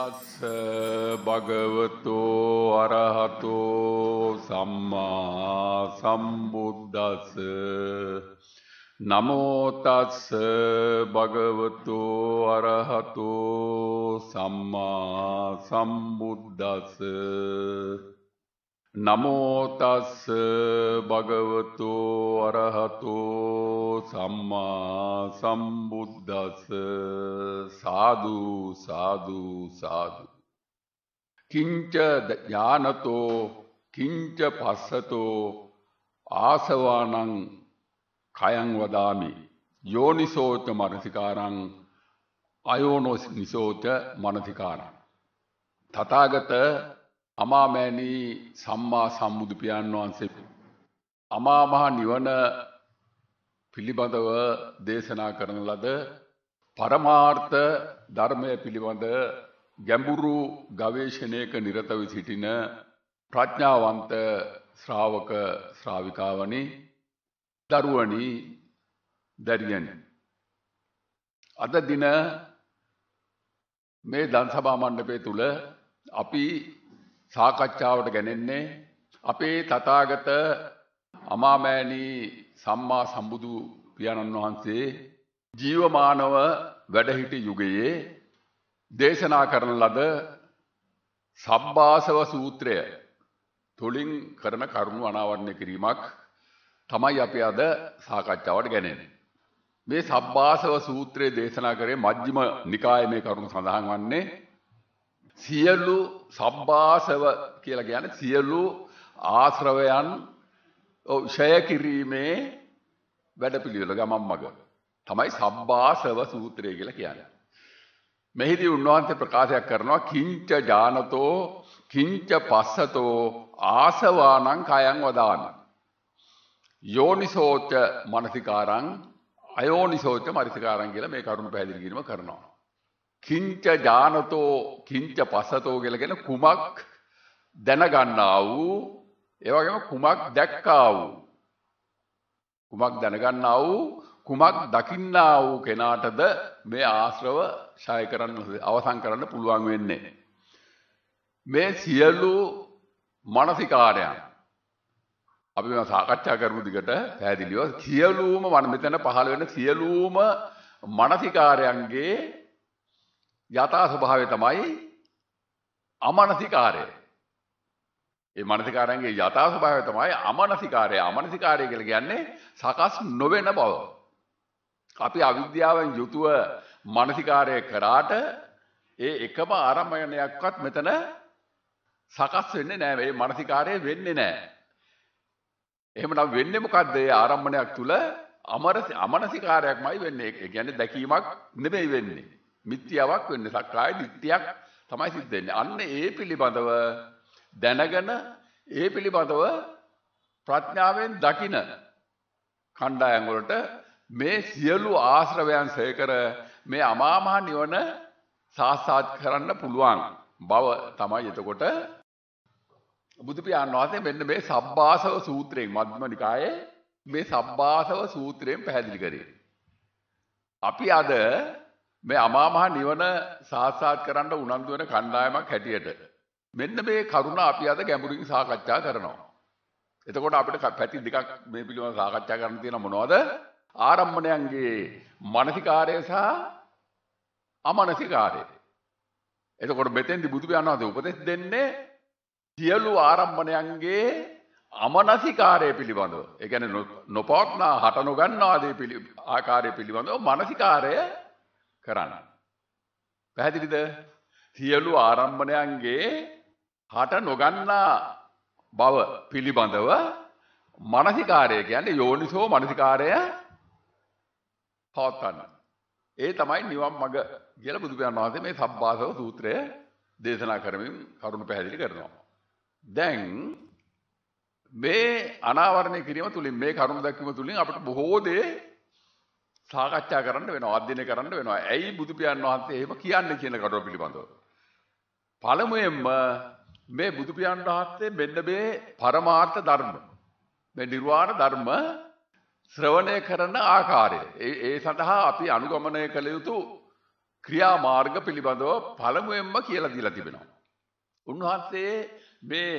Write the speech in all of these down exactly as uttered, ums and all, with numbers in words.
තස්ස භගවතෝ අරහතෝ සම්මා සම්බුද්දස්ස නමෝ තස්ස භගවතෝ අරහතෝ සම්මා සම්බුද්දස්ස නමෝ තස්ස භගවතෝ අරහතෝ සම්මා සම්බුද්දස්ස සාදු සාදු සාදු කිංච ඥානතෝ කිංච පස්සතෝ ආසවානං කයං වදාමි යෝනිසෝච මනසිකාරං අයෝනිසෝච මනසිකාරං තථාගත අමාමෑණි සම්මා සම්බුදු පියාණන් වහන්සේ අමා මහ නිවන පිළිබඳව දේශනා කරන ලද පරමාර්ථ ධර්මය පිළිබඳ ගැඹුරු ගවේෂණයක නිරතව සිටින ප්‍රඥාවන්ත ශ්‍රාවක ශ්‍රාවිකාවනි දරුවනි දැරියනි අද දින මේ ධම්සභා මණ්ඩපය තුල අපි සාකච්ඡාවට ගැනෙන්නේ අපේ තථාගත අමාමෑණි සම්මා සම්බුදු පියාණන් වහන්සේ ජීවමානව වැඩ සිටි යුගයේ දේශනා කරන ලද සබ්බාසව සූත්‍රය තුලින් කරන කරුණු අනාවරණය කිරීමක් තමයි අපි අද සාකච්ඡාවට ගැනෙන්නේ. මේ සබ්බාසව සූත්‍රයේ දේශනා කරේ මජ්ක්‍ධිම නිකායේ මේ කරුණු සඳහන් වන්නේ සියලු සබ්බාසව කියලා කියන්නේ සියලු ආශ්‍රවයන් ක්ෂය කිරීමේ වැඩපිළිවෙල ගමන් මඟ තමයි සබ්බාසව සූත්‍රය කියලා කියන්නේ. මෙහිදී උන්වහන්සේ ප්‍රකාශයක් කරනවා කිංච ඥානතෝ කිංච පස්සතෝ ආසවානං කයං වදාමි යෝනිසෝච මනසිකාරං අයෝනිසෝච මනසිකාරං කියලා මේ කරුණ පැහැදිලි කිරීම කරනවා. කිංච ඥානතෝ කිංච පස්සතෝ කියලා කියන කුමක් දැනගන්නා වූ ඒ වගේම කුමක් දැක්කා වූ කුමක් දැනගන්නා වූ කුමක් දකින්නා වූ කෙනාටද මේ ආශ්‍රව ඡය කරන්න අවසන් කරන්න පුළුවන් වෙන්නේ. මේ සියලු මානසිකාරයන් අපි මේ සාකච්ඡා කරමු දිගට පැහැදිලිව සියලුම මන මෙතන පහළ වෙන සියලුම මානසිකාරයන්ගේ යථා ස්වභාවය තමයි අමනසිකාරය. ඒ මනසිකාරයන්ගේ යථා ස්වභාවය තමයි අමනසිකාරය. අමනසිකාරය කියලා කියන්නේ සකස් නොවන බව. අපි අවිද්‍යාවෙන් යුතුව මනසිකාරය කරාට ඒ එකම ආරම්භණයක්වත් මෙතන සකස් වෙන්නේ නැහැ. මේ මනසිකාරය වෙන්නේ නැහැ. එහෙමනම් වෙන්නේ මොකද්ද? ඒ ආරම්භණයක් තුල අමර අමනසිකාරයක්මයි වෙන්නේ. ඒ කියන්නේ දැකීමක් නෙමෙයි වෙන්නේ. මිත්‍යාවක් වෙන්නේ. සක්කාය දිට්ඨියක් තමයි සිද්ධ වෙන්නේ. අන්න ඒ පිළිබඳව දැනගෙන ඒ පිළිබඳව ප්‍රඥාවෙන් දකින කණ්ඩායම් වලට මේ සියලු ආශ්‍රවයන් සේකර මේ අමා මහ නිවන සාක්ෂාත් කරන්න පුළුවන් බව තමයි එතකොට බුදු පියාණන් වහන්සේ මෙන්න මේ සබ්බාසව සූත්‍රයෙන් මධ්‍යම නිකායේ මේ සබ්බාසව සූත්‍රයෙන් පැහැදිලි කරේ. අපි අද මේ අමා මහ නිවන සාක්ෂාත් කරන්න උනන්දු වෙන කණ්ඩායමක් හැටියට මෙන්න මේ කරුණ අපි අද ගැඹුරින් සාකච්ඡා කරනවා. එතකොට අපිට පැති දෙකක් මේ පිළිබඳව සාකච්ඡා කරන්න තියෙන මොනවද? ආරම්භණයන්ගේ මානසිකාරය සහ අමනසිකාරය. එතකොට මෙතෙන්දි බුදු පියාණන් වහන්සේ උපදෙස් දෙන්නේ සියලු ආරම්භණයන්ගේ අමනසිකාරය පිළිබඳව. ඒ කියන්නේ නොපවත්නා හට නොගන්නා ආදී ආකාරය පිළිබඳව මානසිකාරය කරන්න. පැහැදිලිද? සියලු ආරම්භණයන්ගේ හට නොගන්නා බව පිළිබඳව මානසිකාරය කියන්නේ යෝනිසෝ මානසිකාරය පවත්වන්න. ඒ තමයි නිවන් මඟ කියලා බුදු පියාණන් වහන්සේ මේ සබ්බාසව සූත්‍රය දේශනා කරමින් කරුණු පැහැදිලි කරනවා. දැන් මේ අනාවරණය කිරීම තුලින් මේ කරුණු දැක්වීම තුලින් අපිට බොහෝ දේ සාකච්ඡා කරන්න වෙනවා, අධ්‍යයනය කරන්න වෙනවා. ඇයි බුදු පියාණන් වහන්සේ එහෙම කියන්නේ කියන කරුණ පිළිබඳව. පළමුවෙන්ම මේ බුදු පියාණන් වහන්සේ මෙන්න මේ පරමාර්ථ ධර්ම, මේ නිර්වාණ ධර්ම ශ්‍රවණය කරන ආකාරය, ඒ ඒ සඳහා අපි අනුගමනය කළ යුතු ක්‍රියාමාර්ග පිළිබඳව පළමුවෙන්ම කියලා දීලා තිබෙනවා. උන්වහන්සේ මේ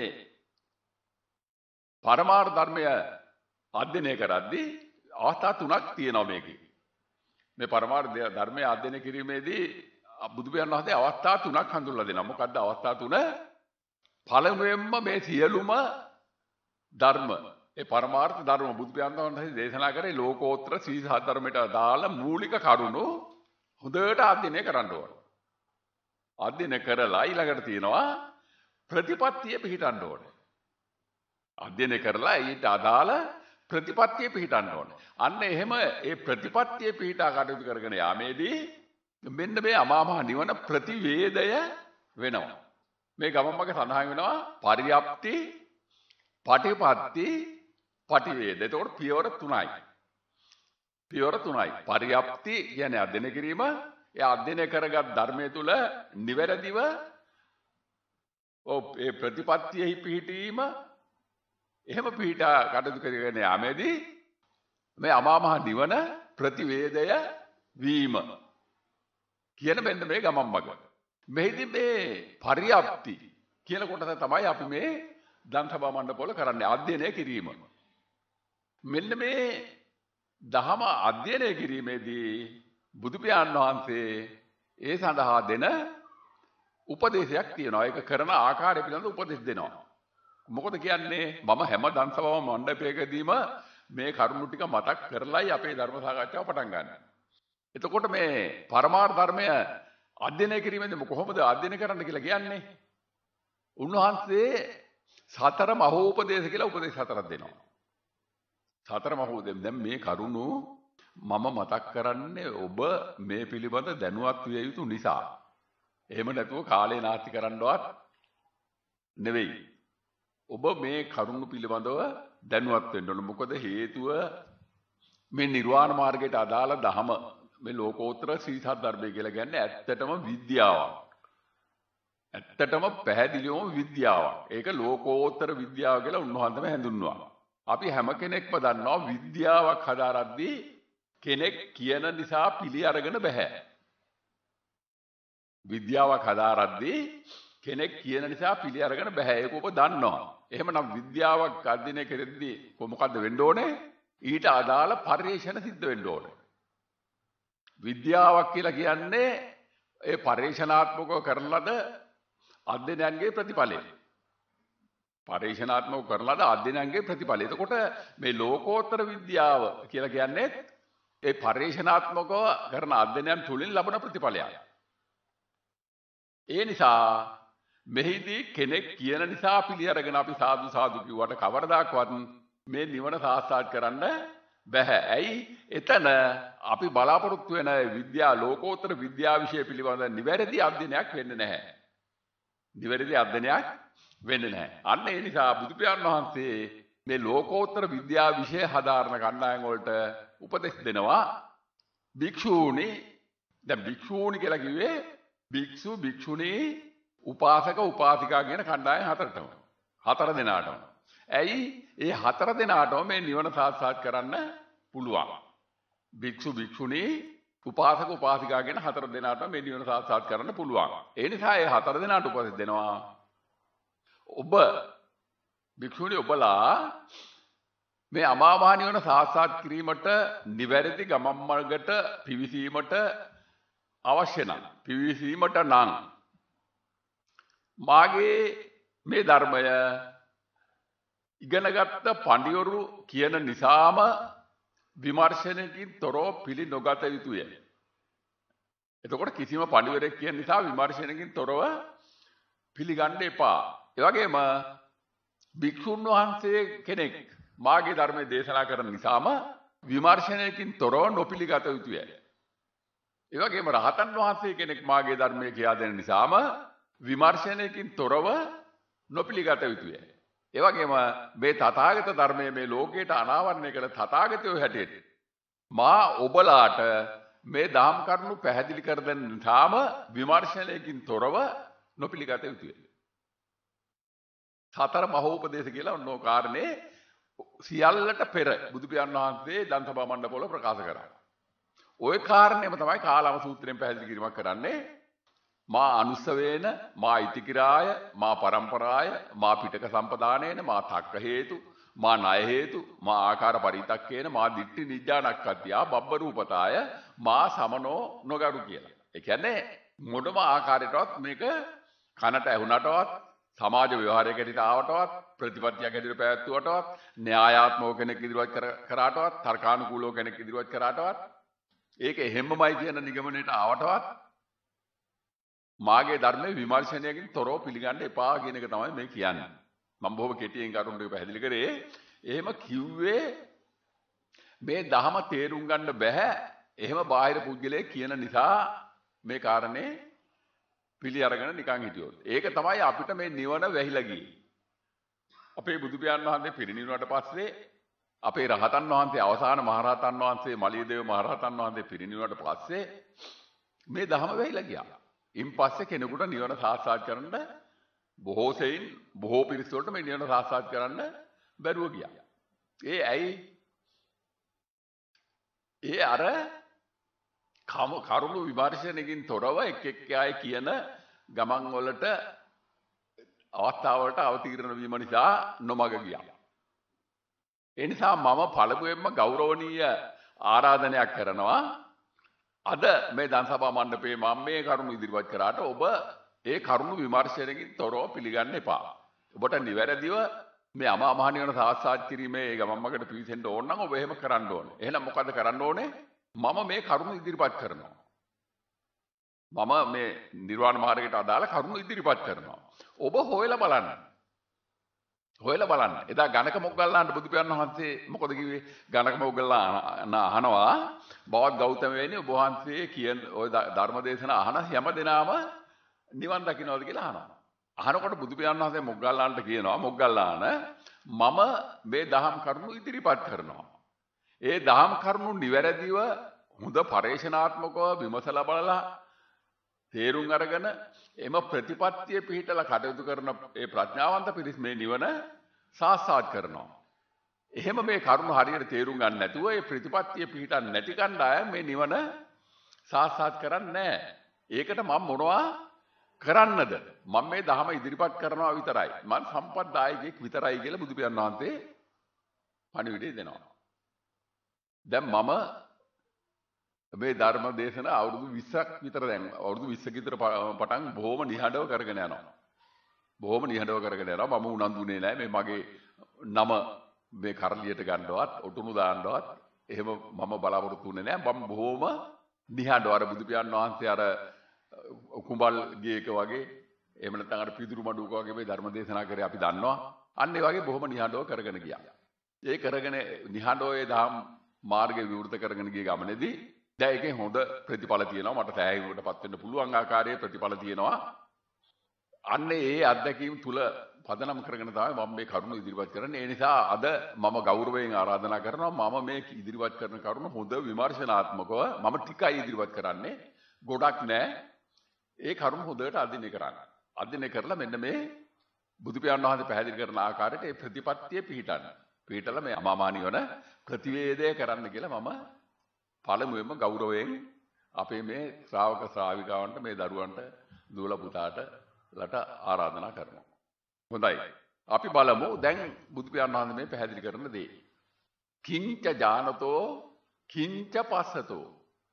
පරමාර්ථ ධර්මය අධ්‍යයනය කරද්දී අවස්ථා තුනක් තියෙනවා මේකේ. මේ පරමාර්ථ ධර්මය අධ්‍යයනය කිරීමේදී බුදු පියාණන් වහන්සේ අවස්ථා තුනක් හඳුන්වලා දෙනවා. මොකද්ද අවස්ථා තුන? පළමුවෙන්ම මේ සියලුම ධර්ම, ඒ පරමාර්ථ ධර්ම බුදු පියාණන් වහන්සේ දේශනා කරේ ලෝකෝත්තර සීල ධර්මයට අදාළ මූලික කරුණු හොඳට අධ්‍යයනය කරන්න ඕන. අධ්‍යයනය කරලා ඊළඟට තියෙනවා ප්‍රතිපත්තිය පිළිටන්න ඕන. අධ්‍යයනය කරලා ඊට අදාළ ප්‍රතිපත්තිය පිළිටන්න ඕන. අන්න එහෙම ඒ ප්‍රතිපත්තිය පිළිටා කටයුතු කරගෙන යාමේදී මෙන්න මේ අමා මහ නිවන ප්‍රතිවේදය වෙනවා. මේ ගමම්මක සඳහන් වෙනවා පරියප්ති, පටිපත්ති, පටිවේද. එතකොට පියවර තුනයි. පියවර තුනයි. පරියප්ති කියන්නේ අධ්‍යයනය කිරීම. ඒ අධ්‍යයනය කරගත් ධර්මයේ තුල නිවැරදිව ඒ ප්‍රතිපත්තියෙහි පිහිටීම, එහෙම පිහිටා කටයුතු කරගෙන යාමේදී මේ අමා මහ නිවන ප්‍රතිවේදය වීම කියන මෙන්න මේ ගමන් මඟ. මෙහිදී මේ පරියප්ති කියන කොටස තමයි අපි මේ දන්සභා මණ්ඩපවල කරන්නේ, අධ්‍යයනය කිරීම. මෙන්න මේ දහම අධ්‍යයනය කිරීමේදී බුදු පියාණන් වහන්සේ ඒ සඳහා දෙන උපදේශයක් තියෙනවා. ඒක කරන ආකාරය පිළිබඳ උපදෙස් දෙනවා. මොකද කියන්නේ මම හැම දන්සභාව මණ්ඩපයකදීම මේ කරුණු ටික මතක් කරලායි අපේ ධර්ම සාකච්ඡාව පටන් ගන්න. එතකොට මේ පරමාර්ථ ධර්මය අධ්‍යයනය කිරීමේදී කොහොමද අධ්‍යයනය කරන්න කියලා කියන්නේ? උන්වහන්සේ සතර මහෝපදේශ කියලා උපදේශ හතරක් දෙනවා. සතර මහෝපදේශ දැන් මේ කරුණු මම මතක් කරන්නේ ඔබ මේ පිළිබඳ දැනුවත් විය යුතු නිසා. එහෙම නැතුව කාලේ නාස්ති කරන්නවත් නෙවෙයි. ඔබ මේ කරුණු පිළිබඳව දැනුවත් වෙන්න ඕන. මොකද හේතුව මේ නිර්වාණ මාර්ගයට අදාළ ධම, මේ ලෝකෝත්තර සීසත් ධර්මය කියලා කියන්නේ ඇත්තටම විද්‍යාවක්. ඇත්තටම පැහැදිලිවම විද්‍යාවක්. ඒක ලෝකෝත්තර විද්‍යාව කියලා උන්වහන්සේම හැඳින්වුවා. අපි හැම කෙනෙක්ම දන්නවා විද්‍යාවක් හදාරද්දී කෙනෙක් කියන නිසා පිළි අරගෙන බෑ. විද්‍යාවක් හදාරද්දී කෙනෙක් කියන නිසා පිළි අරගෙන බෑ. ඒක ඔබ දන්නවා. එහෙමනම් විද්‍යාවක් අධ්‍යයනය කරද්දී මොකද්ද වෙන්න ඕනේ? ඊට අදාළ පරිශ්‍රණ සිද්ධ වෙන්න ඕනේ. විද්‍යාවක් කියලා කියන්නේ ඒ පරිශ්‍රණාත්මකව කරන ලද අධ්‍යයනයන්ගේ ප්‍රතිඵලය. පරිශ්‍රණාත්මකව කරන ලද අධ්‍යයනයන්ගේ ප්‍රතිඵලය. එතකොට මේ ලෝකෝත්තර විද්‍යාව කියලා කියන්නේ ඒ පරිශ්‍රණාත්මකව කරන අධ්‍යයනයන් තුලින් ලබන ප්‍රතිඵලයක්. ඒ නිසා මෙහිදී කෙනෙක් කියන නිසා පිළි අරගෙන අපි සාදු සාදු කිව්වට කවරදාකවත් මේ නිවන සාක්ෂාත් කරන්න බැහැ. ඇයි? එතන අපි බලාපොරොත්තු වෙන විද්‍යා ලෝකෝත්තර විද්‍යා විෂය පිළිබඳ නිවැරදි අධ්‍යයනයක් වෙන්නේ නැහැ. නිවැරදි අධ්‍යයනයක් වෙන්නේ නැහැ. අන්න ඒ නිසා බුදු පියාණන් වහන්සේ මේ ලෝකෝත්තර විද්‍යා විෂය හදාරන කණ්ඩායම් වලට උපදෙස් දෙනවා. භික්ෂූනි, දැන් භික්ෂූනි කියලා කිව්වේ භික්ෂු, භික්ෂුණී, උපාසක, උපාසිකා කියන කණ්ඩායම් හතරටම. හතර දෙනාටම. ඇයි? ඒ හතර දෙනාටම මේ නිවන සාක්ෂාත් කරන්න පුළුවන්. භික්ෂු, භික්ෂුණී, උපාසක, උපාසිකා කියන හතර දෙනාටම මේ නිවන සාක්ෂාත් කරන්න පුළුවන්. ඒ නිසා ඒ හතර දෙනාට උපදෙස් දෙනවා. ඔබ භික්ෂුණී ඔබලා මේ අමා මහ නිවන සාක්ෂාත් කිරීමට නිවැරදි ගමන් මඟට පිවිසීමට අවශ්‍ය නම්, පිවිසීමට නම් මාගේ මේ ධර්මය ඉගෙනගත්ත පඬිවරු කියන නිසාම විමර්ශනයකින් තොරව පිළි නොගත යුතුය. එතකොට කිසිම පඬිවරයෙක් කියන නිසා විමර්ශනයකින් තොරව පිළිගන්න එපා. ඒ වගේම භික්ෂුන් වහන්සේ කෙනෙක් මාගේ ධර්මයේ දේශනා කරන නිසාම විමර්ශනයකින් තොරව නොපිළිගත යුතුය. ඒ වගේම රහතන් වහන්සේ කෙනෙක් මාගේ ධර්මයේ කියා දෙන නිසාම විමර්ශනයකින් තොරව නොපිළිගත යුතුය. ඒ වගේම මේ තථාගත ධර්මයේ මේ ලෝකයට අනාවරණය කළ තථාගතයෝ හැටියට මා ඔබලාට මේ දහම් කරුණු පැහැදිලි කර දෙන නිසාම විමර්ශනයකින් තොරව නොපිළිගත යුතුය. සතර මහෝපදේශ කියලා ඔන්නෝ කාරණේ සියල්ලට පෙර බුදු පියාණන් වහන්සේ දන්සභා මණ්ඩපවල ප්‍රකාශ කරා. ওই කාරණේම තමයි කාලම සූත්‍රයෙන් පැහැදිලි කිරීමක් කරන්නේ. මා අනුස්සවේන මා ඉතිකිරාය මා පරම්පරාය මා පිටක සම්පදානේන මා තක්ක හේතු මා ණය හේතු මා ආකාර පරිතක්කේන මා දිට්ඨි නිජ්ජානක්කත්‍යා බබ්බ රූපතාය මා සමනෝ නොගරු කියලා. ඒ කියන්නේ මොනම ආකාරයකටවත් මේක කනට ඇහුණටවත් සමාජ ව්‍යවහාරයක හැටියට ආවටවත් ප්‍රතිපත්තියක් හැටියට පැවැත්වුවටවත් න්‍යායාත්මක කෙනෙක් ඉදිරියට කරාටවත් තර්කානුකූලව කෙනෙක් ඉදිරියට කරාටවත් ඒක එහෙම්මමයි කියන නිගමනයට ආවටවත් මාගේ ධර්මයේ විමර්ශනයකින් තොරව පිළිගන්න එපා කියන එක තමයි මේ කියන්නේ. මම බොහොම කෙටියෙන් කරුණු ටික පැහැදිලි කරේ. එහෙම කිව්වේ මේ ධහම තේරුම් ගන්න බෑ. එහෙම බාහිර පුද්ගලයෙක් කියන නිසා මේ කාරණේ පිළි අරගෙන නිකන් හිටියොත්. ඒක තමයි අපිට මේ නිවන වැහිලා ගියේ. අපේ බුදු පියාණන් වහන්සේ පිරිනිවුණාට පස්සේ අපේ රහතන් වහන්සේ අවසාන මහරහතන් වහන්සේ මලියදේව මහරහතන් වහන්සේ පිරිනිවුණාට පස්සේ මේ ධහම වැහිලා ගියා. ඉන් පස්සේ කෙනෙකුට නිවන සාක්ෂාත් කරන්න බොහෝ සෙයින් බොහෝ පිරිස වලට මේ නිවන සාක්ෂාත් කරන්න බැරුව ගියා. ඒ ඇයි? ඒ අර කරුණු විමර්ශනයකින් තොරව එක් එක් අය කියන ගමන් වලට අවස්ථාවලට අවතීර්ණ වීම නිසා නොමග ගියා. ඒ නිසා මම පළමුවෙන්ම ගෞරවනීය ආරාධනයක් කරනවා. අද මේ දන්සභා මණ්ඩපයේ මම මේ කරුණු ඉදිරිපත් කරාට ඔබ ඒ කරුණු විමර්ශනයකින් තොරව පිළිගන්න එපා. ඔබට නිවැරදිව මේ අමා මහ නිවන සාක්ෂාත් කිරීමේ ගමන් මගට පිවිසෙන්න ඕන නම් ඔබ එහෙම කරන්න ඕනේ. එහෙනම් මොකද කරන්න ඕනේ? මම මේ කරුණු ඉදිරිපත් කරනවා. මම මේ නිර්වාණ මාර්ගයට අදාළ කරුණු ඉදිරිපත් කරනවා. ඔබ හොයලා බලන්න. හොයලා බලන්න. එදා ගණක මොග්ගල්ලාන්ට බුදු පියාණන් වහන්සේ මොකද කිව්වේ? ගණක මොග්ගල්ලාන අහනවා බවත් ගෞතම වෙන්නේ ඔබ වහන්සේ කියන ওই ධර්ම දේශන අහන හැම දිනම නිවන් දකින්නවද කියලා අහනවා. අහනකොට බුදු පියාණන් වහන්සේ මොග්ගල්ලාන්ට කියනවා මොග්ගල්ලාන මම මේ දහම් කරුණු ඉදිරිපත් කරනවා. ඒ දහම් කරුණු නිවැරදිව හොඳ පරේක්ෂණාත්මකව විමසලා බලලා තේරුම් අරගෙන එම ප්‍රතිපත්තිය පිහිටලා කටයුතු කරන ඒ ප්‍රඥාවන්ත පිරිස් මේ නිවන සාක්ෂාත් කරනවා. එහෙම මේ කරුණු හරියට තේරුම් ගන්න නැතුව ඒ ප්‍රතිපත්තිය පිහිටන්නේ නැති කණ්ඩායම මේ නිවන සාක්ෂාත් කරන්නේ නැහැ. ඒකට මම මොනවා කරන්නද? මම මේ ධහම ඉදිරිපත් කරනවා විතරයි. මම සම්පත්දායකෙක් විතරයි කියලා බුදු පියාණන් වහන්සේ පණිවිඩය දෙනවා. දැන් මම මේ ධර්ම දේශන අවුරුදු විස්සක් විතර දැන් අවුරුදු විස්සක විතර පටන් බොහොම නිහඬව කරගෙන යනවා. බොහොම නිහඬව කරගෙන යනවා. මම උනන්දුනේ නැහැ මේ මගේ නම මේ කරලියට ගන්නවත්, ඔටුනු දාන්නවත් එහෙම මම බලාපොරොත්තු වෙන්නේ නැහැ. මම බොහොම නිහඬව අර බුදු පියාණන් වහන්සේ අර කුඹල් ගේක වගේ එහෙම නැත්නම් අර පිදුරු මඩුවක වගේ මේ ධර්ම දේශනා කරේ අපි දන්නවා. අන්න ඒ වගේ බොහොම නිහඬව කරගෙන ගියා. ඒ කරගෙන නිහඬව ඒ දහම් මාර්ගය විවෘත කරගෙන ගිය ගමනේදී දැන් ඒකේ හොඳ ප්‍රතිඵල තියෙනවා. මට සෑහීමකටපත් වෙන්න පුළුවන් ආකාරයේ ප්‍රතිඵල තියෙනවා. අන්න ඒ අත්දැකීම් තුල පදනම් කරගෙන තමයි මම මේ කරුණ ඉදිරිපත් කරන්නේ. ඒ නිසා අද මම ගෞරවයෙන් ආරාධනා කරනවා මම මේ ඉදිරිපත් කරන කරුණ හොඳ විමර්ශනාත්මකව මම ටිකයි ඉදිරිපත් කරන්නේ. ගොඩක් නෑ. ඒ කරුණ හොඳට අධ්‍යයනය කරන්න. අධ්‍යයනය කරලා මෙන්න මේ බුදු පියාණන් වහන්සේ පැහැදිලි කරන ආකාරයට ඒ ප්‍රතිපත්තිය පිළිටන්න. පිළිටලා මේ අමාමා නිවන ප්‍රතිවේදය කරන්න කියලා මම පළමුවෙන්ම ගෞරවයෙන් අපේ මේ ශ්‍රාවක ශ්‍රාවිකාවන්ට මේ දරුවන්ට දුවල පුතාට ලට ආරාධනා කරනවා. හොඳයි. අපි බලමු දැන් බුදු පියාණන් වහන්සේ මේ පැහැදිලි කරන දේ. කිංච ඥානතෝ කිංච පස්සතෝ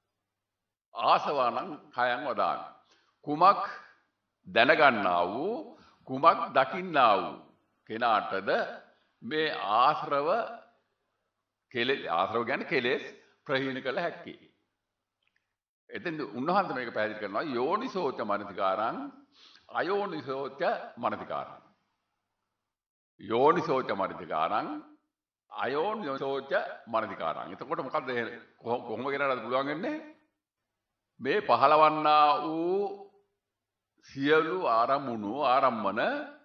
ආසවානං khයං වදාමි. කුමක් දැනගන්නා වූ කුමක් දකින්නා වූ කෙනාටද මේ ආශ්‍රව කෙලෙස් ආශ්‍රව කියන්නේ කෙලෙස් ප්‍රහීන කළ හැක්කේ. එතෙන් උන්වහන්සේ මේක පැහැදිලි කරනවා යෝනිසෝච මනසිකාරං අයෝනිසෝච මනසිකාරං. යෝනිසෝච මනසිකාරං අයෝනිසෝච මනසිකාරං. එතකොට මොකද්ද කොහොම කෙනාටද පුළුවන් වෙන්නේ? මේ පහළවන්නා වූ සියලු ආරමුණු ආරම්මන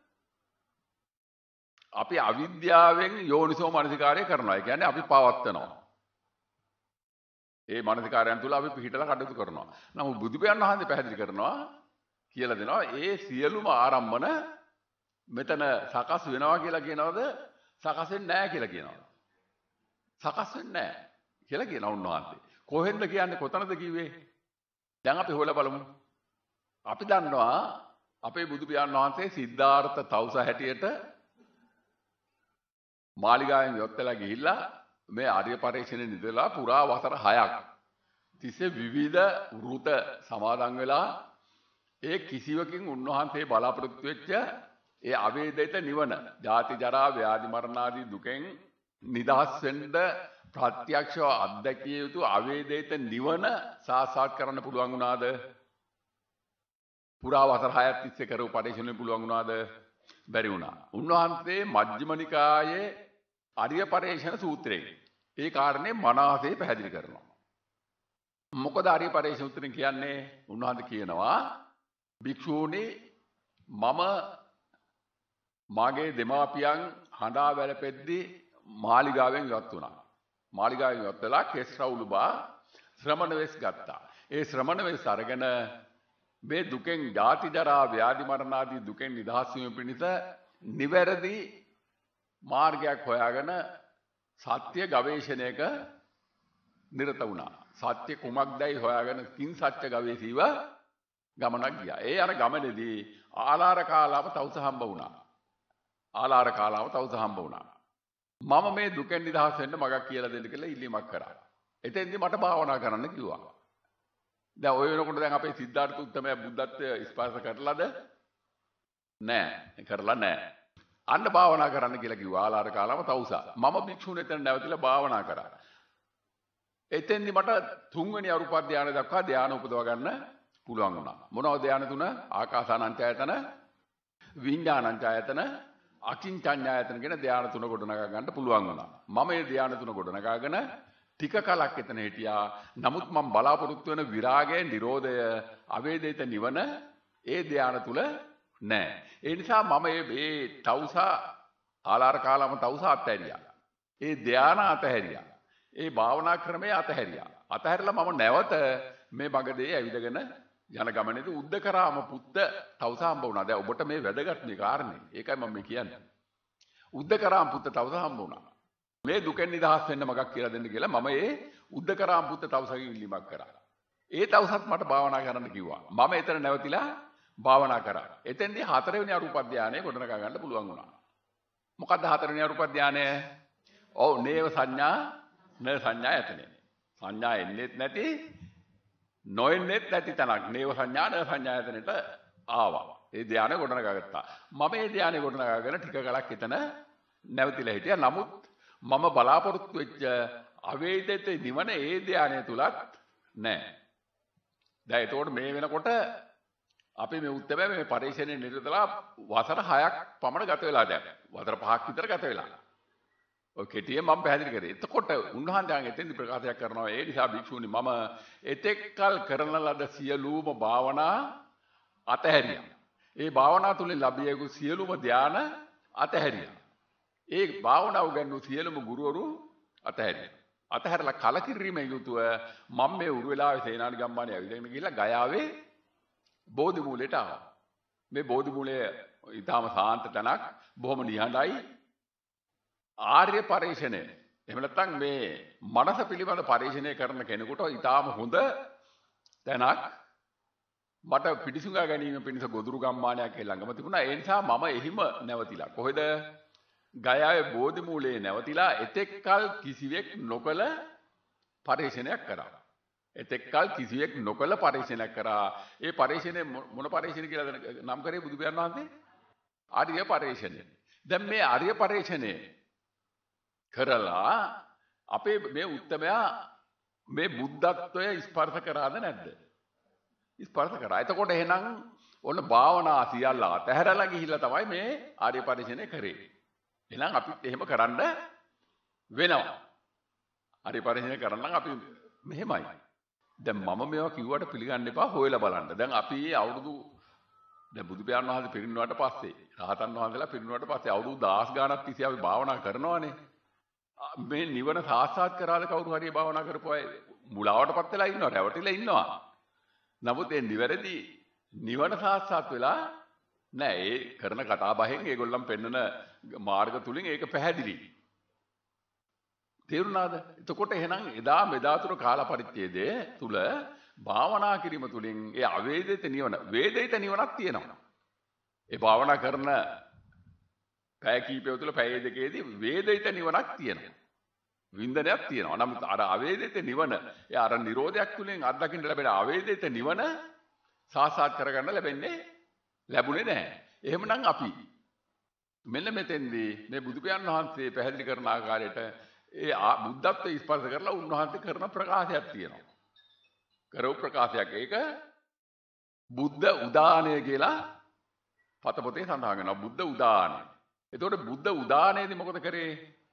අපි අවිද්‍යාවෙන් යෝනිසෝ මනසිකාරය කරනවා. ඒ කියන්නේ අපි පවත්නවා. ඒ මනසිකාරයන් තුල අපි පිළිහිටලා කටයුතු කරනවා. නමුත් බුදු පියාණන් වහන්සේ පැහැදිලි කරනවා කියලා දෙනවා ඒ සියලුම ආරම්මන මෙතන සකස් වෙනවා කියලා කියනවද? සකස් වෙන්නේ නැහැ කියලා කියනවා. සකස් වෙන්නේ නැහැ කියලා කියනවා උන්වහන්සේ. කොහෙන්ද කියන්නේ කොතනද කිව්වේ? දැන් අපි හොයලා බලමු. අපි දන්නවා අපේ බුදු පියාණන් වහන්සේ සිද්ධාර්ථ තවුස හැටියට මාලිගාවෙන් යොත්තලා ගිහිල්ලා මේ ආර්ය පරිශ්‍රණය නිදලා පුරා වසර හයක් තිස්සේ විවිධ වෘත සමාදන් වෙලා ඒ කිසිවකින් උන්වහන්සේ බලාපොරොත්තු වෙච්ච ඒ අවේදිත නිවන, ජාති ජරා ව්‍යාධි මරණ ආදී දුකෙන් නිදහස් වෙන්න ප්‍රත්‍යක්ෂව අත්දැකිය යුතු අවේදිත නිවන සාක්ෂාත් කරන්න පුළුවන් වුණාද? පුරා වසර හයක් තිස්සේ කරපු පරිශ්‍රණය පුළුවන් වුණාද? බැරි වුණා. උන්වහන්සේ මජ්ක්‍ධිම නිකායේ ආර්ය පරිශ්‍රණ සූත්‍රයේ ඒ කාරණේ මනසේ පැහැදිලි කරනවා. මොකද ආර්ය පරිශ්‍රණ සූත්‍රයෙන් කියන්නේ? උන්වහන්සේ කියනවා භික්ෂූනි මම මාගේ දෙමාපියන් හඬා වැළපෙද්දී මාලිගාවෙන් ඉවත් වුණා. මාලිගාවෙන් ඉවත් වෙලා කෙස් රවුළු බා ශ්‍රමණ වෙස් ගත්තා. ඒ ශ්‍රමණ වෙස් අරගෙන මේ දුකෙන් ජාති ජරා ව්‍යාධි මරණ ආදී දුකෙන් නිදහස් වීම පිණිස නිවැරදි මාර්ගයක් හොයාගෙන සත්‍ය ගවේෂණයක නිරත වුණා. සත්‍ය කුමක්දයි හොයාගෙන කිං සත්‍ය ගවේෂීව ගමනක් ගියා. ඒ අර ගමනේදී ආලාර කාලාව තවුස හම්බ වුණා. ආලාර කාලාව තවුස හම්බ වුණා. මම මේ දුකෙන් නිදහස් වෙන්න මගක් කියලා දෙන්න කියලා ඉල්ලීමක් කරා. එතෙන්දී මට භාවනා කරන්න කිව්වා. දැන් ඔය වෙනකොට දැන් අපේ සිද්ධාර්ථ උත්තමයා බුද්ධත්වය ස්පර්ශ කරලාද? නෑ, කරලා නෑ. අන්න භාවනා කරන්න කියලා කිව්වා ආලාර කාලාව තවුසා. මම භික්ෂුන් එතන නැවතිලා භාවනා කරා. එතෙන්දී මට තුන්වෙනි අරුප ධානය දක්වා ධානය උපදව ගන්න පුළුවන් වුණා. මොනවද ධානය තුන? ආකාසානංචායතන, විඤ්ඤාණංචායතන, අකින්චඤ්ඤායතන කියන ධානය තුන ගොඩනගා ගන්න පුළුවන් වුණා. මම මේ ධානය තුන ගොඩනගාගෙන ටික කලක් එතන හිටියා. නමුත් මම බලාපොරොත්තු වෙන විරාගය, නිරෝධය, අවේදිත නිවන ඒ ධානය තුල නැහැ. ඒ නිසා මම මේ මේ තවුසා ආලාර කාලම තවුසා අත්හැරියා. ඒ ධානය අත්හැරියා. ඒ භාවනා ක්‍රමය අතහැරියා. අතහැරලා මම නැවත මේ මගදී ඇවිදගෙන යන ගමනේදී උද්දකරාම පුත්ත තවුස හම්බ වුණා. දැන් ඔබට මේ වැදගත් මේ කාරණේ. ඒකයි මම මේ කියන්නේ. උද්දකරාම පුත්ත තවුස හම්බ වුණා. මේ දුකෙන් නිදහස් වෙන්න මගක් කියලා දෙන්න කියලා මම ඒ උද්දකරාම පුත්ත තවුසගෙන් ඉල්ලීමක් කරා. ඒ තවුසත් මට භාවනා කරන්න කිව්වා. මම එතන නැවතිලා භාවනා කරා. එතෙන්දී හතරවෙනි අරූප ධානය ගොඩනගා ගන්න පුළුවන් වුණා. මොකද්ද හතරවෙනි අරූප ධානය? ඔව් නේව සංඥා න සංඥා යතනේ. සංඥා එන්නේත් නැති නොඑන්නේත් නැති තනක් නේව සංඥා න සංඥා යතනෙට ආවා. ඒ ධානය ගොඩනගා ගත්තා. මම මේ ධානය ගොඩනගාගෙන ටික කලක් එතන නැවතිලා හිටියා. නමුත් මම බලාපොරොත්තු වෙච්ච අවේදිත නිවන ඒ ධානය තුලත් නැහැ. දැන් ඒතකොට මේ වෙනකොට අපි මේ උත්තරය මේ පරිශ්‍රණය නිරතලා වසර හයක් පමණ ගත වෙලා දැන්. වසර පහක් විතර ගත වෙලා. ඔය කෙටියෙන් මම පැහැදිලි කරේ. එතකොට උන්වහන්සේ එතෙන්දි ප්‍රකාශයක් කරනවා ඒ නිසා භික්ෂුනි මම එතෙක්කල් කරන ලද සියලුම භාවනා අතහැරියා. ඒ භාවනා තුලින් ලැබිය යුතු සියලුම ධාන අතහැරියා. ඒ භාවනා උගන්වු සියලුම ගුරුවරු අතහැරියා. අතහැරලා කලකිරීමේ යුතුව මම මේ උරු වෙලාවේ සේනානි ගම්මානේ ඇවිදගෙන ගිහිල්ලා ගයාවේ බෝධි මූලයට ආවා. මේ බෝධි මූලය ඊටාම සාන්ත තැනක්, බොහොම නිහඬයි. ආර්ය පරිශ්‍රණය. එහෙම නැත්නම් මේ මනස පිළිබඳ පරිශ්‍රණය කරන කෙනෙකුට ඊටාම හොඳ තැනක්. මට පිටිසුඟා ගැනීම පිණිස ගොදුරු ගම්මානයක් ළඟම තිබුණා. ඒ නිසා මම එහිම නැවතිලා. කොහෙද? ගයාවේ බෝධි මූලයේ නැවතිලා එතෙක්කල් කිසිවෙක් නොකල පරිශ්‍රණයක් කරා. එතෙක්කල් කිසිවෙක් නොකල පරිශ්‍රණයක් කරා. ඒ පරිශ්‍රණය මොන පරිශ්‍රණය කියලා නම් කරේ බුදු පියාණන් වහන්සේ? ආර්ය පරිශ්‍රණය. දැන් මේ ආර්ය පරිශ්‍රණය කරලා අපේ මේ උත්තමයා මේ බුද්ධත්වය ස්පර්ශ කරාද නැද්ද? ස්පර්ශ කරා. එතකොට එහෙනම් ඔන්න භාවනා සියල්ල අතහැරලා ගිහිල්ලා තමයි මේ ආර්ය පරිශ්‍රණය කරේ. එහෙනම් අපිත් එහෙම කරන්න වෙනවා. ආර්ය පරිශ්‍රණය කරන්න අපි මෙහෙමයි. දැන් මම මේවා කිව්වට පිළිගන්න එපා, හොයලා බලන්න. දැන් අපි අවුරුදු දැන් බුදු පියාණන් වහන්සේ පිරිනුවාට පස්සේ, රහතන් වහන්සේලා පිරිනුවාට පස්සේ අවුරුදු දහස් ගාණක් තිස්සේ අපි භාවනා කරනවානේ. මේ නිවන සාක්ෂාත් කරාද කවුරු හරි භාවනා කරපු අය මුලාවටපත් වෙලා ඉන්නවා, රැවටිලා ඉන්නවා. නමුත් ඒ නිවැරදි නිවන සාක්ෂාත් වෙලා නෑ. ඒ කරන කතා බහෙන් ඒගොල්ලන් පෙන්නන මාර්ග තුලින් ඒක පැහැදිලි. තේරුණාද? එතකොට එහෙනම් එදා මෙදා තුර කාල පරිච්ඡේදය තුල භාවනා කිරීම තුලින් ඒ අවේදිත නිවන වේදිත නිවනක් තියෙනවා. ඒ භාවනා කරන පැය කීපය තුළ පැය දෙකේදී වේදිත නිවනක් තියෙනවා. වින්දනයක් තියෙනවා. නමුත් අර අවේදිත නිවන, ඒ අර නිරෝධයක් තුලින් අත්දකින්න ලැබෙන අවේදිත නිවන සාක්ෂාත් කරගන්න ලැබෙන්නේ ලැබුණේ නැහැ. එහෙමනම් අපි මෙන්න මෙතෙන්දී මේ බුදු පියාණන් වහන්සේ පැහැදිලි කරන ආකාරයට ඒ බුද්ධත්වයේ ස්පර්ශ කරලා උන්වහන්සේ කරන ප්‍රකාශයක් තියෙනවා. කරව ප්‍රකාශයක්. ඒක බුද්ධ උදානය කියලා පත පොතේ සඳහන් වෙනවා. බුද්ධ උදානය. එතකොට බුද්ධ උදානයේදී මොකද කරේ?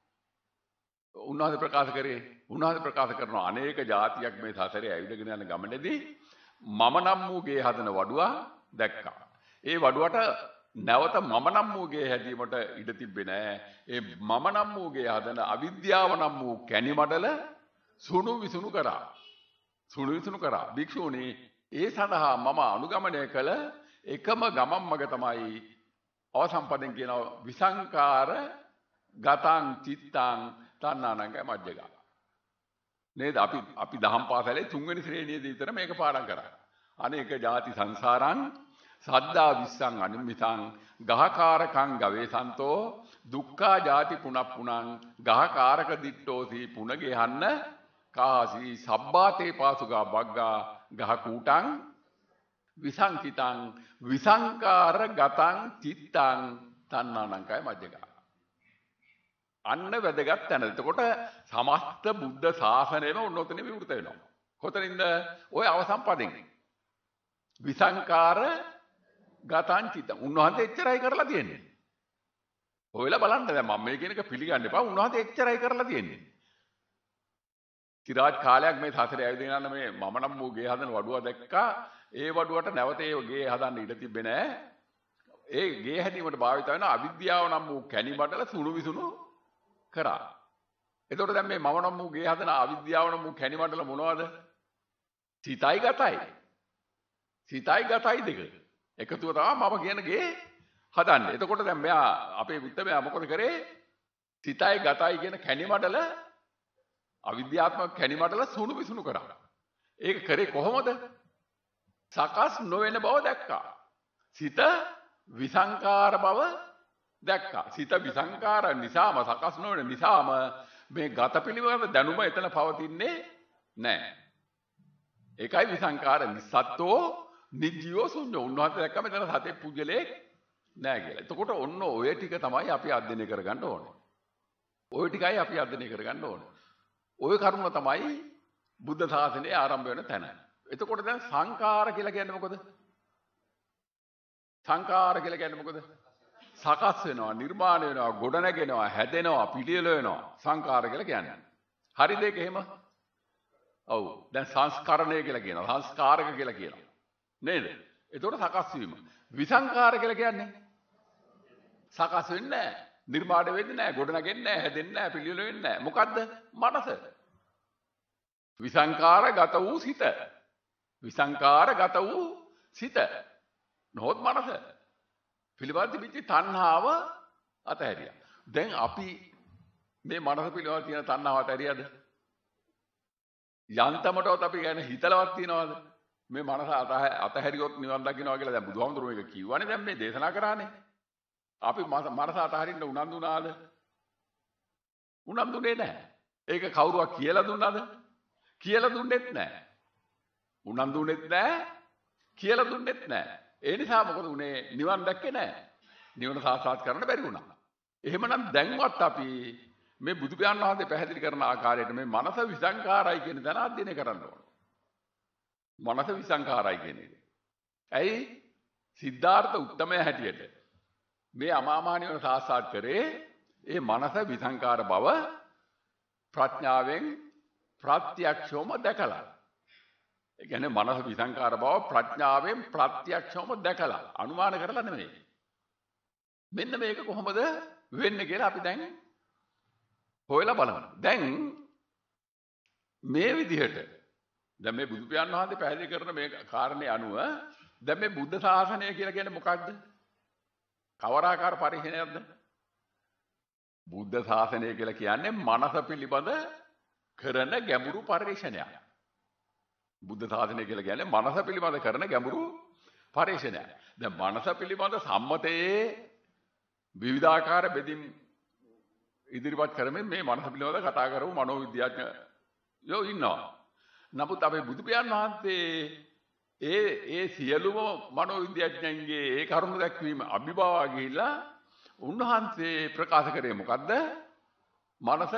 උන්වහන්සේ ප්‍රකාශ කරේ උන්වහන්සේ ප්‍රකාශ කරනවා අනේක જાතියක් මේ සසරේ ඇවිදගෙන යන ගමනේදී මම නම් වූ ගේ හදන වඩුවා දැක්කා. ඒ වඩුවට නැවත මම නම් වූ ගේ හැදීමට ඉඩ තිබ්බේ නෑ. ඒ මම නම් වූ ගේ හදන අවිද්‍යාව නම් වූ කැණි මඩල සුණු විසුණු කරා. සුණු විසුණු කරා. භික්ෂුණී ඒ සඳහා මම අනුගමනය කළ එකම ගමන් මඟ තමයි අවසම්පදෙන් කියනවා විසංකාර ගතං චිත්තං තණ්හානංගය මජ්ජගා. නේද? අපි අපි දහම් පාසලේ තුන්වෙනි ශ්‍රේණියේදී විතර මේක පාඩම් කරා. අනේක ಜಾති සංසාරං සද්දා විස්සං අනිමිතං ගහකාරකං ගවේසන්තෝ දුක්ඛා ಜಾති පුනප්පුනං ගහකාරක දිට්ඨෝසි පුන ගෙහන්න කාසි සබ්බාතේ පාසුගා බග්ගා ගහ කූටං විසංකිතං විසංකාර ගතං චිත්තං තණ්හානංගය මජ්ජගා. අන්න වැදගත් තැන. එතකොට සමස්ත බුද්ධ ශාසනයම උන්නතනේ විවෘත වෙනවා. කොතනින්ද? ওই අවසන් පදෙන්. විසංකාර ගතං චිත්තං. උන්වහන්සේ එච්චරයි කරලා තියෙන්නේ. ඔයලා බලන්න දැන් මම මේ කියන එක පිළිගන්න එපා. උන්වහන්සේ එච්චරයි කරලා තියෙන්නේ. চিරාජ් කාලයක් මේ සසරේ ඇවිදගෙන යන මේ මම නම් මූ ගේ හදන වඩුව දැක්කා. ඒ වඩුවට නැවත ඒ ගේ හදන්න ඉඩ තිබ්බේ නැහැ. ඒ ගේ හැදීමට භාවිත වෙන අවිද්‍යාව නම් වූ කැණි බඩල සුණු විසුණු කරා. එතකොට දැන් මේ මම නම් වූ ගේ හදන අවිද්‍යාව නම් වූ කැණි මඩල මොනවද? සිතයි ගතයි. සිතයි ගතයි දෙක. එකතුව තමයි මම කියන ගේ හදන්නේ. එතකොට දැන් මෙයා අපේ බුද්ධමයා මොකද කරේ? සිතයි ගතයි කියන කැණි මඩල අවිද්‍යාත්මක කැණි මඩල සුණු විසුණු කරා. ඒක කරේ කොහොමද? සකස් නොවන බව දැක්කා. සිත විසංකාර බව දැක්කා. සිත විසංකාර නිසාම සකස් නොවන නිසාම මේ ගත පිළිවෙල දැනුම එතන පවතින්නේ නැහැ. ඒකයි විසංකාර නිසත්ත්වෝ නිජීවෝ ශුන්‍යෝ. උන්වහන්සේ දැක්කම එතන සතේ පුජ්‍යලේ නැහැ කියලා. එතකොට ඔන්න ඔය ටික තමයි අපි අධ්‍යයනය කරගන්න ඕනේ. ඔය ටිකයි අපි අධ්‍යයනය කරගන්න ඕනේ. ඔය කරුණ තමයි බුද්ධ ශාසනයේ ආරම්භ වෙන තැන. එතකොට දැන් සංකාර කියලා කියන්නේ මොකද? සංකාර කියලා කියන්නේ මොකද? සකස් වෙනවා, නිර්මාණය වෙනවා, ගොඩ නැගෙනවා, හැදෙනවා, පිළියෙල වෙනවා. සංකාර කියලා කියන්නේ. හරිද ඒක එහෙම? ඔව්. දැන් සංස්කරණය කියලා කියනවා. සංස්කාරක කියලා කියනවා. නේද? එතකොට සකස් වීම. විසංකාර කියලා කියන්නේ සකස් වෙන්නේ නැහැ. නිර්මාණය වෙන්නේ නැහැ, ගොඩ නැගෙන්නේ නැහැ, හැදෙන්නේ නැහැ, පිළියෙල වෙන්නේ නැහැ. මොකද්ද? මනස. විසංකාරගත වූ සිත. විසංකාරගත වූ සිත. නොහොත් මනස. පිළිබඳ තිබිච්ච තණ්හාව අතහැරියා. දැන් අපි මේ මනස පිළිබඳ තියෙන තණ්හාව අතහැරියාද? යන්තමටවත් අපි ගැන හිතලවත් තියනවද? මේ මනස අතහැරියොත් නිවන් දකින්නවා කියලා දැන් බුදුහාමුදුරුවෝ මේක කිව්වනේ. දැන් මේ දේශනා කරානේ. අපි මනස අතහරින්න උනන්දු වුණාද? උනන්දුනේ නැහැ. ඒක කවුරුවක් කියලා දුන්නාද? කියලා දුන්නෙත් නැහැ. උනන්දුනෙත් නැහැ. කියලා දුන්නෙත් නැහැ. ඒ නිසා මොකද උනේ? නිවන් දැක්කේ නැහැ. නිවන සාක්ෂාත් කරන්න බැරි වුණා. එහෙමනම් දැන්වත් අපි මේ බුදු පියාණන් වහන්සේ පැහැදිලි කරන ආකාරයට මේ මනස විසංකාරයි කියන දන අධ්‍යයනය කරන්න ඕන. මනස විසංකාරයි කියන්නේ. ඇයි? සිද්ධාර්ථ උත්තමයා හැටියට මේ අමාමහ නිවන සාක්ෂාත් කරේ ඒ මනස විසංකාර බව ප්‍රඥාවෙන් ප්‍රත්‍යක්ෂවම දැකලා. ඒ කියන්නේ මනස විසංකාර බව ප්‍රඥාවෙන් ප්‍රත්‍යක්ෂවම දැකලා අනුමාන කරලා නෙමෙයි. මෙන්න මේක කොහොමද වෙන්නේ කියලා අපි දැන් හොයලා බලමු. දැන් මේ විදිහට දැන් මේ බුදු පියාණන් වහන්සේ පැහැදිලි කරන මේ කාරණේ අනුව දැන් මේ බුද්ධ ශාසනය කියලා කියන්නේ මොකක්ද? කවර ආකාර පරිහරණයක්ද? බුද්ධ ශාසනය කියලා කියන්නේ මනස පිළිබඳ කරන ගැඹුරු පරිශ්‍රණයක්. බුද්ධ ශාසනය කියලා කියන්නේ මනස පිළිබඳ කරන ගැඹුරු පරිශ්‍රණයක්. දැන් මනස පිළිබඳ සම්මතයේ විවිධාකාර බෙදින් ඉදිරිපත් කරමින් මේ මනස පිළිබඳ කතා කරපු මනෝවිද්‍යාඥයෝ ඉන්නවා. නමුත් අපේ බුදු පියාණන් වහන්සේ ඒ ඒ සියලුම මනෝවිද්‍යාඥයන්ගේ ඒ කරුණු දැක්වීම අභිභවා ගිහිල්ලා උන්වහන්සේ ප්‍රකාශ කරේ මොකද්ද? මනස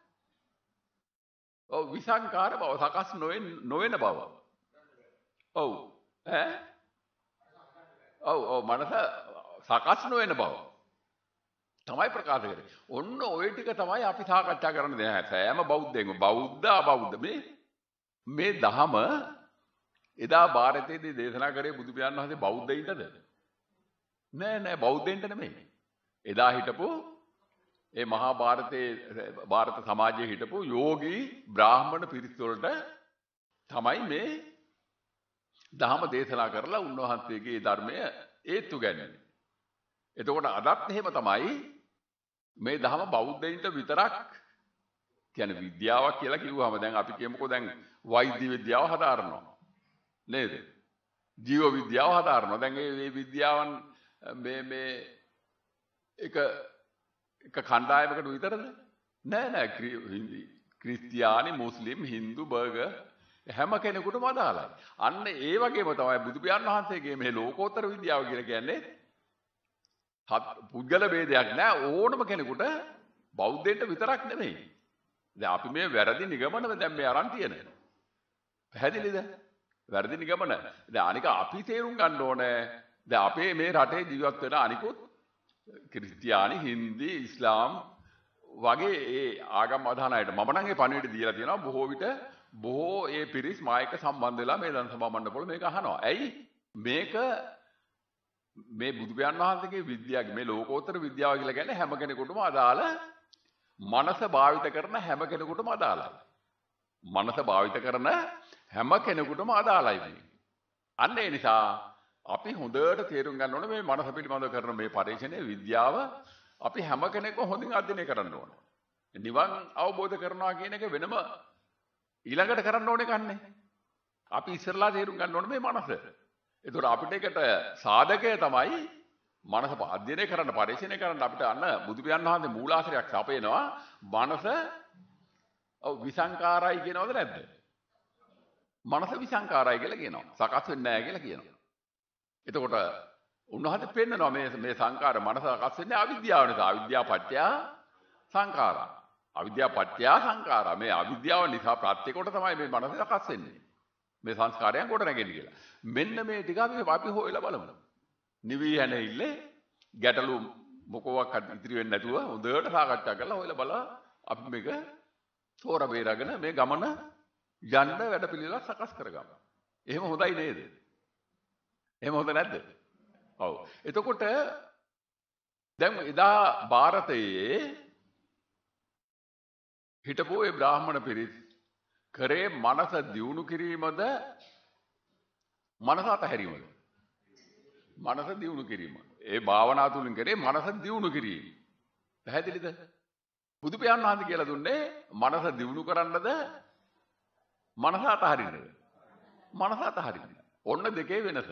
ඔව් විසංකාර බව, සකස් නොවෙන නොවන බව. ඔව් ඈ ඔව් ඔව් මනස සකස් නොවන බව තමයි ප්‍රකාශ කරේ. ඔන්න ওই ටික තමයි අපි සාකච්ඡා කරන්න දෙන්නේ. සෑම බෞද්ධයෙක්ම බෞද්ධ අබෞද්ධ මේ මේ දහම එදා ಭಾರತයේදී දේශනා කරේ බුදු පියාණන් වහන්සේ බෞද්ධයින්ටද? නෑ නෑ බෞද්ධයින්ට නෙමෙයි. එදා හිටපු ඒ මහා ಭಾರತයේ ಭಾರತ සමාජයේ හිටපු යෝගී බ්‍රාහ්මණ පිරිස් වලට තමයි මේ දහම දේශනා කරලා උන්වහන්සේගේ ධර්මය ඒත්තු ගැනීම. එතකොට අදත් එහෙම තමයි මේ දහම බෞද්ධයින්ට විතරක් කියන්නේ විද්‍යාවක් කියලා කිව්වම දැන් අපි කියමුකෝ දැන් වෛද්‍ය විද්‍යාව හදාරනවා නේද? ජීව විද්‍යාව හදාරනවා. දැන් මේ විද්‍යාවන් මේ මේ එක එක කණ්ඩායමකට විතරද? නෑ නෑ ක්‍රිස්තියානි, මුස්ලිම්, හින්දු, බර්ගර් හැම කෙනෙකුටම අදාළයි. අන්න ඒ වගේම තමයි බුදු පියාණන් වහන්සේගේ මේ ලෝකෝත්තර විද්‍යාව කියලා කියන්නේ පුද්ගල ભેදයක් නෑ, ඕනම කෙනෙකුට බෞද්ධයන්ට විතරක් නෙමෙයි. දැන් අපි මේ වැරදි නිගමන දැන් මේ අරන් තියෙන. පැහැදිලිද? වැරදි නිගමන. දැන් අනික අපි තේරුම් ගන්න ඕනේ දැන් අපේ මේ රටේ ජීවත් වෙන අනිකුත් ක්‍රිස්තියානි, හින්දි, ඉස්ලාම් වගේ ඒ ආගම් අදහන අයට මම නම් ඒ පණිවිඩ දීලා තියෙනවා. බොහෝ විට බොහෝ ඒ පිරිස් මායක සම්බන්ධ වෙලා මේ දන් සභා මණ්ඩපවල මේක අහනවා. ඇයි මේක මේ බුදු පියාණන් වහන්සේගේ විද්‍යාවේ මේ ලෝකෝත්තර විද්‍යාව කියලා කියන්නේ හැම කෙනෙකුටම අදාළ මනස භාවිත කරන හැම කෙනෙකුටම අදාළයි. මනස භාවිත කරන හැම කෙනෙකුටම අදාළයි මේ. අන්න ඒ නිසා අපි හොඳට තේරුම් ගන්න ඕනේ මේ මනස පිළිබඳව කරන මේ පරීක්ෂණයේ විද්‍යාව අපි හැම කෙනෙක්ම හොඳින් අධ්‍යයනය කරන්න ඕනේ. නිවන් අවබෝධ කරනවා කියන එක වෙනම ඊළඟට කරන්න ඕනේ කන්නේ. අපි ඉස්සරලා තේරුම් ගන්න ඕනේ මේ මනස. ඒතකොට අපිට ඒකට සාධකය තමයි මනස අධ්‍යයනය කරන්න පරීක්ෂණය කරන්න අපිට අන්න බුදු පියාණන් වහන්සේ මූලාශ්‍රයක් සපයනවා. මනස ඔව් විසංකාරයි කියනවද නැද්ද? මනස විසංකාරයි කියලා කියනවා. සකස් වෙන්නේ නැහැ කියලා කියනවා. එතකොට උන්වහන්සේ පෙන්නනවා මේ මේ සංකාර මනස සකස් වෙන්නේ අවිද්‍යාව නිසා. අවිද්‍යාව පත්‍ය සංකාරා. අවිද්‍යාව පත්‍ය සංකාරා. මේ අවිද්‍යාව නිසා ප්‍රත්‍ය කොට තමයි මේ මනස සකස් වෙන්නේ. මේ සංස්කාරයන් කොට නැගෙන්නේ කියලා. මෙන්න මේ ටික අපි අපි හොයලා බලමු. නිවි හැනෙille ගැටලු මොකවත් ඉතිරි වෙන්නේ නැතුව හොඳට සාකච්ඡා කරලා හොයලා බලලා අපි මේක තෝර බේරගෙන මේ ගමන යන්න වැඩ පිළිවෙලක් සකස් කරගමු. එහෙම හොඳයි නේද? එහෙම හොඳ නැද්ද? ඔව්. එතකොට දැන් එදා ಭಾರತයේ හිටපු ඒ බ්‍රාහ්මණ පිරිස් කරේ මනස දියුණු කිරීමද මනස අතහැරීමද? මනස දියුණු කිරීම. ඒ භාවනා තුලින් කරේ මනස දියුණු කිරීම. පැහැදිලිද? බුදු පියාණන් වහන්සේ කියලා දුන්නේ මනස දියුණු කරන්නද මනස අතහරින්නද? මනස අතහරින්න. ඔන්න දෙකේ වෙනස.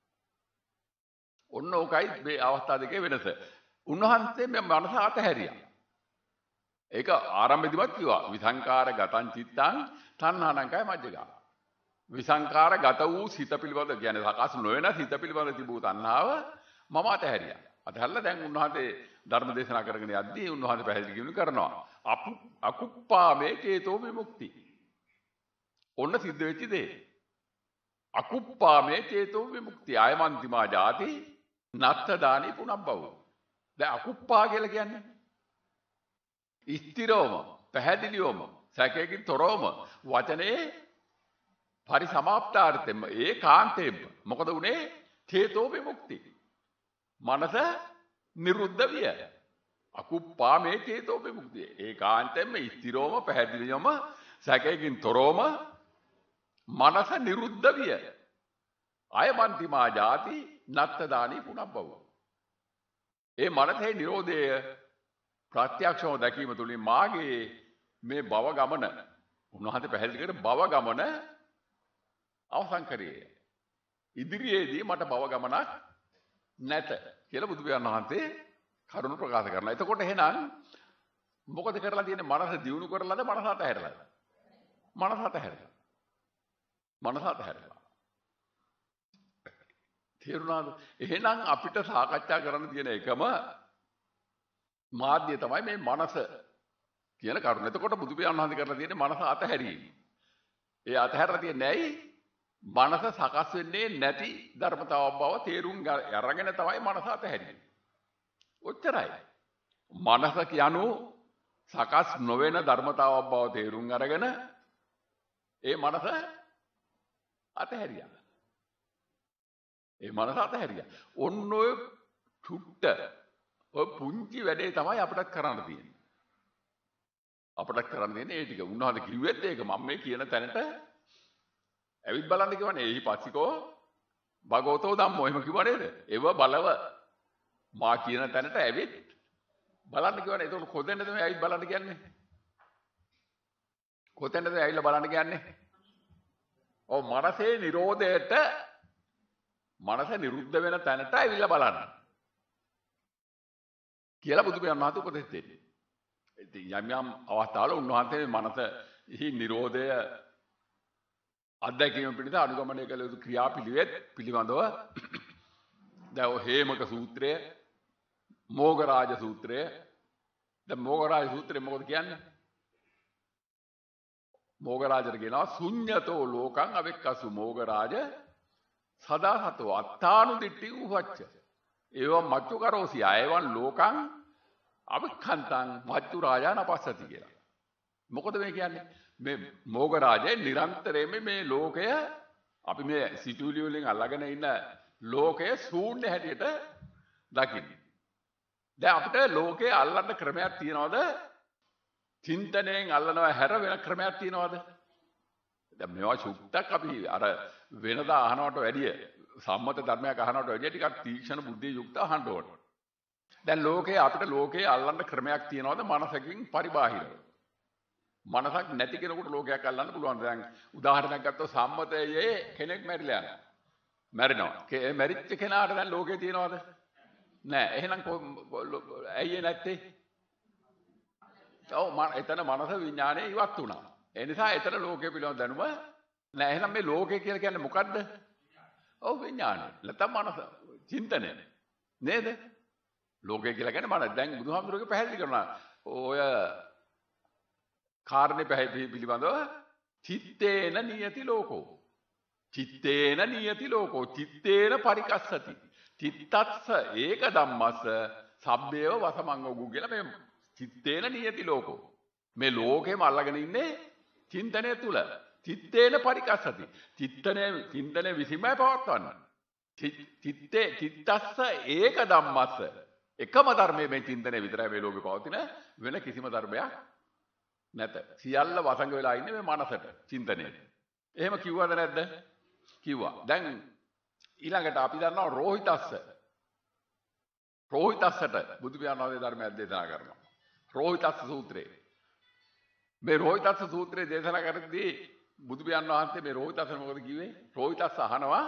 ඔන්න ඕකයි මේ අවස්ථා දෙකේ වෙනස. උන්වහන්සේ මේ මනස අතහැරියා. ඒක ආරම්භෙදිමත් කිව්වා විසංකාර ගතං චිත්තං තණ්හානංකය මජ්ජගා. විසංකාර ගත වූ සිත පිළිබඳ කියන්නේ සකස් නොවන සිත පිළිබඳ තිබූ තණ්හාව මම අතහැරියා. අතහැරලා දැන් උන්වහන්සේ ධර්ම දේශනා කරගෙන යද්දී උන්වහන්සේ පැහැදිලි කිව්ව කරනවා. අකුප්පාමේ චේතෝ විමුක්ති. ඔන්න සිද්ධ වෙච්ච දේ. අකුප්පාමේ චේතෝ විමුක්ති. ආයමන්තිමා ජාති නත්ත දානි පුනබ්බව. දැන් අකුප්පා කියලා කියන්නේ ස්ථිරවම පැහැදිලිවම සැකයකින් තොරවම වචනේ පරිසමාප්තාර්ථෙම ඒකාන්තයෙන්ම මොකද උනේ? චේතෝ විමුක්ති. මනස නිරුද්ධ විය. අකුප්පා මේ චේතෝ විමුක්තිය. ඒකාන්තයෙන්ම ස්ථිරවම පැහැදිලිවම සැකයකින් තොරවම මනස නිරුද්ධ විය. අයමන්තිමා ජාති නත්ත දානි පුනබ්බව. ඒ මනසේ නිරෝධය ප්‍රත්‍යක්ෂව දැකීම තුලින් මාගේ මේ භව ගමන උන්වහන්සේ පැහැදිලි කර භව ගමන අවසන් කරේ. ඉදිරියේදී මට භව ගමනක් නැත කියලා බුදු පියාණන් වහන්සේ කරුණ ප්‍රකාශ කරනවා. එතකොට එහෙනම් මොකද කරලා තියෙන්නේ? මනස දියුණු කරලාද මනස අතහැරලාද? මනස අතහැරලා. මනස අතහැරලා. තේරුණාද? එහෙනම් අපිට සාකච්ඡා කරන්න තියෙන එකම මාධ්‍ය තමයි මේ මනස කියන කරුණ. එතකොට බුදු පියාණන් වහන්සේ කරලා තියෙන්නේ මනස අතහැරීම. ඒ අතහැරලා තියෙන්නේ ඇයි? මනස සකස් වෙන්නේ නැති ධර්මතාවක් බව තේරුම් අරගෙන තමයි මනස අතහැරීම. ඔච්චරයි. මනස කියනු සකස් නොවන ධර්මතාවක් බව තේරුම් අරගෙන ඒ මනස අතහැරියා. ඒ මනස අතහැරියා. ඔන්න ඔය චුට්ට ඔය පුංචි වැඩේ තමයි අපිට කරන්න තියෙන්නේ. අපිට කරන්න තියෙන්නේ ඒ ටික. උන්වහන්සේ කිව්වෙත් ඒක මම මේ කියන තැනට ඇවිත් බලන්න කිව්වනේ. එහි පස්සිකෝ භගවතෝ ධම්මෝ එහෙම කිව්ව නේද? ඒව බලව මා කියන තැනට ඇවිත් බලන්න කිව්වනේ. ඒක කොතැනද මේ ඇවිත් බලන්න කියන්නේ? කොතැනද ඇවිල්ලා බලන්න කියන්නේ? ඔව් මනසේ නිරෝධයට මනස නිරුද්ධ වෙන තැනට ඇවිල්ලා බලන්න කියලා බුදු පියාණන් වහන්සේ උපදෙස් දෙන්නේ. ඉතින් යම් යම් අවස්ථාවල උන්වහන්සේ මනසෙහි නිරෝධය අධ්‍යක්ෂණය පිණිස අනුගමනය කළ යුතු ක්‍රියාපිළිවෙත් පිළිබඳව දැන් ඔය හේමක සූත්‍රය, මෝගරාජ සූත්‍රය, දැන් මෝගරාජ සූත්‍රය මොකද කියන්නේ? මෝගරාජට කියනවා ශුඤ්ඤතෝ ලෝකං අවෙක්කසු මෝගරාජ සදාසතෝ අත්තානුදිට්ඨි උවච්ච ඒව මච්චු කරෝසි අයවන් ලෝකං අවික්ඛන්තං මච්චු රාජා නපස්සති කියලා. මොකද මේ කියන්නේ? මේ මෝගරාජේ නිරන්තරයෙන්ම මේ ලෝකය අපි මේ සිතුවිලි වලින් අල්ලගෙන ඉන්න ලෝකය ශූන්‍ය හැටියට දකින්නේ. දැන් අපිට ලෝකේ අල්ලන්න ක්‍රමයක් තියනවද? චින්තනයෙන් අල්ලනවා හැර වෙන ක්‍රමයක් තියනවද? දැන් මේවා සුක්තක් අපි අර වෙනදා අහනවට වැඩිය සම්මත ධර්මයක් අහනවට වැඩිය ටිකක් තීක්ෂණ බුද්ධිය යුක්ත අහන්න ඕනේ. දැන් ලෝකේ අපිට ලෝකේ අල්ලන්න ක්‍රමයක් තියනවද මනසකින් පරිබාහිරව? මනසක් නැති කෙනෙකුට ලෝකයක් අල්ලන්න පුළුවන්. දැන් උදාහරණයක් ගත්තොත් සම්මතයේ කෙනෙක් මැරිලා යනවා. මැරෙනවා. ඒ මැරිච්ච කෙනාට දැන් ලෝකේ තියනවද? නෑ. එහෙනම් ඇයි නැත්තේ? ඔව් එතන මනස විඥානේ ඉවත් වුණා. ඒ නිසා එතන ලෝකේ පිළිබඳ දැනුම නෑ. එහෙනම් මේ ලෝකේ කියලා කියන්නේ මොකද්ද? ඔව් විඥානේ. නැත්නම් මනස, චින්තනය. නේද? ලෝකේ කියලා කියන්නේ මනස. දැන් බුදුහාමුදුරුවෝ පැහැදිලි කරනවා. ඔය කාරණේ පැහැදිලි පිළිබඳව චිත්තේන නියති ලෝකෝ. චිත්තේන නියති ලෝකෝ. චිත්තේන පරිකස්සති. චිත්තස්ස ඒක ධම්මස්ස සබ්බේව වසමංගෝ කියලා මේ චිත්තේන නියති ලෝකෝ. මේ ලෝකෙම අල්ලගෙන ඉන්නේ චින්තනය තුල. චිත්තේන පරිකස්සති. චිත්තනේ චින්තනේ විසීමයි පවත්වන්න. චිත්තේ චිත්තස්ස ඒක ධම්මස්ස එකම ධර්මයේ මේ චින්තනය විතරයි මේ ලෝකේ පවතින, වෙන කිසිම ධර්මයක් නැත. සියල්ල වසඟ වෙලා ඉන්නේ මේ මනසට, චින්තනයට. එහෙම කිව්වද නැද්ද? කිව්වා. දැන් ඊළඟට අපි දන්නවා රෝහිතස්ස. රෝහිතස්සට බුදු පියාණන් වහන්සේ ධර්මයක් දේශනා කරනවා. රෝහිතස්ස සූත්‍රය. මේ රෝහිතස්ස සූත්‍රය දේශනා කරද්දී බුදු පියාණන් වහන්සේ මේ රෝහිතස්ස මොකද කිව්වේ? රෝහිතස්ස අහනවා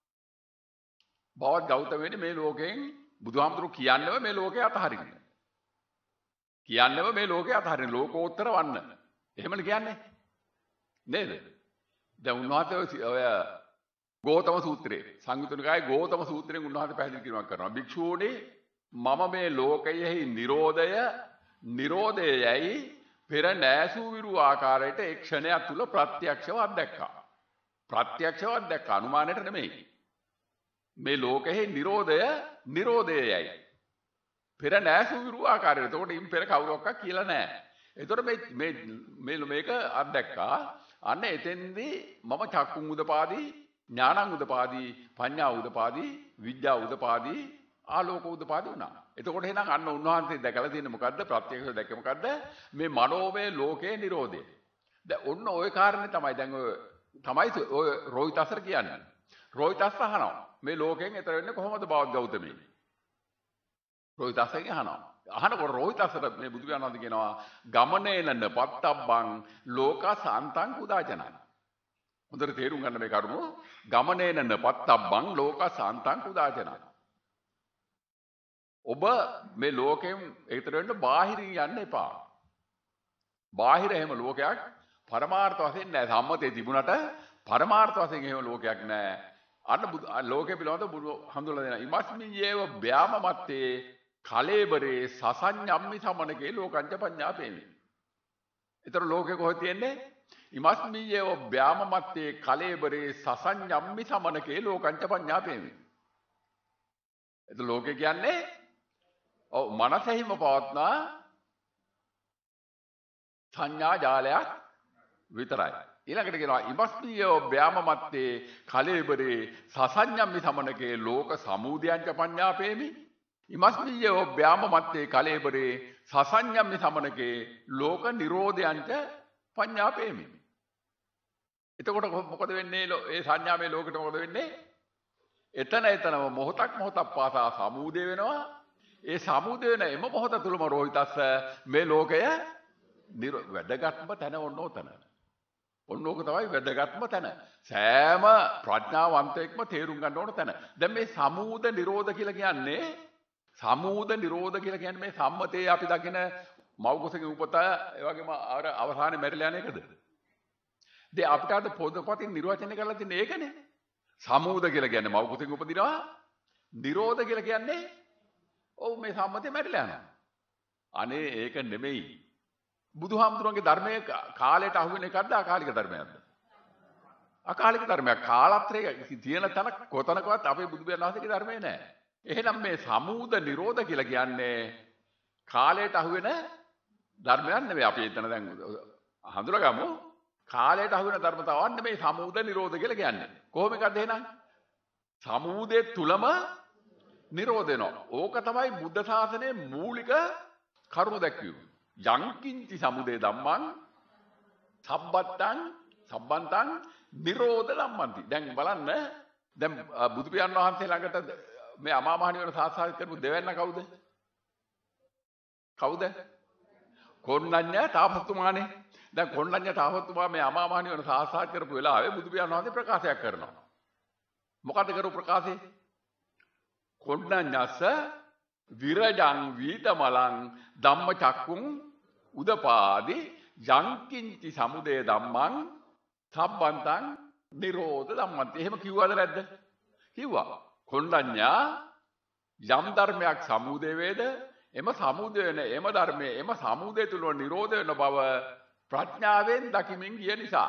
බවත් ගෞතමයනි මේ ලෝකයෙන් බුදුහාමුදුරුවෝ කියන්නේව මේ ලෝකේ අතහරින්න. කියන්නේව මේ ලෝකේ අතහරින්න ලෝකෝත්තර වන්න. එහෙමනේ කියන්නේ. නේද? දැන් උන්වහන්සේ ඔය ගෝතම සූත්‍රයේ සංයුත්ත නිකායේ ගෝතම සූත්‍රයෙන් උන්වහන්සේ පැහැදිලි කිරීමක් කරනවා. භික්ෂූනි මම මේ ලෝකයෙහි නිරෝධය නිරෝධයයි පෙර නෑසූ විරු ආකාරයට ඒ ක්ෂණයක් තුල ප්‍රත්‍යක්ෂව අත්දැක්කා. ප්‍රත්‍යක්ෂව අත්දැක්කා අනුමානයට නෙමෙයි. මේ ලෝකෙහි නිරෝධය නිරෝධයයි පෙර නෑසූ විරු ආකාරයට. එතකොට ඉන් පෙර කවුරක්වත් කියලා නෑ. එතකොට මේ මේ මේක අත්දැක්කා. අන්න එතෙන්දී මම චක්කුම් උදපාදී ඥානං උදපාදී පඤ්ඤා උදපාදී විද්‍යා උදපාදී ආලෝක උදපාදී වුණා. එතකොට එහෙනම් අන්න උන්වහන්සේ දැකලා තියෙන්නේ මොකද්ද? ප්‍රත්‍යක්ෂව දැක්කේ මොකද්ද? මේ මනෝමය ලෝකයේ නිරෝධය. දැන් ඔන්න ওই කාරණේ තමයි දැන් ඔය තමයි ඔය රෝහිතස්සර කියන්නේ. රෝහිතස්ස අහනවා මේ ලෝකයෙන් එතර වෙන්නේ කොහොමද බවත් ගෞතමී? රෝහිතස්සෙන් අහනවා. අහනකොට රෝහිතස්සට මේ බුදු පියාණන් වහන්සේ කියනවා ගමනේන පත්තබ්බං ලෝක සාන්තං කුදාචනං. හොඳට තේරුම් ගන්න මේ කරුණු. ගමනේන පත්තබ්බං ලෝක සාන්තං කුදාචනං. ඔබ මේ ලෝකයෙන් ඒතර වෙන්න බාහිරින් යන්න එපා. බාහිර එහෙම ලෝකයක් පරමාර්ථ වශයෙන් නැහැ. සම්මතයේ තිබුණට පරමාර්ථ වශයෙන් එහෙම ලෝකයක් නැහැ. අන්න ලෝකේ පිළිබඳව බුදු හඳුනලා දෙනවා. ඉමස්මින් යේව බ්‍යාම මත්තේ කලේබරේ සසඤ්ඤම්මි සමනකේ ලෝකංච පඤ්ඤාපේමි. ඒතර ලෝකේ කොහෙද තියෙන්නේ? ඉමස්මින් යේව බ්‍යාම මත්තේ කලේබරේ සසඤ්ඤම්මි සමනකේ ලෝකංච පඤ්ඤාපේමි. ඒතර ලෝකේ කියන්නේ ඔව් මනසෙහිම පවත්නා සංඥා ජාලයක් විතරයි. ඊළඟට කියනවා ඉමස්මියෝ බ්‍යාම මත්තේ කලේබරේ සසඤ්ඤම්මි සමනකේ ලෝක සමුදයංච පඤ්ඤාපේමි. ඉමස්මියෝ බ්‍යාම මත්තේ කලේබරේ සසඤ්ඤම්මි සමනකේ ලෝක නිරෝධයංච පඤ්ඤාපේමි. එතකොට මොකද වෙන්නේ? ඒ සංඥාමේ ලෝකෙට මොකද වෙන්නේ? එතන එතනම මොහොතක් මොහොතක් පාසා සමුදය වෙනවා. ඒ සමුදය වෙන එම මොහොත තුලම රෝහිතස්ස මේ ලෝකය වැදගත්ම තැන ඔන්න ඔතන. ඔන්න ඕක තමයි වැදගත්ම තැන. සෑම ප්‍රඥාවන්තයෙක්ම තේරුම් ගන්න ඕන තැන. දැන් මේ සමුද නිරෝධ කියලා කියන්නේ සමුද නිරෝධ කියලා කියන්නේ මේ සම්මතයේ අපි දකින මව්කුසගේ උපත ඒ වගේම අර අවසානයේ මැරිලා යන එකද? දැන් අපිට අද පොදුපතින් නිර්වචනය කරලා තියෙන්නේ ඒකනේ. සමුද කියලා කියන්නේ මව්කුසෙන් උපදිනවා. නිරෝධ කියලා කියන්නේ ඔව් මේ සම්මතේ මැරිලා යනවා. අනේ ඒක නෙමෙයි. බුදුහාමුදුරන්ගේ ධර්මයේ කාලයට අහු වෙන එකක්ද අකාලික ධර්මයක්ද? අකාලික ධර්මයක්. කාලත්‍රයේ තියෙන තැන කොතනකවත් අපේ බුදු පියාණන්ගේ ධර්මයේ නැහැ. එහෙනම් මේ සමුද නිරෝධ කියලා කියන්නේ කාලයට අහු වෙන ධර්මයක් නෙමෙයි. අපි එතන දැන් හඳුනගමු. කාලයට අහු වෙන ධර්මතාවක් නෙමෙයි සමුද නිරෝධ කියලා කියන්නේ. කොහොම එකක්ද එහෙනම්? සමුදේ තුලම නිරෝධ වෙනවා. ඕක තමයි බුද්ධ ශාසනයේ මූලික කරුණු දැක්වීම. යංකින්චි සමුදේ ධම්මං සබ්බත්තං සබ්බන්තං නිරෝධ ධම්මන්ති. දැන් බලන්න දැන් බුදු පියාණන් වහන්සේ ළඟට මේ අමා මහ නිවන සාක්ෂාත් කරපු දෙවැන්න කවුද? කවුද? කොණ්ණඤ්ඤ තාපසතුමානේ. දැන් කොණ්ණඤ්ඤ තාපසතුමා මේ අමා මහ නිවන සාක්ෂාත් කරපු වෙලාවේ බුදු පියාණන් වහන්සේ ප්‍රකාශයක් කරනවා. මොකද කරු ප්‍රකාශේ? කොණ්ණඤ්ඤස්ස විරජං වීතමලං ධම්මචක්කුං උදපාදි යංකින්චි සමුදය ධම්මං සබ්බන්තං නිරෝධ ධම්මන්ති. එහෙම කිව්වද නැද්ද? කිව්වා. කොණ්ඩඤ්ඤා යම් ධර්මයක් සමුදය වේද එම සමුදය වෙන එම ධර්මයේ එම සමුදය තුල නිරෝධ වෙන බව ප්‍රඥාවෙන් දකිමින් ගිය නිසා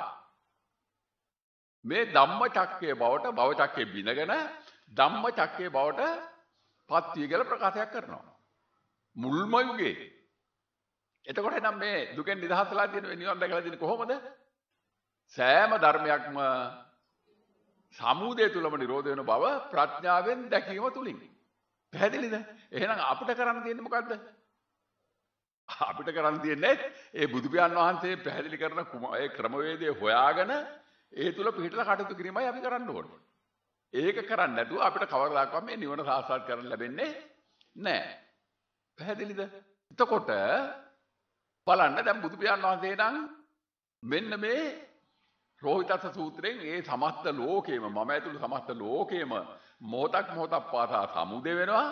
මේ ධම්මචක්කයේ බවට භවචක්කයේ බිනගෙන ධම්මචක්කයේ බවට පත් වී කියලා ප්‍රකාශයක් කරනවා. මුල්ම යුගයේ. එතකොට නම් මේ දුකෙන් නිදහස්ලා තියෙන නිවන් දැකලා තියෙන්නේ කොහොමද? සෑම ධර්මයක්ම සමුදය තුලම නිරෝධ වෙන බව ප්‍රඥාවෙන් දැකීම තුලින්. පැහැදිලිද? එහෙනම් අපිට කරන්න තියෙන්නේ මොකද්ද? අපිට කරන්න තියෙන්නේ ඒ බුදු පියාණන් වහන්සේ පැහැදිලි කරන ඒ ක්‍රමවේදය හොයාගෙන ඒ තුල පිළිහිටලා කටයුතු කිරීමයි අපි කරන්න ඕනේ. ඒක කරන්නේ නැතුව අපිට කවදාකවත් මේ නිවන සාක්ෂාත් කරන්න ලැබෙන්නේ නැහැ. පැහැදිලිද? එතකොට බලන්න දැන් බුදු පියාණන් වහන්සේ නම් මෙන්න මේ රෝහිතස්ස සූත්‍රයෙන් ඒ සමස්ත ලෝකේම මම ඇතුළු සමස්ත ලෝකේම මොහොතක් මොහොතක් පාසා සමුදය වෙනවා.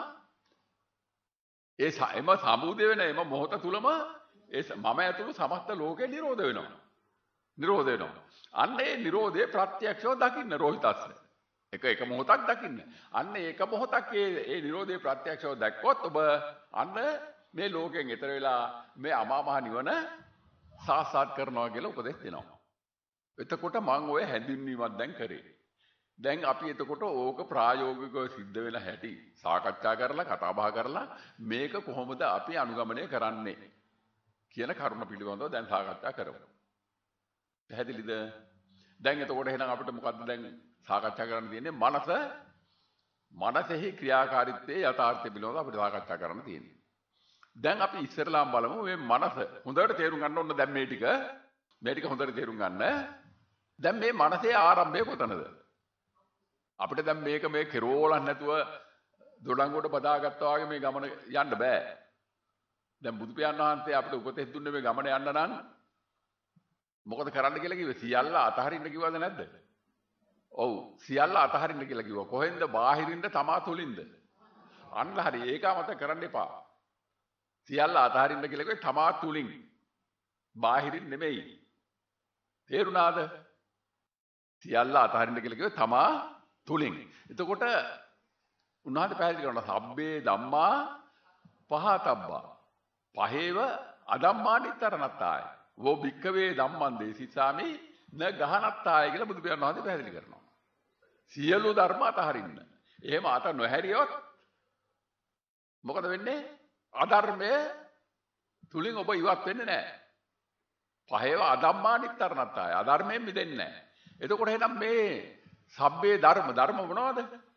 ඒ එම සමුදය වෙන එම මොහොත තුලම ඒ මම ඇතුළු සමස්ත ලෝකේ නිරෝධ වෙනවා. නිරෝධ වෙනවා. අන්න ඒ නිරෝධයේ ප්‍රත්‍යක්ෂව දකින්න රෝහිතස්ස. එක එක මොහොතක් දකින්න. අන්න ඒක මොහොතක් ඒ ඒ නිරෝධයේ ප්‍රත්‍යක්ෂව දැක්කොත් ඔබ අන්න මේ ලෝකයෙන් ඈතර වෙලා මේ අමා මහ නිවන සාක්ෂාත් කරනවා කියලා උපදෙස් දෙනවා. එතකොට මම ඔය හැඳින්වීමක් දැන් කරේ. දැන් අපි එතකොට ඕක ප්‍රායෝගිකව සිද්ධ වෙන හැටි සාකච්ඡා කරලා කතා බහ කරලා මේක කොහොමද අපි අනුගමනය කරන්නේ කියන කරුණ පිළිබඳව දැන් සාකච්ඡා කරමු. පැහැදිලිද? දැන් එතකොට එහෙනම් අපිට මොකද්ද දැන් සාකච්ඡා කරන්න තියෙන්නේ? මනස මනසෙහි ක්‍රියාකාරීත්වයේ යථාර්ථය පිළිබඳව අපිට සාකච්ඡා කරන්න තියෙන්නේ. දැන් අපි ඉස්සරලාම බලමු මේ මනස හොඳට තේරුම් ගන්න ඕන දැන් මේ ටික මේ ටික හොඳට තේරුම් ගන්න. දැන් මේ මනසේ ආරම්භය කොතනද? අපිට දැන් මේක මේ කෙරෝලක් නැතුව දොඩංගොඩ බදාගත්තා වගේ මේ ගමන යන්න බෑ. දැන් බුදු පියාණන් වහන්සේ අපිට උපදෙස් දුන්නේ මේ ගමන යන්න නම් මොකද කරන්න කියලා කිව්වේ? සියල්ල අතහරින්න කිව්වද නැද්ද? ඔව් සියල්ල අතහරින්න කියලා කිව්වා. කොහෙන්ද? බාහිරින්ද තමා තුලින්ද? අන්න හරි. ඒක අමතක කරන්න එපා. සියල්ල අතහරින්න කියලා කිව්වේ තමා තුලින්. බාහිරින් නෙමෙයි. තේරුණාද? සියල්ල අතහරින්න කියලා කිව්වේ තමා තුලින්. එතකොට උන්වහන්සේ පැහැදිලි කරනවා සබ්බේ ධම්මා පහතබ්බා. පහේව අදම්මා නිතරණත්තාය. වෝ භික්කවේ ධම්මං දේසිසාමි න ගහනත්තාය කියලා බුදු පියාණන් වහන්සේ පැහැදිලි කරනවා. සියලු ධර්ම අතහරින්න. එහෙම අත නොහැරියොත් මොකද වෙන්නේ? අධර්මයේ තුලින් ඔබ ඉවත් වෙන්නේ නැහැ. පහේව අදම්මා නිතරණත්තාය. අධර්මයෙන් මිදෙන්නේ නැහැ. එතකොට එහෙනම් මේ සබ්බේ ධර්ම ධර්ම මොනවද?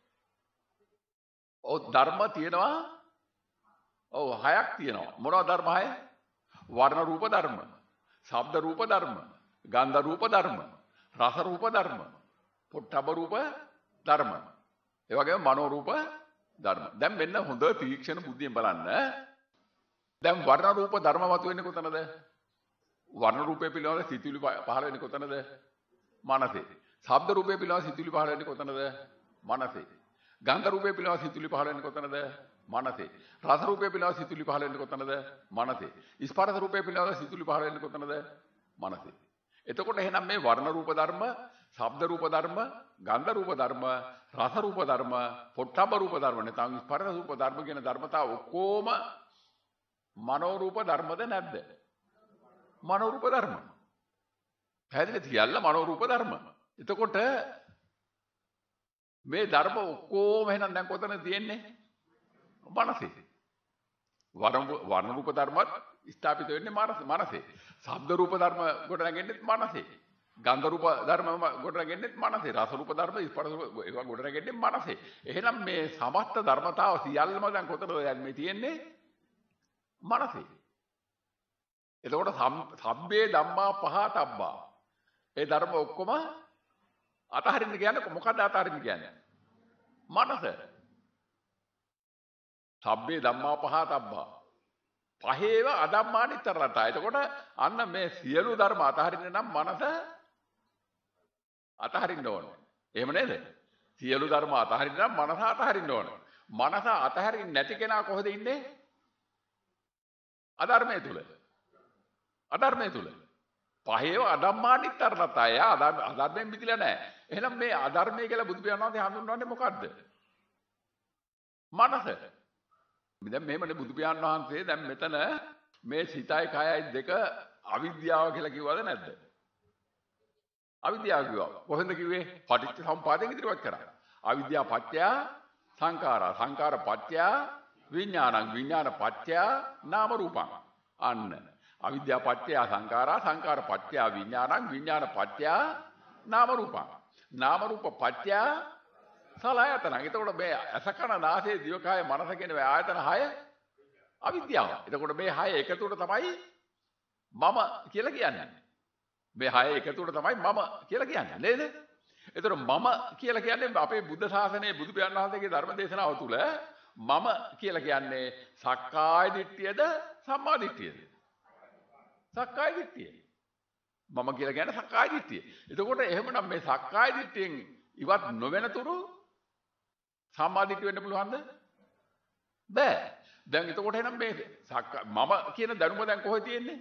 ඔව් ධර්ම තියෙනවා. ඔව් හයක් තියෙනවා. මොනවද ධර්ම හය? වර්ණ රූප ධර්ම, ශබ්ද රූප ධර්ම, ගන්ධ රූප ධර්ම, රස රූප ධර්ම, පොට්ටබ රූප ධර්ම. ඒ වගේම මනෝ රූප ධර්ම. දැන් මෙන්න හොඳ තීක්ෂණ බුද්ධියෙන් බලන්න. දැන් වර්ණ රූප ධර්ම මතුවෙන්නේ කොතනද? වර්ණ රූපේ පිළිබඳ සිතුවිලි පහළ වෙන්නේ කොතනද? මනසේ. ශබ්ද රූපේ පිළිබඳ සිතුවිලි පහළ වෙන්නේ කොතනද? මනසේ. ගන්ධ රූපේ පිළිබඳ සිතුවිලි පහළ වෙන්නේ කොතනද? මනසේ. රස රූපේ පිළිබඳ සිතුවිලි පහළ වෙන්නේ කොතනද? මනසේ. ස්පර්ශ රූපේ පිළිබඳ සිතුවිලි පහළ වෙන්නේ කොතනද? මනසේ. එතකොට එහෙනම් මේ වර්ණ රූප ධර්ම, ශබ්ද රූප ධර්ම, ගන්ධ රූප ධර්ම, රස රූප ධර්ම, පොට්ටබ්බ රූප ධර්ම නැත්නම් ස්පර්ශ රූප ධර්ම කියන ධර්මතා ඔක්කොම මනෝ රූප ධර්මද නැද්ද? මනෝ රූප ධර්ම. පැහැදිලිද? සියල්ල මනෝ රූප ධර්ම. එතකොට මේ ධර්ම ඔක්කොම එහෙනම් දැන් කොතනද තියෙන්නේ? මනසේ. වර්ණ රූප ධර්මත් ස්ථාපිත වෙන්නේ මනසේ. ශබ්ද රූප ධර්ම කොට නැගෙන්නේ මනසේ. ගන්ධ රූප ධර්ම කොට නැගෙන්නේ මනසේ. රස රූප ධර්ම ස්පර්ශ ඒවා කොට නැගෙන්නේ මනසේ. එහෙනම් මේ සමස්ත ධර්මතාව සියල්ලම දැන් කොතනද දැන් මේ තියෙන්නේ? මනසේ. එතකොට සබ්බේ ධම්මා පහතබ්බා. ඒ ධර්ම ඔක්කොම අතහරින්න කියන්නේ මොකක්ද අතහරින්න කියන්නේ? මනස. සබ්බේ ධම්මා පහතබ්බා. පහේව අදම්මා නිතරණත්තාය. එතකොට අන්න මේ සියලු ධර්ම අතහරින්න නම් මනස අතහරින්න ඕනේ. එහෙම නේද? සියලු ධර්ම අතහරින්න නම් මනස අතහරින්න ඕනේ. මනස අතහරින්න නැති කෙනා කොහෙද ඉන්නේ? අධර්මයේ තුල. අධර්මයේ තුල. පහේව අදම්මා නිතරණත්තාය. අධර්මයෙන් මිදිලා නැහැ. එහෙනම් මේ අධර්මයේ කියලා බුදු පියාණන් වහන්සේ හඳුන්වන්නේ මොකද්ද? මනස. දැන් මෙහෙමනේ බුදු පියාණන් වහන්සේ දැන් මෙතන මේ සිතයි කයයි දෙක අවිද්‍යාව කියලා කිව්වද නැද්ද? අවිද්‍යාව කිව්වා. කොහෙන්ද කිව්වේ? පටිච්ච සමුප්පාදයෙන් ඉදිරියට කරා. අවිද්‍යාව පත්‍ය සංඛාරා, සංඛාර පත්‍ය විඥානං, විඥාන පත්‍ය නාම රූපං. අන්න අවිද්‍යාව පත්‍ය සංඛාරා, සංඛාර පත්‍ය විඥානං, විඥාන පත්‍ය නාම රූපං. නාම රූප පත්‍ය සලආයතන. එතකොට මේ අසකන නාසය දිවකය මනස කියන මේ ආයතන හය අවිද්‍යාව. එතකොට මේ හය එකතුවට තමයි මම කියලා කියන්නේ. මේ හය එකතුවට තමයි මම කියලා කියන්නේ නේද? එතකොට මම කියලා කියන්නේ අපේ බුද්ධ ශාසනයේ බුදු පියාණන් වහන්සේගේ ධර්ම දේශනාව තුළ මම කියලා කියන්නේ සක්කාය දිට්ඨියද සම්මා දිට්ඨියද? සක්කාය දිට්ඨිය. මම කියලා කියන්නේ සක්කාය දිට්ඨිය. එතකොට එහෙමනම් මේ සක්කාය දිට්ඨියෙන් ඉවත් නොවන තුරු සම්මා දිට්ඨිය වෙන්න පුළුවන්ද? බෑ. දැන් එතකොට එහෙනම් මේ මම කියන දැනුම දැන් කොහෙද තියෙන්නේ?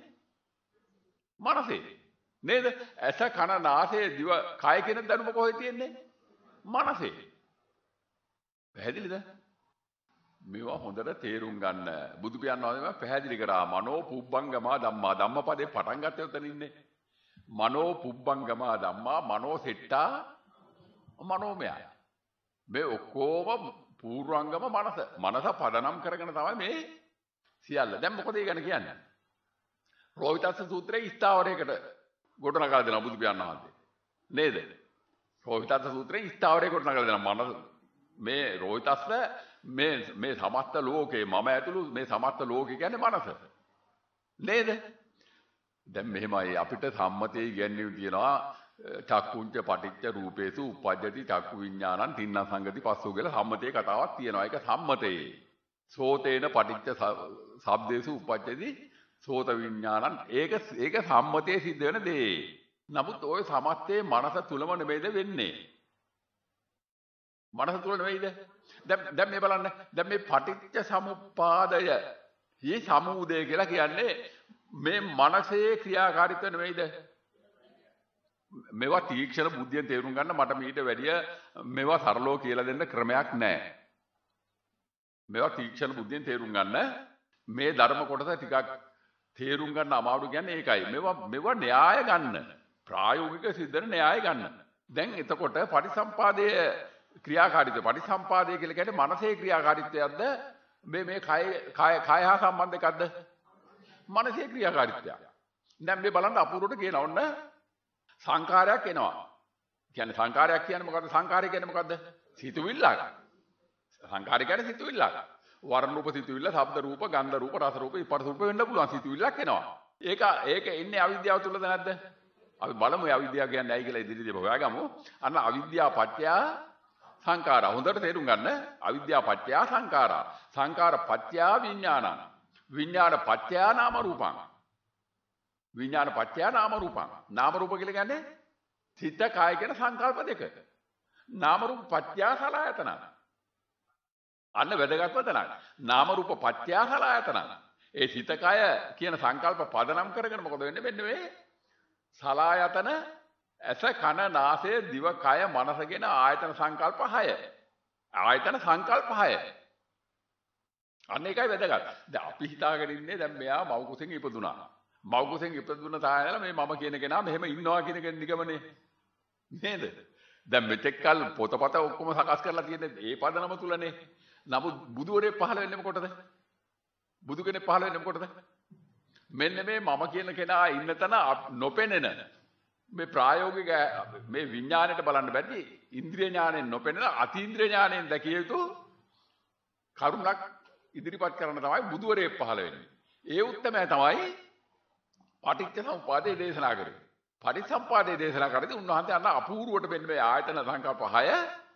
මනසේ. නේද? ඇස කන නාසය දිව කය කියන දැනුම කොහෙද තියෙන්නේ? මනසේ. පැහැදිලිද? මේවා හොඳට තේරුම් ගන්න. බුදු පියාණන් වහන්සේ පැහැදිලි කරා මනෝ පුබ්බංගමා ධම්මා. ධම්මපදේ පටන් ගත්තේ උතන ඉන්නේ. මනෝ පුබ්බංගමා ධම්මා මනෝ සෙට්ටා මනෝමයයි. මේ ඔක්කොම පූර්වංගම මනස. මනස පදනම් කරගෙන තමයි මේ සියල්ල. දැන් මොකද ඒ ගැන කියන්නේ? රෝහිතස්ස සූත්‍රයේ ස්ථාවරයකට ගොඩනගලා දෙනවා බුදු පියාණන් වහන්සේ. නේද? රෝහිතස්ස සූත්‍රයේ ස්ථාවරයකට ගොඩනගලා දෙනවා. මනස මේ රෝහිතස්ස මේ මේ සමස්ත ලෝකේ මම ඇතුළු මේ සමස්ත ලෝකේ කියන්නේ මනස. නේද? දැන් මෙහෙමයි අපිට සම්මතයේ ඉගැන්වීම තියෙනවා චක්කුංච පටිච්ච රූපේසු උපජ්ජති චක්කු විඥානං තින්න සංගති පස්සෝ කියලා සම්මතයේ කතාවක් තියෙනවා. ඒක සම්මතයේ. සෝතේන පටිච්ච ශබ්දේසු උප්පජ්ජති සෝත විඥානං. ඒක ඒක සම්මතයේ සිද්ධ වෙන දේ. නමුත් ওই සමස්තයේ මනස තුලම නෙමෙයිද වෙන්නේ. මනස තුල නෙමෙයිද? දැන් දැන් මේ බලන්න. දැන් මේ පටිච්ච සමුප්පාදය ඊ සමුදය කියලා කියන්නේ මේ මනසේ ක්‍රියාකාරීත්වය නෙමෙයිද? මේවා තීක්ෂණ බුද්ධියෙන් තේරුම් ගන්න මට මීට වැඩිය මේවා සරලව කියලා දෙන්න ක්‍රමයක් නැහැ. මේවා තීක්ෂණ බුද්ධියෙන් තේරුම් ගන්න මේ ධර්ම කොටස ටිකක් තේරුම් ගන්න අමාරු කියන්නේ ඒකයි. මේවා මේවා න්‍යාය ගන්න. ප්‍රායෝගික සිද්ධන න්‍යාය ගන්න. දැන් එතකොට පටිසම්පාදයේ ක්‍රියාකාරීත්වය පටිසම්පාදය කියලා කියන්නේ මනසේ ක්‍රියාකාරීත්වයක්ද මේ මේ කය කය කය හා සම්බන්ධ එකක්ද? මනසේ ක්‍රියාකාරීත්වයක්. දැන් මේ බලන්න අපූර්වට කියන ඔන්න සංකාරයක් එනවා. කියන්නේ සංකාරයක් කියන්නේ මොකද්ද? සංකාරය කියන්නේ මොකද්ද? සිතුවිල්ලක්. සංකාරය කියන්නේ සිතුවිල්ලක්. වර්ණ රූප සිතුවිල්ල, ශබ්ද රූප, ගන්ධ රූප, රස රූප, ස්පර්ශ රූප වෙන්න පුළුවන් සිතුවිල්ලක් එනවා. ඒක ඒක ඉන්නේ අවිද්‍යාව තුලද නැද්ද? අපි බලමු අවිද්‍යාව කියන්නේ ඇයි කියලා ඉදිරියේදී හොයාගමු. අන්න අවිද්‍යාව පත්‍ය සංඛාරා. හොඳට තේරුම් ගන්න. අවිද්‍යාව පත්‍ය සංඛාරා. සංඛාර පත්‍ය විඥානං. විඥාන පත්‍ය නාම රූපං. විඥාන පත්‍ය නාම රූපං. නාම රූප කියලා කියන්නේ සිත කාය කියන සංකල්ප දෙක. නාම රූප පත්‍ය සලආයතන. අන්න වැදගත්ම තැනක්. නාම රූප පත්‍ය සලආයතන. ඒ සිත කාය කියන සංකල්ප පදනම් කරගෙන මොකද වෙන්නේ? මෙන්න මේ සලආයතන ඇස කන නාසය දිව කය මනස කියන ආයතන සංකල්ප හය. ආයතන සංකල්ප හය. අන්න ඒකයි වැදගත්. දැන් අපි හිතාගෙන ඉන්නේ දැන් මෙයා මව් කුසෙන් ඉපදුනා. මව් කුසෙන් ඉපදුන තායලා මේ මම කියන කෙනා මෙහෙම ඉන්නවා කියන එක නිගමනේ. නේද? දැන් මෙතෙක් කල් පොතපත ඔක්කොම සකස් කරලා තියෙන්නේ ඒ පදනම තුලනේ. නමුත් බුදුවරේ පහළ වෙන්නේ මොකටද? බුදු කෙනෙක් පහළ වෙන්නේ මොකටද? මෙන්න මේ මම කියන කෙනා ඉන්න තැන නොපෙනෙන මේ ප්‍රායෝගික මේ විඥාණයට බලන්න බැරි ඉන්ද්‍රිය ඥාණයෙන් නොපෙනෙන අතීන්ද්‍රිය ඥාණයෙන් දැකිය යුතු කරුණක් ඉදිරිපත් කරන තමයි බුදුවරේ පහළ වෙන්නේ. ඒ උත්තරය තමයි පටිච්ච සමුප්පාදයේ දේශනා කරේ. පටිච්චසමුප්පාදයේ දේශනා කරද්දී උන්වහන්සේ අන්න අපූර්වට වෙන්නේ මේ ආයතන සංකල්ප හය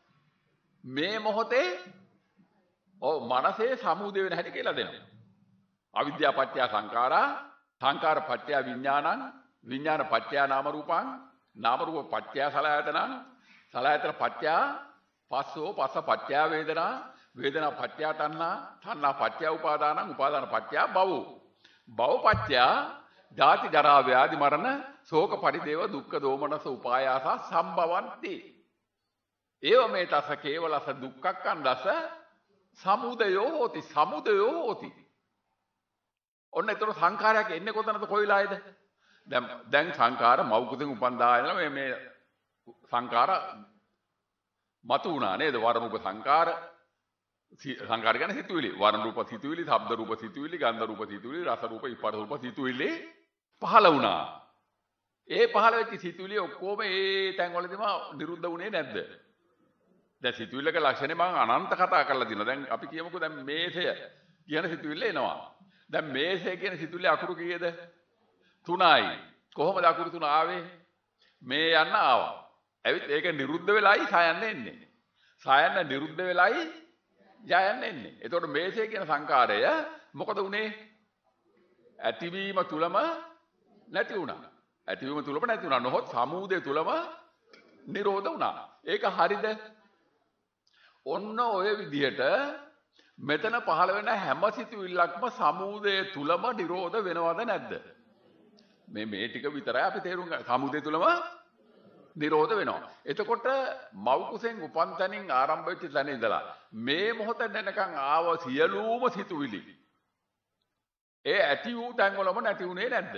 මේ මොහොතේ ඔව් මනසේ සමුදේ වෙන හැටි කියලා දෙනවා. අවිද්‍යා පත්‍ය සංඛාරා, සංඛාර පත්‍ය විඥානං, විඥාන පත්‍ය නාම රූපං, නාම රූප පත්‍ය සලආයතනං, සලආයතන පත්‍ය පස්සෝ, පස්ස පත්‍ය වේදනා, වේදනා පත්‍ය තණ්හා, තණ්හා පත්‍ය උපාදානං, උපාදාන පත්‍ය භව. භව පත්‍ය ජාති ජරා ව්‍යාධි මරණ ශෝක පරිදේව දුක්ඛ දෝමනස උපායාස සම්භවಂತಿ. ඒව මේ තස කේවලස දුක්ඛක්ඛන්දස සමුදයෝ හෝති. සමුදයෝ හෝති. ඔන්න ඒතර සංඛාරයක් එන්නේ කොතනද කොයිලායේද? දැන් දැන් සංඛාර මව් කුසෙන් උපන්දා යනවා මේ මේ සංඛාර මතු වුණා නේද? වර්ණ රූප සංඛාර සංඛාර කියන්නේ සිතුවිලි. වර්ණ රූප සිතුවිලි, ශබ්ද රූප සිතුවිලි, ගන්ධ රූප සිතුවිලි, රස රූප, ස්පර්ශ රූප සිතුවිලි පහළ වුණා. ඒ පහළ වෙච්ච සිතුවිලි ඔක්කොම ඒ තැන්වලදීම නිරුද්ධ වුණේ නැද්ද? දැන් සිතුවිල්ලක ලක්ෂණේ මම අනන්ත කතා කරලා දිනවා. දැන් අපි කියමුකෝ දැන් මේසය කියන සිතුවිල්ල එනවා. දැන් මේසය කියන සිතුවිල්ලේ අකුරු කීයද? තුනයි. කොහොමද අකුරු තුන ආවේ? මේ යන්න ආවා. ඇවිත් ඒක නිරුද්ධ වෙලායි සයන්න එන්නේ. සයන්න නිරුද්ධ වෙලායි යයන්න එන්නේ. එතකොට මේසය කියන සංකාරය මොකද උනේ? ඇතිවීම තුලම නැති වුණා. ඇතිවීම තුලම නැති වුණා. නොහොත් සමුදය තුලම නිරෝධ වුණා. ඒක හරිද? ඔන්න ඔය විදිහට මෙතන පහළ වෙන හැම සිතුවිල්ලක්ම සමුදය තුලම නිරෝධ වෙනවද නැද්ද? මේ මේ ටික විතරයි අපි තේරුම් ගන්න. සමුදය තුලම නිරෝධ වෙනවා. එතකොට මව් කුසෙන් උපන් තැනින් ආරම්භ වෙච්ච තැන ඉඳලා මේ මොහොත දැනකන් ආව සියලුම සිතුවිලි ඒ ඇති වූ තැන් වලම නැති වුණේ නැද්ද?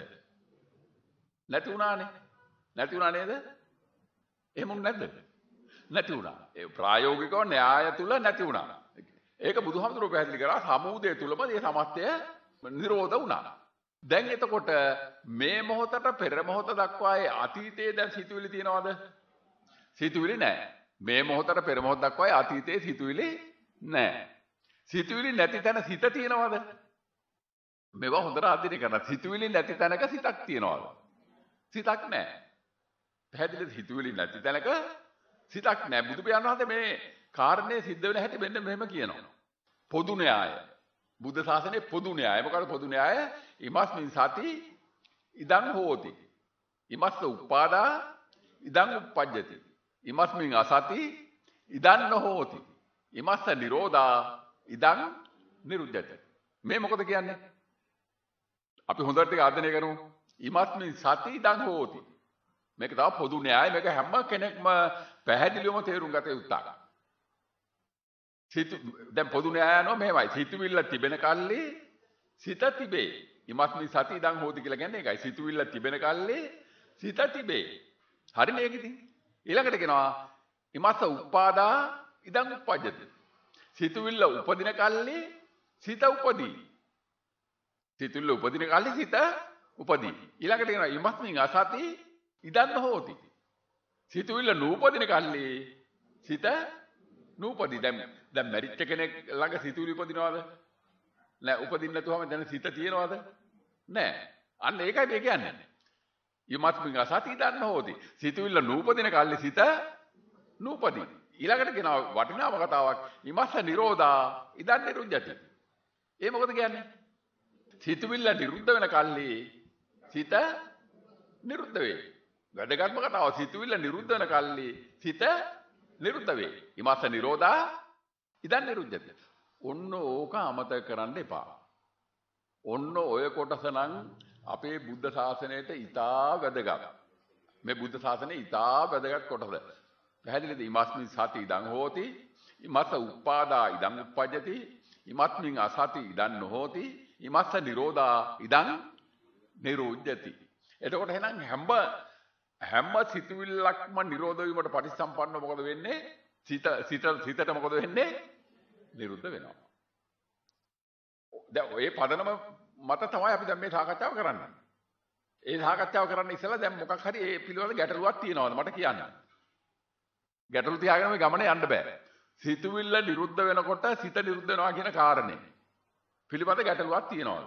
නැති වුණානේ. නැති වුණා නේද? එහෙම නැද්ද? නැති වුණා. ඒ ප්‍රායෝගිකව න්‍යාය තුල නැති වුණා. ඒක බුදුහාමුදුරුවෝ පැහැදිලි කරා සමුදය තුලම මේ සමස්තය නිරෝධ වුණා. දැන් එතකොට මේ මොහොතට පෙර මොහොත දක්වා ඒ අතීතයේ දැන් සිතුවිලි තියනවද? සිතුවිලි නැහැ. මේ මොහොතට පෙර මොහොත දක්වා ඒ අතීතයේ සිතුවිලි නැහැ. සිතුවිලි නැති තැන සිත තියනවද? මේවා හොඳට අධ්‍යයනය කරන්න. සිතුවිලි නැති තැනක සිතක් තියනවද? සිතක් නැහැ. පැහැදිලිද? සිතුවිලි නැති තැනක සිතක් නැහැ. බුදු පියාණන් වහන්සේ මේ කාරණේ සිද්ධ වෙන හැටි මෙන්න මෙහෙම කියනවා. පොදු න්‍යාය. බුද්ධ ශාසනයේ පොදු න්‍යාය. මොකද පොදු න්‍යාය ඉමස්මින් සති ඉදං හෝති. ඉමස්ස උපාදා ඉදං උප්පජ්ජති. ඉමස්මින් අසති ඉදං නොහෝති. ඉමස්ස නිරෝධා ඉදං නිරුද්ධති. මේ මොකද කියන්නේ? අපි හොඳට ටික අධ්‍යයනය කරමු. ඉමස්මින් සති ඉදං හෝති. මේක තමයි පොදු න්‍යාය. මේක හැම කෙනෙක්ම පැහැදිලිවම තේරුම් ගත යුතුයි. සිත දැන් පොදු න්‍යාය නෝ මෙහෙමයි. සිතුවිල්ල තිබෙන කල්ලි සිත තිබේ. ඉමස්මින් සති ඉදං හෝති කියලා කියන්නේ ඒකයි. සිතුවිල්ල තිබෙන කල්ලි සිත තිබේ. හරිනේ ඒක ඉතින්. ඊළඟට කියනවා ඉමස්ස උපාදා ඉදං උප්පජ්ජති. සිතුවිල්ල උපදින කල්ලි සිත උපදී. සිතුවිල්ල උපදින කල්ලි සිත උපදී. ඊළඟට කියනවා ඉමස්මින් අසති ඉදං හෝති. සිතුවිල්ල නූපදින කල්ලි සිත නූපදී. දැන් දැන් මැරිච්ච කෙනෙක් ළඟ සිතුවිලි උපදිනවද? නෑ. උපදින්න නැතුවම දැන් සිත තියනවද? නෑ. අන්න ඒකයි මේ කියන්නේ. ඉමස්මින් අසති ඉදං හෝති. සිතුවිල්ල නූපදින කල්ලි සිත නූපදී. ඊළඟට කියනවා වටිනාම කතාවක් ඉමස්ස නිරෝධා ඉදං නිරුද්ධති. ඒ මොකද කියන්නේ? සිතුවිල්ල නිරුද්ධ වෙන කල්ලි සිත නිරුද්ධ වේ. වැඩගත්ම කතාව සිතුවිල්ල නිරුද්ධ වෙන කල්ලි සිත නිරුද්ධ වේ. ඉමස්ස නිරෝධා ඉදං නිරුද්ධති. ඔන්න ඕක අමතක කරන්න එපා. ඔන්න ඔය කොටස නම් අපේ බුද්ධ ශාසනයට ඉතා වැදගත්. මේ බුද්ධ ශාසනයේ ඉතා වැදගත් කොටස. පැහැදිලිද? ඉමස්මින් සති ඉදං හෝති. ඉමස්ස උපාදා ඉදං උප්පජ්ජති. ඉමස්මින් අසති ඉදං නොහෝති. ඉමස්ස නිරෝධා ඉදං නිරුද්ධති. එතකොට එහෙනම් හැම හැම සිතුවිල්ලක්ම නිරෝධ වීමට පටිසම්පන්නව මොකද වෙන්නේ? සිත සිත සිතට මොකද වෙන්නේ? නිරුද්ධ වෙනවා. දැන් ඔය පදනම මත තමයි අපි දැන් මේ සාකච්ඡාව කරන්නේ. ඒ සාකච්ඡාව කරන්න ඉස්සෙල්ලා දැන් මොකක් හරි ඒ පිළිවෙල ගැටලුවක් තියෙනවද මට කියන්න. ගැටලු තියාගෙන මේ ගමනේ යන්න බෑ. සිතුවිල්ල නිරුද්ධ වෙනකොට සිත නිරුද්ධ වෙනවා කියන කාරණේ පිළිබඳ ගැටලුවක් තියෙනවද?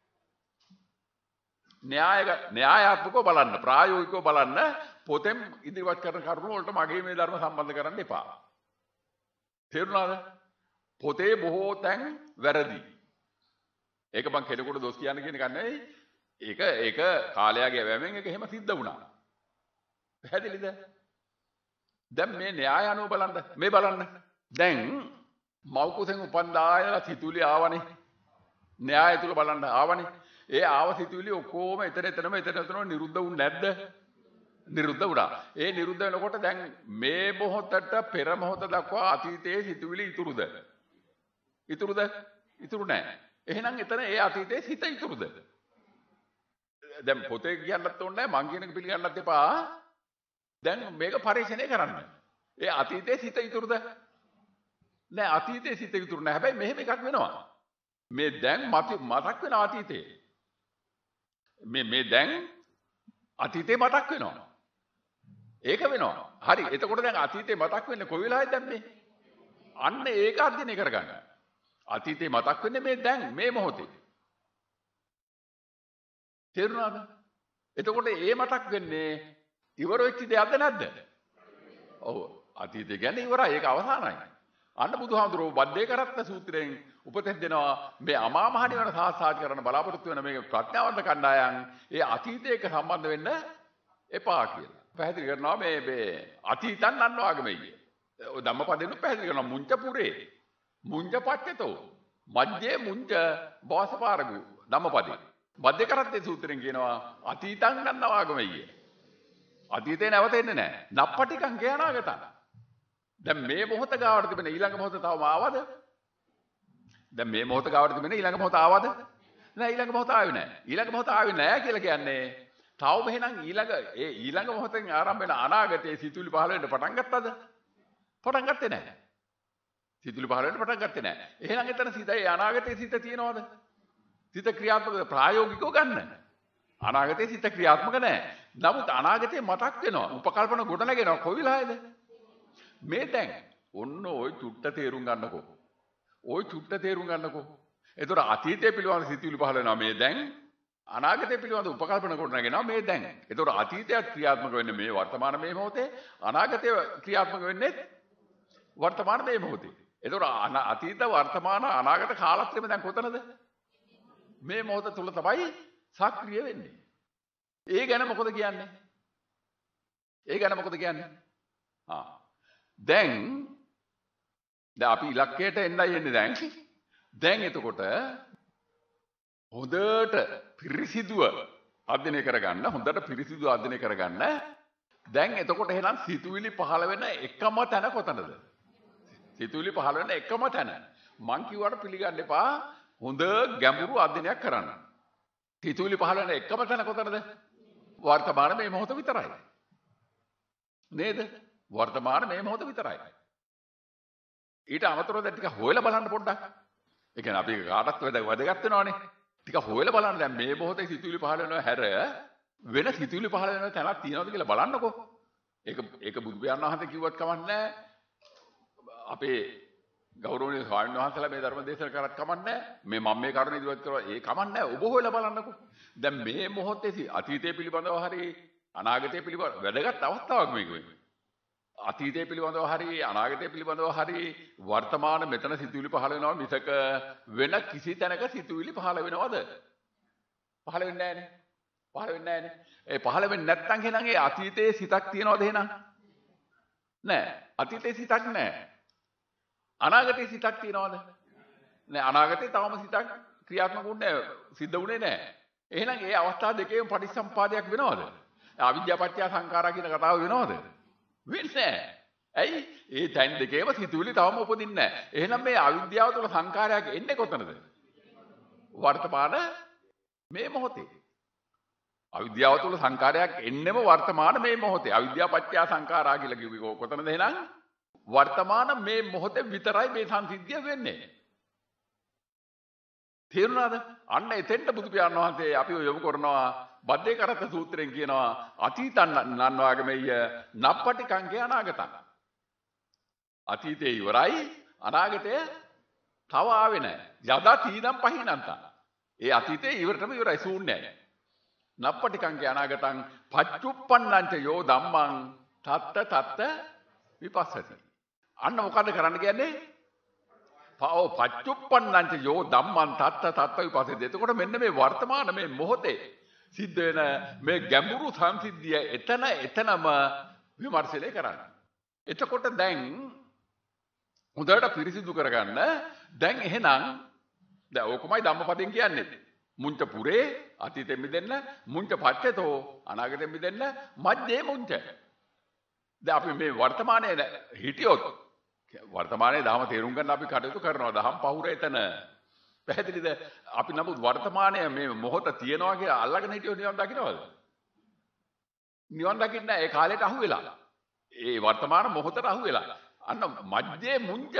න්‍යාය න්‍යායාත්මකව බලන්න, ප්‍රායෝගිකව බලන්න, පොතෙන් ඉදිරිපත් කරන කරුණු වලට මගේ මේ ධර්ම සම්බන්ධ කරන්න එපා. තේරුණාද? පොතේ බොහෝ තැන් වැරදි. ඒක මං කෙනෙකුට දොස් කියන්න කියන එක නෙවෙයි. ඒක ඒක කාලයාගේ වැවෙන් ඒක එහෙම සිද්ධ වුණා. පැහැදිලිද? දැන් මේ න්‍යාය අනුව බලන්න. මේ බලන්න. දැන් මව් කුසෙන් උපන්දායලා සිතුවිලි ආවනේ. න්‍යාය තුල බලන්න ආවනේ. ඒ ආව සිතුවිලි ඔක්කොම එතන එතනම එතන එතනම නිරුද්ධ වුනේ නැද්ද? නිරුද්ධ වුණා. ඒ නිරුද්ධ වෙනකොට දැන් මේ මොහොතට පෙර මොහොත දක්වා අතීතයේ සිතුවිලි ඉතුරුද? ඉතුරුද? ඉතුරු නැහැ. එහෙනම් එතන ඒ අතීතයේ සිත ඉතුරුද? දැන් පොතේ කියන්නත් ඕනේ නැහැ, මං කියන එක පිළිගන්නත් එපා. දැන් මේක පරීක්ෂණය කරන්න. ඒ අතීතයේ සිත ඉතුරුද? නෑ, අතීතයේ සිත ඉතුරු නෑ. හැබැයි මෙහෙම එකක් වෙනවා. මේ දැන් මතක් වෙන අතීතේ. මේ මේ දැන් අතීතේ මතක් වෙනවා. ඒක වෙනවා. හරි. එතකොට දැන් අතීතේ මතක් වෙන්නේ කොයි වෙලාවෙද දැන් මේ? අන්න ඒක අධ්‍යයනය කරගන්න. අතීතේ මතක් වෙන්නේ මේ දැන් මේ මොහොතේ. තේරුණාද? එතකොට ඒ මතක් වෙන්නේ ඉවර වෙච්ච දෙයක්ද නැද්ද? ඔව්. අතීතය කියන්නේ ඉවරයි. ඒක අවසానයි. අන්න බුදුහාමුදුරුවෝ බද්දේ කරත්ත සූත්‍රයෙන් උපදෙස් දෙනවා මේ අමා මහ නිවන සාක්ෂාත් කරන්න බලාපොරොත්තු වෙන මේ ප්‍රඥාවන්ත කණ්ඩායම් ඒ අතීතයක සම්බන්ධ වෙන්න එපා කියලා. පැහැදිලි කරනවා මේ මේ අතීතන් අන්වාගමයි. ඔය ධම්මපදෙන්න පැහැදිලි කරනවා මුංච පුරේ මුංච පච්චතෝ මජ්ජේ මුංච බෝසපාරගු ධම්මපදේ. බද්දේ කරත්තේ සූත්‍රයෙන් කියනවා අතීතන් අන්වාගමයි. අතීතේ නැවතෙන්නේ නැහැ. නප්පටිකං කියනාගතන. දැන් මේ මොහොත ගාවට තිබෙන ඊළඟ මොහොත තවම ආවද? දැන් මේ මොහොත ගාවට තිබෙන ඊළඟ මොහොත ආවද? නෑ, ඊළඟ මොහොත ආවේ නෑ. ඊළඟ මොහොත ආවේ නෑ කියලා කියන්නේ තවම එහෙනම් ඊළඟ ඒ ඊළඟ මොහොතෙන් ආරම්භ වෙන අනාගතයේ සිතුවිලි පහළ වෙන්න පටන් ගත්තද? පටන් ගත්තේ නෑ. සිතුවිලි පහළ වෙන්න පටන් ගත්තේ නෑ. එහෙනම් එතන සිත ඒ අනාගතයේ සිත තියනවද? සිත ක්‍රියාත්මක ප්‍රායෝගිකව ගන්න. අනාගතයේ සිත ක්‍රියාත්මක නෑ. නමුත් අනාගතේ මතක් වෙනවා. උපකල්පන ගොඩ නැගෙනවා. කොයි වෙලාවේද? මේ දැන් ඔන්න ওই චුට්ට තේරුම් ගන්නකෝ. ওই චුට්ට තේරුම් ගන්නකෝ. ඒතර අතීතය පිළිබඳ සිතුවිලි පහළ වෙනවා මේ දැන්. අනාගතය පිළිබඳ උපකල්පන කොට නැගෙනවා මේ දැන්. ඒතර අතීතයත් ක්‍රියාත්මක වෙන්නේ මේ වර්තමාන මේ මොහොතේ. අනාගතය ක්‍රියාත්මක වෙන්නේ වර්තමාන මේ මොහොතේ. එතකොට අතීත වර්තමාන අනාගත කාලත්‍රෙම දැන් කොතනද? මේ මොහොත තුල තමයි සක්‍රිය වෙන්නේ. ඒ ගැන මොකද කියන්නේ? ඒ ගැන මොකද කියන්නේ? ආ දැන් දැන් අපි ඉලක්කයට එන්නයි එන්නේ දැන්. දැන් එතකොට හොඳට පිරිසිදුව අධ්‍යයනය කරගන්න, හොඳට පිරිසිදුව අධ්‍යයනය කරගන්න. දැන් එතකොට එහෙනම් සිතුවිලි පහළ වෙන එකම තැන කොතනද? සිතුවිලි පහළ වෙන එකම තැන. මං කිව්වට පිළිගන්න එපා. හොඳ ගැඹුරු අධ්‍යයනයක් කරන්න. සිතුවිලි පහළ වෙන එකම තැන කොතනද? වර්තමාන මේ මොහොත විතරයි. නේද? වර්තමාන මේ මොහොත විතරයි. ඊට අමතරව දැන් ටික හොයලා බලන්න පොඩ්ඩක්. ඒ කියන්නේ අපි කාටත් වැදගත් වෙනවනේ. ටික හොයලා බලන්න දැන් මේ මොහොතේ සිතුවිලි පහළ වෙනවා හැර වෙන සිතුවිලි පහළ වෙන තැනක් තියෙනවද කියලා බලන්නකෝ. ඒක ඒක බුදු පියාණන් වහන්සේ කිව්වත් කමක් නැහැ. අපේ ගෞරවනීය ස්වාමීන් වහන්සේලා මේ ධර්ම දේශනා කරත් කමක් නැහැ. මේ මම මේ කරුණ ඉදිරිපත් කරනවා ඒ කමක් නැහැ. ඔබ හොයලා බලන්නකෝ. දැන් මේ මොහොතේ අතීතය පිළිබඳව හරි අනාගතය පිළිබඳව වැදගත් අවස්ථාවක් මේක වෙන්නේ. අතීතය පිළිබඳව හරි අනාගතය පිළිබඳව හරි වර්තමාන මෙතන සිතුවිලි පහළ වෙනවා මිසක වෙන කිසි තැනක සිතුවිලි පහළ වෙනවද? පහළ වෙන්නේ නැහැනේ. පහළ වෙන්නේ නැහැනේ. ඒ පහළ වෙන්නේ නැත්නම් එහෙනම් ඒ අතීතයේ සිතක් තියනවද එහෙනම්? නැහැ. අතීතයේ සිතක් නැහැ. අනාගතයේ සිතක් තියනවද? නැහැ. අනාගතයේ තවම සිතක් ක්‍රියාත්මක වුණේ නැහැ. සිද්ධ වුණේ නැහැ. එහෙනම් ඒ අවස්ථා දෙකේම පටිච්චසම්පාදයක් වෙනවද? අවිද්‍යාව පත්‍ය සංඛාරා කියන කතාව වෙනවද? වෙන්නේ නැහැ. ඇයි? ඒ තැන් දෙකේම සිතුවිලි තවම උපදින්නේ නැහැ. එහෙනම් මේ අවිද්‍යාව තුළ සංඛාරයක් එන්නේ කොතනද? වර්තමාන මේ මොහොතේ. අවිද්‍යාව තුළ සංඛාරයක් එන්නෙම වර්තමාන මේ මොහොතේ. අවිද්‍යාව පත්‍ය සංඛාරා කියලා කිව්වේ කොතනද එහෙනම්? වර්තමාන මේ මොහොතේ විතරයි මේ සංසිද්ධිය වෙන්නේ. තේරුණාද? අන්න එතෙන්ට බුදු පියාණන් වහන්සේ අපි යොමු කරනවා බද්දේ කරත්ත සූත්‍රයෙන් කියනවා අතීතං නන්වාගමෙය නප්පටිකංකේ අනාගතං. අතීතේ ඉවරයි අනාගතය තව ආවේ නැහැ. යදා තීනම් පහිනන්තං. ඒ අතීතේ ඉවරටම ඉවරයි ශූන්‍යයි. නප්පටිකංකේ අනාගතං පච්චුප්පන්නංච යෝ ධම්මං තත්ත තත්ත විපස්සති. අන්න මොකද කරන්න කියන්නේ? පව පච්චුප්පන්නංච යෝ ධම්මං තත්ත තත්ත විපස්සති. එතකොට මෙන්න මේ වර්තමාන මේ මොහොතේ සිද්ධ වෙන මේ ගැඹුරු සංසිද්ධිය එතන එතනම විමර්ශනය කරන්න. එතකොට දැන් හොඳට පිරිසිදු කරගන්න. දැන් එහෙනම් දැන් ඕකමයි ධම්මපදයෙන් කියන්නේ. මුංච පුරේ අතීතෙන් මිදෙන්න, මුංච පච්චතෝ අනාගතෙන් මිදෙන්න, මජ්ජේ මුංච. දැන් අපි මේ වර්තමානයේ හිටියොත් වර්තමානයේ ධර්ම තේරුම් ගන්න අපි කටයුතු කරනවා. දහම් පහුර එතන. පැහැදිලිද? අපි නමුත් වර්තමානයේ මේ මොහොත තියනවා කියලා අල්ලගෙන හිටියොත් නිවන් දකින්නවද? නිවන් දකින්න නැහැ. ඒ කාලයට අහු වෙලා. ඒ වර්තමාන මොහොතට අහු වෙලා. අන්න මජ්ජේ මුංච.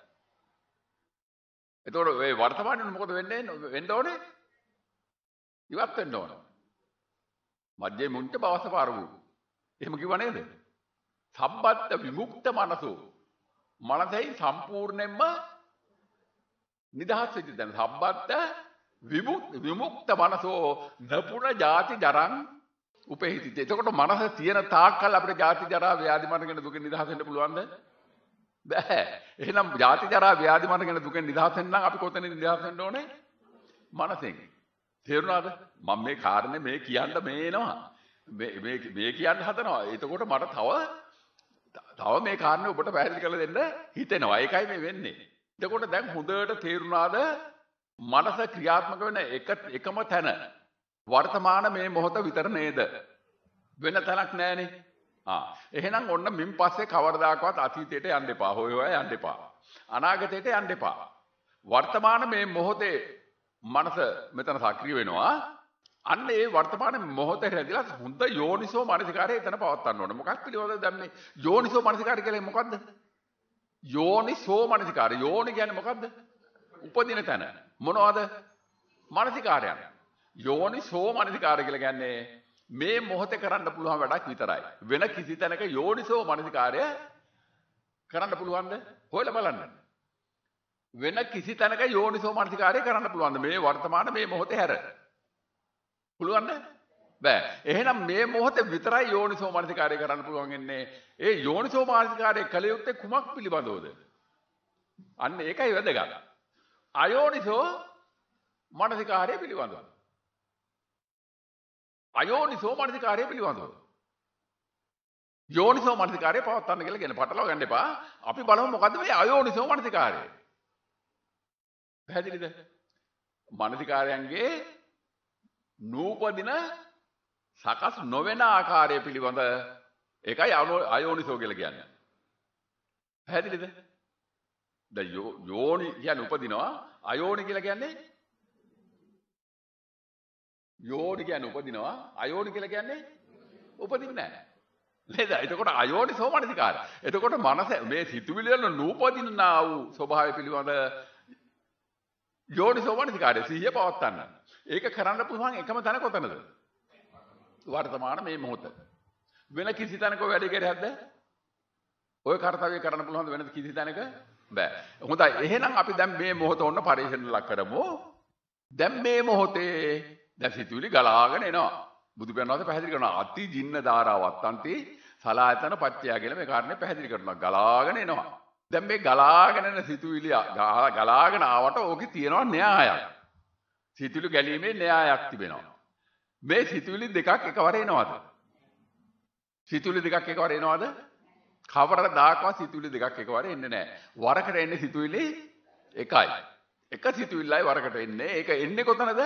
එතකොට මේ වර්තමානයේ මොකද වෙන්නේ? වෙන්න ඕනේ? ඉවත් වෙන්න ඕන. මජ්ජේ මුංච බවසපාරවු. එහෙම කිව්ව නේද? සම්බත්ත විමුක්ත මනසෝ. මනසයි සම්පූර්ණයෙන්ම නිදහස් වෙච්ච දැන් සම්බත්ත විමුක්ත විමුක්ත මනසෝ නපුර ජාති ජරං උපේහිති. එතකොට මනස තියෙන තාක්කල් අපිට ජාති ජරා ව්‍යාධි මරණ ගැන දුකෙන් නිදහස් වෙන්න පුළුවන්ද? බෑ. එහෙනම් ජාති ජරා ව්‍යාධි මරණ ගැන දුකෙන් නිදහස් වෙන්න නම් අපි කොතනින්ද නිදහස් වෙන්න ඕනේ? මනසෙන්. තේරුණාද? මම මේ කාරණේ මේ කියන්න මේ එනවා. මේ මේ මේ කියන්න හදනවා. එතකොට මට තව තව මේ කාරණේ ඔබට පැහැදිලි කරලා දෙන්න හිතෙනවා. ඒකයි මේ වෙන්නේ. එතකොට දැන් හොඳට තේරුණාද? මනස ක්‍රියාත්මක වෙන එක එකම තැන වර්තමාන මේ මොහොත විතර නේද? වෙන තැනක් නැහැනේ. ආ එහෙනම් ඔන්න මින් පස්සේ කවරදාකවත් අතීතයට යන්න එපා. හොය හොය යන්න එපා. අනාගතයට යන්න එපා. වර්තමාන මේ මොහොතේ මනස මෙතන සක්‍රිය වෙනවා. අන්න ඒ වර්තමාන මොහොතේ රැඳිලා හොඳ යෝනිසෝ මනසිකාරය එතන පවත්වන්න ඕනේ. මොකක් පිළිවෙලද දැන් මේ යෝනිසෝ මනසිකාරය කියන්නේ මොකද්ද? යෝනිසෝ මනසිකාරය. යෝනි කියන්නේ මොකද්ද? උපදින තැන. මොනවද? මනසිකාරයන්. යෝනිසෝ මනසිකාරය කියලා කියන්නේ මේ මොහොතේ කරන්න පුළුවන් වැඩක් විතරයි. වෙන කිසි තැනක යෝනිසෝ මනසිකාරය කරන්න පුළුවන්ද? හොයලා බලන්න. වෙන කිසි තැනක යෝනිසෝ මනසිකාරය කරන්න පුළුවන්ද? මේ වර්තමාන මේ මොහොතේ හැර. පුළුවන්ද? බෑ. එහෙනම් මේ මොහොතේ විතරයි යෝනිසෝ මනසිකාරය කරන්න පුළුවන් ඉන්නේ. ඒ යෝනිසෝ මනසිකාරය කළ යුත්තේ කුමක් පිළිබඳවද? අන්න ඒකයි වැදගත්. අයෝනිසෝ මනසිකාරය පිළිබඳව. අයෝනිසෝ මනසිකාරය පිළිබඳව. යෝනිසෝ මනසිකාරය පවත්වන්න කියලා කියන පටලව ගන්න එපා. අපි බලමු මොකද්ද මේ අයෝනිසෝ මනසිකාරය. පැහැදිලිද? මනසිකාරයන්ගේ නූපදින සකස් නොවන ආකාරය පිළිබඳ ඒකයි අයෝනිසෝ කියලා කියන්නේ. පැහැදිලිද? දැන් යෝනි කියන්නේ උපදිනවා, අයෝනි කියලා කියන්නේ යෝනි කියන්නේ උපදිනවා, අයෝනි කියලා කියන්නේ උපදින්නේ නැහැ. නේද? එතකොට අයෝනිසෝ මනසිකාරය. එතකොට මනස මේ සිතුවිලි වල නූපදින්නා වූ ස්වභාවය පිළිබඳ යෝනිසෝ මනසිකාරය සිහිය පවත්වන්න. ඒක කරන්න පුළුවන් එකම තැන කොතනද? වර්තමාන මේ මොහොත. වෙන කිසි තැනක වැඩි කරහැද්ද? ඔය කාර්යය කරන්න පුළුවන් වෙන කිසි තැනක බෑ. හොඳයි. එහෙනම් අපි දැන් මේ මොහොත ඔන්න පරිශන ලක් කරමු. දැන් මේ මොහොතේ දැන් සිතුවිලි ගලාගෙන එනවා. බුදු පියාණන් වහන්සේ පැහැදිලි කරනවා අති ජින්න ධාරාවත් අන්ති සලායතන පත්‍යා කියලා මේ කාරණේ පැහැදිලි කරනවා. ගලාගෙන එනවා. දැන් මේ ගලාගෙන එන සිතුවිලි ගලාගෙන ආවට ඕකේ තියෙනවා න්‍යායක්. සිතුවිලි ගැලීමේ න්‍යායක් තිබෙනවා. මේ සිතුවිලි දෙකක් එකවර එනවද? සිතුවිලි දෙකක් එකවර එනවද? කවරදාකවත් සිතුවිලි දෙකක් එකවර එන්නේ නැහැ. වරකට එන්නේ සිතුවිලි එකයි. එක සිතුවිල්ලයි වරකට එන්නේ. ඒක එන්නේ කොතනද?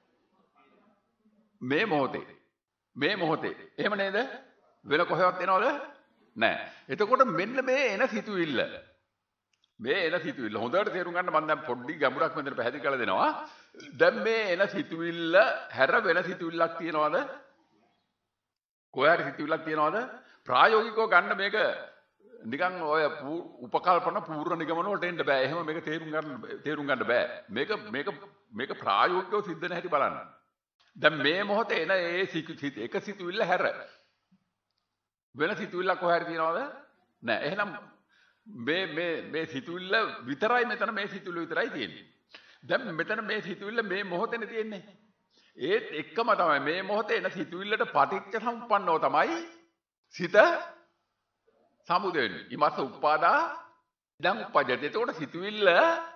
මේ මොහොතේ. මේ මොහොතේ. එහෙම නේද? වෙන කොහෙවත් එනවද? නැහැ. එතකොට මෙන්න මේ එන සිතුවිල්ල. මේ එන සිතුවිල්ල හොඳට තේරුම් ගන්න මම දැන් පොඩ්ඩි ගැඹුරක් මෙතන පැහැදිලි කරලා දෙනවා. දැන් මේ එන සිතුවිල්ල හැර වෙන සිතුවිල්ලක් තියනවද? කොහේ හරි සිතුවිල්ලක් තියනවද? ප්‍රායෝගිකව ගන්න මේක නිකන් ඔය උපකල්පන පූර්ණ නිගමන වලට එන්න බෑ. එහෙම මේක තේරුම් ගන්න තේරුම් ගන්න බෑ. මේක මේක මේක ප්‍රායෝගිකව සිද්ධ වෙන හැටි බලන්න. දැන් මේ මොහොතේ එන ඒ එක සිතුවිල්ල හැර වෙන සිතුවිල්ලක් කොහේ හරි තියනවද? නෑ. එහෙනම් මේ මේ මේ සිතුවිල්ල විතරයි මෙතන මේ සිතුවිල්ල විතරයි තියෙන්නේ. දැන් මෙතන මේ සිතුවිල්ල මේ මොහොතේනේ තියෙන්නේ. ඒත් එක්කම තමයි මේ මොහොතේ එන සිතුවිල්ලට පටිච්ච සමුප්පන්නව තමයි සිත සමුදය වෙන්නේ. ඊමත් උපාදා දැන් උපජ්ජති. එතකොට සිතුවිල්ල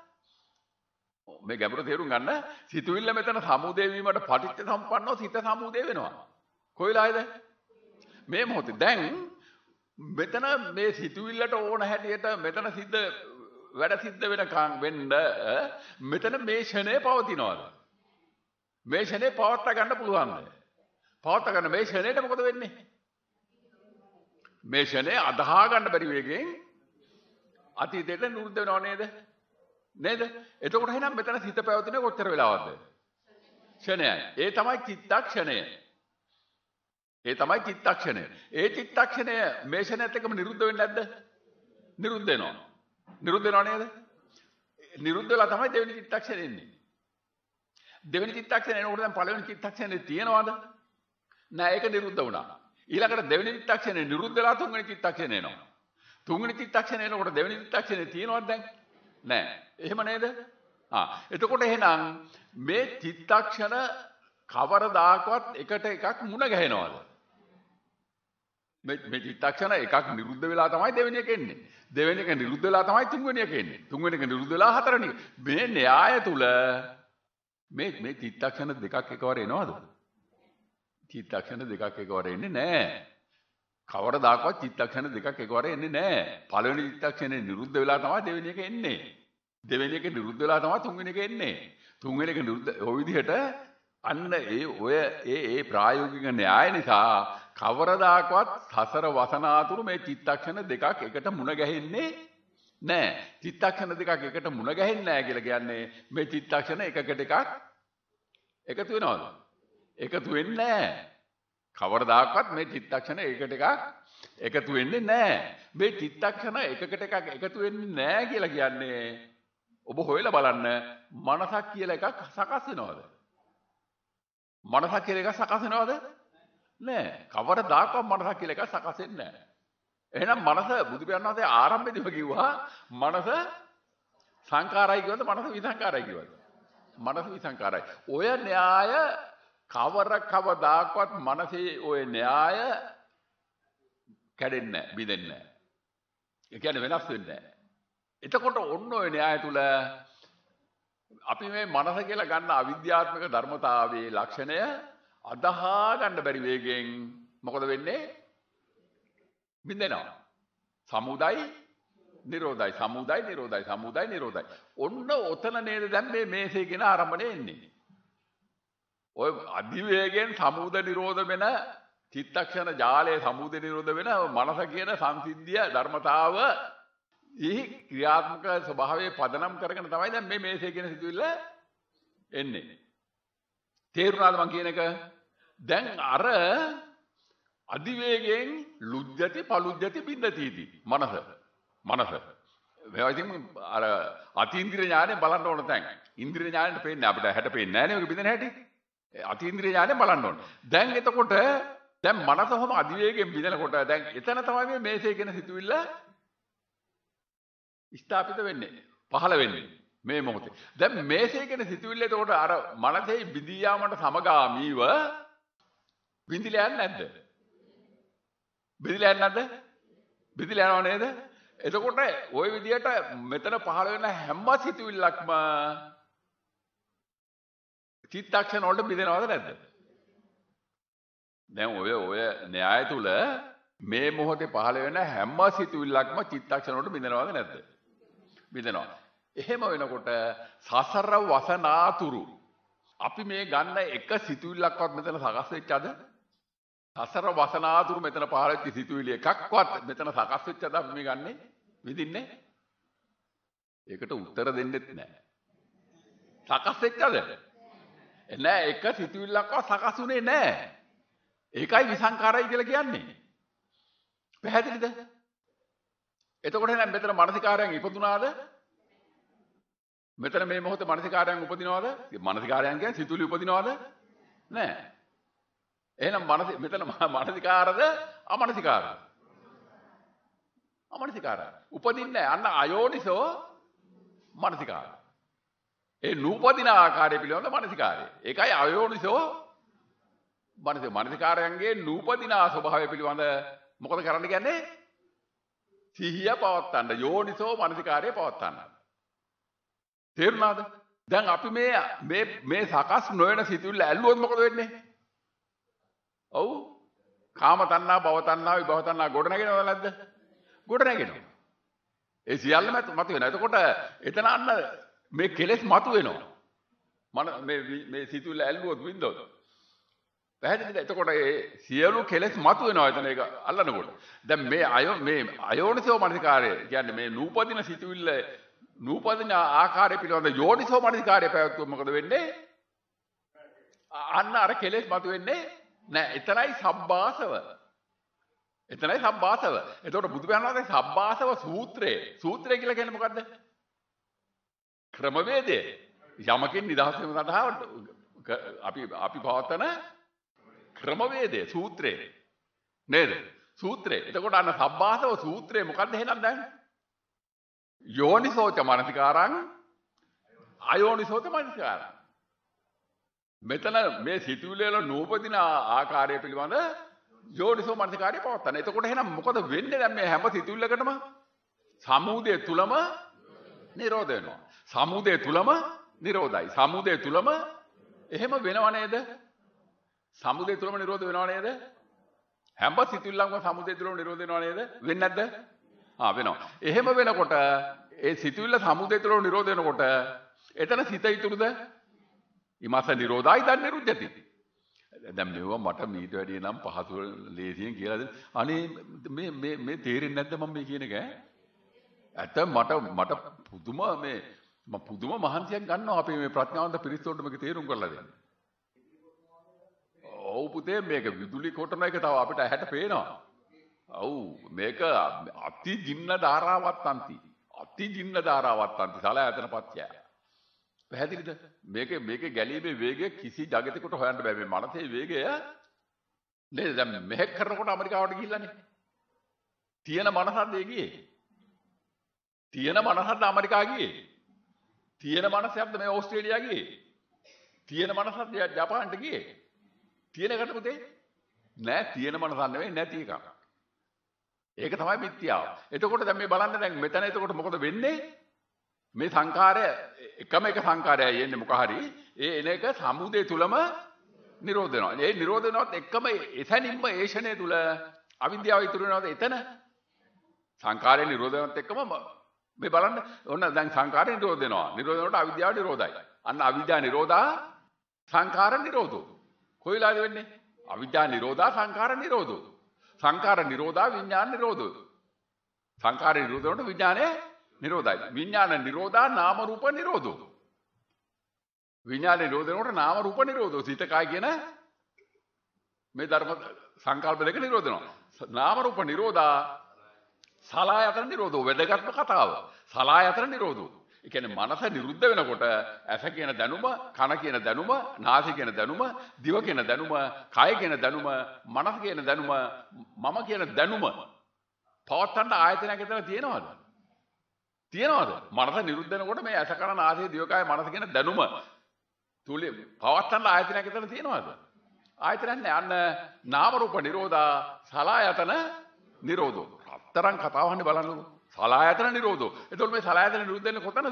මේ ගැඹුර තේරුම් ගන්න සිතුවිල්ල මෙතන සමුදය වීමට පටිච්ච සම්පන්නව සිත සමුදය වෙනවා. කොයිලායිද? මේ මොහොතේ දැන් මෙතන මේ සිතුවිල්ලට ඕන හැටියට මෙතන සිද්ධ වැඩ සිද්ධ වෙනකන් වෙන්න මෙතන මේ ෂණය පවතිනවද? මේ ෂණය පවත්වා ගන්න පුළුවන්ද? පවත්වා ගන්න මේ ෂණයට මොකද වෙන්නේ? මේ ෂණය අදහා ගන්න බැරි වේගෙන් අතීතයට නිරුද්ධ වෙනව නේද? නේද? එතකොට එහෙනම් මෙතන සිත පැවතුනේ කොච්චර වෙලාවක්ද? ෂණයයි. ඒ තමයි චිත්තක්ෂණය. ඒ තමයි චිත්තක්ෂණය. ඒ චිත්තක්ෂණය මේ ෂණයත් එක්කම නිරුද්ධ වෙන්නේ නැද්ද? නිරුද්ධ වෙනවා. නිරුද්ධ වෙනව නේද? නිරුද්ධ වෙලා තමයි දෙවෙනි චිත්තක්ෂණය එන්නේ. දෙවෙනි චිත්තක්ෂණය එනකොට දැන් පළවෙනි චිත්තක්ෂණේ තියෙනවද? නෑ ඒක නිරුද්ධ වුණා. ඊළඟට දෙවෙනි චිත්තක්ෂණය නිරුද්ධ වෙලා තුන්වෙනි චිත්තක්ෂණය එනවා. තුන්වෙනි චිත්තක්ෂණය එනකොට දෙවෙනි චිත්තක්ෂණය තියෙනවද දැන්? නෑ. එහෙම නේද? ආ එතකොට එහෙනම් මේ චිත්තක්ෂණ කවරදාකවත් එකට එකක් මුණ ගැහෙනවද? මේ මේ චිත්තක්ෂණ එකක් නිරුද්ධ වෙලා තමයි දෙවෙනි එක එන්නේ. දෙවෙනි එක නිරුද්ධ වෙලා තමයි තුන්වෙනි එක එන්නේ. තුන්වෙනි එක නිරුද්ධ වෙලා හතරවෙනි. මේ න්‍යාය තුල මේ මේ චිත්තක්ෂණ දෙකක් එකවර එනවද? චිත්තක්ෂණ දෙකක් එකවර එන්නේ නැහැ. කවරදාකවත් චිත්තක්ෂණ දෙකක් එකවර එන්නේ නැහැ. පළවෙනි චිත්තක්ෂණේ නිරුද්ධ වෙලා තමයි දෙවෙනි එක එන්නේ. දෙවෙනි එක නිරුද්ධ වෙලා තමයි තුන්වෙනි එක එන්නේ. තුන්වෙනි එක නිරුද්ධ ඔය විදිහට අන්න ඒ ඔය ඒ ඒ ප්‍රායෝගික න්‍යාය නිසා කවරදාකවත් සසර වසනාතුරු මේ චිත්තක්ෂණ දෙකක් එකට මුණ ගැහෙන්නේ නැහැ. චිත්තක්ෂණ දෙකක් එකට මුණ ගැහෙන්නේ නැහැ කියලා කියන්නේ මේ චිත්තක්ෂණ එකකට එකක් එකතු වෙනවද? එකතු වෙන්නේ නැහැ. කවරදාකවත් මේ චිත්තක්ෂණ එකකට එකක් එකතු වෙන්නේ නැහැ. මේ චිත්තක්ෂණ එකකට එකක් එකතු වෙන්නේ නැහැ කියලා කියන්නේ ඔබ හොයලා බලන්න මනසක් කියලා එකක් සකස් වෙනවද? මනසක් කියලා එකක් සකස් වෙනවද? නෑ. කවරදාකවත් මනසක් කියලා එකක් සකස් වෙන්නේ නැහැ. එහෙනම් මනස බුදු පියාණන් වහන්සේ ආරම්භයේදීම කිව්වා මනස සංකාරයි කිව්වද මනස විසංකාරයි කිව්වද? මනස විසංකාරයි. ඔය න්‍යාය කවර කවදාකවත් මනසේ ඔය න්‍යාය කැඩෙන්නේ නැහැ, බිඳෙන්නේ නැහැ. ඒ කියන්නේ වෙනස් වෙන්නේ නැහැ. එතකොට ඔන්න ඔය න්‍යාය තුල අපි මේ මනස කියලා ගන්න අවිද්‍යාත්මක ධර්මතාවයේ ලක්ෂණය අදහා ගන්න බැරි වේගෙන් මොකද වෙන්නේ? බින්දෙනවා. සමුදයි නිරෝධයි සමුදයි නිරෝධයි සමුදයි නිරෝධයි. ඔන්න ඔතන නේද දැන් මේ මේසේ කියන ආරම්භණය එන්නේ. ඔය අධිවේගයෙන් සමුද නිරෝධ වෙන චිත්තක්ෂණ ජාලයේ සමුද නිරෝධ වෙන මනස කියන සංසිද්ධිය ධර්මතාව ඊ ක්‍රියාත්මක ස්වභාවයේ පදනම් කරගෙන තමයි දැන් මේ මේසේ කියන සිතුවිල්ල එන්නේ. තේරුණාද මං කියන එක? දැන් අර අධිවේගයෙන් ලුජ්ජති පලුජ්ජති බින්දතිති මනස මනස මේවා ඉතින් අර අතීන්ද්‍රිය ඥාණයෙන් බලන්න ඕන දැන්. ඉන්ද්‍රිය ඥාණයට පේන්නේ අපිට හැට පේන්නේ නැහැ නේ ඔක බින්දෙන හැටි. අතීන්ද්‍රිය ඥාණයෙන් බලන්න ඕන. දැන් එතකොට දැන් මනස කොහොම අධිවේගයෙන් බින්දනකොට දැන් එතන තමයි මේ මේසේ කියන සිතුවිල්ල ස්ථාපිත වෙන්නේ පහළ වෙන්නේ මේ මොහොතේ. දැන් මේසේ කියන සිතුවිල්ල එතකොට අර මනසේ බිඳී යාමට සමගාමීව බිඳිලා යන්නේ නැද්ද? බිඳිලා යන්නේ නැද්ද? බිඳිලා යනව නේද? එතකොට ওই විදියට මෙතන පහළ වෙන හැම සිතුවිල්ලක්ම චිත්තක්ෂණ වලට බිඳෙනවද නැද්ද? දැන් ඔය ඔය න්‍යාය තුල මේ මොහොතේ පහළ වෙන හැම සිතුවිල්ලක්ම චිත්තක්ෂණ වලට බිඳෙනවද නැද්ද? බිඳෙනවා. එහෙම වෙනකොට සසර වසනාතුරු අපි මේ ගන්න එක සිතුවිල්ලක්වත් මෙතන සකස් වෙච්චද? සසර වසනාතුරු මෙතන පහළ වෙච්ච සිතුවිලි එකක්වත් මෙතන සකස් වෙච්චද අපි මේ ගන්නෙ? විඳින්නේ? ඒකට උත්තර දෙන්නෙත් නැහැ. සකස් වෙච්චද? නෑ, එක සිතුවිල්ලක්වත් සකස් උනේ නැහැ. ඒකයි විසංකාරයි කියලා කියන්නේ. පැහැදිලිද? එතකොට එහෙනම් මෙතන මානසිකාරයන් ඉපදුනාද? මෙතන මේ මොහොතේ මානසිකාරයන් උපදිනවද? මානසිකාරයන් කියන්නේ සිතුවිලි උපදිනවද? නෑ. එහෙනම් මානස මෙතන මානසිකාරද අමානසිකාරද? අමානසිකාරය. උපදින්නේ නැහැ. අන්න අයෝනිසෝ මානසිකාරය. ඒ නූපදින ආකාරය පිළිබඳ මානසිකාරය. ඒකයි අයෝනිසෝ මානසික මානසිකාරයන්ගේ නූපදින ස්වභාවය පිළිබඳ මොකද කරන්න කියන්නේ? සිහිය පවත්තන්න. යෝනිසෝ මානසිකාරය පවත්තන්න. තේරුණාද? දැන් අපි මේ මේ මේ සකස් නොවන සිතුවිල්ල ඇල්ලුවොත් මොකද වෙන්නේ? ඔව්. කාම තණ්හා, භව තණ්හා, විභව තණ්හා ගොඩ නැගෙනවද නැද්ද? ගොඩ නැගෙනවා. ඒ සියල්ලම මතු වෙනවා. එතකොට එතන අන්න මේ කෙලෙස් මතු වෙනවා. මන මේ මේ සිතුවිල්ල ඇල්ලුවොත් වින්දොත්. පැහැදිලිද? එතකොට ඒ සියලු කෙලෙස් මතු වෙනවා එතන ඒක අල්ලනකොට. දැන් මේ අයෝ මේ අයෝනිසෝ මනසිකාරය කියන්නේ මේ නූපදින සිතුවිල්ල නූපදින ආකාරය පිළිබඳ යෝනිසෝ මනසිකාරය පැවැත්වුවොත් මොකද වෙන්නේ? අන්න අර කෙලෙස් මතු වෙන්නේ නෑ. එතරයි සබ්බාසව. එතරයි සබ්බාසව. එතකොට බුදු පියාණන්ගේ සබ්බාසව සූත්‍රය. සූත්‍රය කියලා කියන්නේ මොකද්ද? ක්‍රමවේදය. යමකින් නිදහස් වීම සඳහා අපි අපි පවත්වන ක්‍රමවේදය සූත්‍රය. නේද? සූත්‍රය. එතකොට අන්න සබ්බාසව සූත්‍රය මොකද්ද එහෙනම් දැන්? යෝනිසෝච මනසිකාරං අයෝනිසෝච මනසිකාරං. මෙතන මේ සිතුවිලි වල නූපදින ආකාරය පිළිබඳ යෝනිසෝ මනසිකාරය පවත්තන. එතකොට එහෙනම් මොකද වෙන්නේ දැන් මේ හැම සිතුවිල්ලකටම? සමුදය තුලම නිරෝධ වෙනවා. සමුදය තුලම නිරෝධයි. සමුදය තුලම එහෙම වෙනව නේද? සමුදය තුලම නිරෝධ වෙනව නේද? හැම සිතුවිල්ලක්ම සමුදය තුලම නිරෝධ වෙනව නේද? වෙන්නේ නැද්ද? ආ වෙනවා. එහෙම වෙනකොට ඒ සිතුවිල්ල සමුදය තුලම නිරෝධ වෙනකොට එතන සිත ඉතුරුද? ඉමස නිරෝධයි දැන් නිරුද්ධති. දැන් මේවා මට මීට වැඩිය නම් පහසු ලේසියෙන් කියලා දෙන්න. අනේ මේ මේ මේ තේරෙන්නේ නැද්ද මම මේ කියන එක ඈ? ඇත්ත මට මට පුදුම මේ මම පුදුම මහන්සියක් ගන්නවා අපි මේ ප්‍රඥාවන්ත පිරිසොන්ට මේක තේරුම් කරලා දෙන්න. ඔව් පුතේ මේක විදුලි කොටන එක තව අපිට ඇහැට පේනවා. ඔව් මේක අති ජින්න ධාරාවත් අන්ති. අති ජින්න ධාරාවත් අන්ති සලආයතන පත්‍ය. පැහැදිලිද? මේකේ මේකේ ගැලීමේ වේගය කිසි జగතෙකුට හොයන්න බෑ. මේ මනසේ වේගය නේද? දැන් මෙහෙක් කරනකොට ඇමරිකාවට ගිහිල්ලානේ. තියෙන මනසක්ද ඒ ගියේ? තියෙන මනසක්ද ඇමරිකා ගියේ? තියෙන මනසක්ද මේ ඕස්ට්‍රේලියා ගියේ? තියෙන මනසක්ද ජපාන්ට ගියේ? තියෙන එකට පුතේ? නෑ තියෙන මනසක් නෙවෙයි නැති එකක්. ඒක තමයි මිත්‍යාව. එතකොට දැන් මේ බලන්න දැන් මෙතන එතකොට මොකද වෙන්නේ? මේ සංඛාරය එකම එක සංඛාරයයි එන්නේ මොක හරි ඒ එන එක සමුදේ තුලම නිරෝධ වෙනවා. ඒ නිරෝධ වෙනවත් එකම එතනින්ම ඒෂණය තුල අවිද්‍යාව ඉතුරු වෙනවද එතන? සංඛාරය නිරෝධ වෙනවත් එකම මේ බලන්න ඔන්න දැන් සංඛාරය නිරෝධ වෙනවා. නිරෝධ වෙනකොට අවිද්‍යාව නිරෝධයි. අන්න අවිද්‍යාව නිරෝධා සංඛාර නිරෝධෝ. කොයිලාද වෙන්නේ? අවිද්‍යාව නිරෝධා සංඛාර නිරෝධෝ. සංඛාර නිරෝධා විඥාන නිරෝධෝ. සංඛාර නිරෝධ වෙනකොට විඥානය නිරෝධයි. විඥාන නිරෝධා නාම රූප නිරෝධෝ. විඥාන නිරෝධ වෙනකොට නාම රූප නිරෝධෝ. සිත කාය කියන මේ ධර්ම සංකල්ප දෙක නිරෝධ වෙනවා. නාම රූප නිරෝධා සලායතන නිරෝධෝ. වැදගත්ම කතාව. සලායතන නිරෝධෝ. ඒ කියන්නේ මනස නිරුද්ධ වෙනකොට ඇස කියන දැනුම, කන කියන දැනුම, නාසය කියන දැනුම, දිව කියන දැනුම, කය කියන දැනුම, මනස කියන දැනුම, මම කියන දැනුම පවත්තන්න ආයතනයක් ඇතන තියෙනවද? තියෙනවද? මනස නිරුද්ධ වෙනකොට මේ ඇස කන නාසය දිව කය මනස කියන දැනුම තුලේ පවත්තන්න ආයතනයක් ඇතන තියෙනවද? ආයතනයක් නෑ. අන්න නාම රූප නිරෝධා සලායතන නිරෝධෝ. අතරන් කතාවන්නේ බලන්නකො. සලායතන නිරෝධෝ. එතකොට මේ සලායතන නිරුද්ධ වෙන්නේ කොතනද?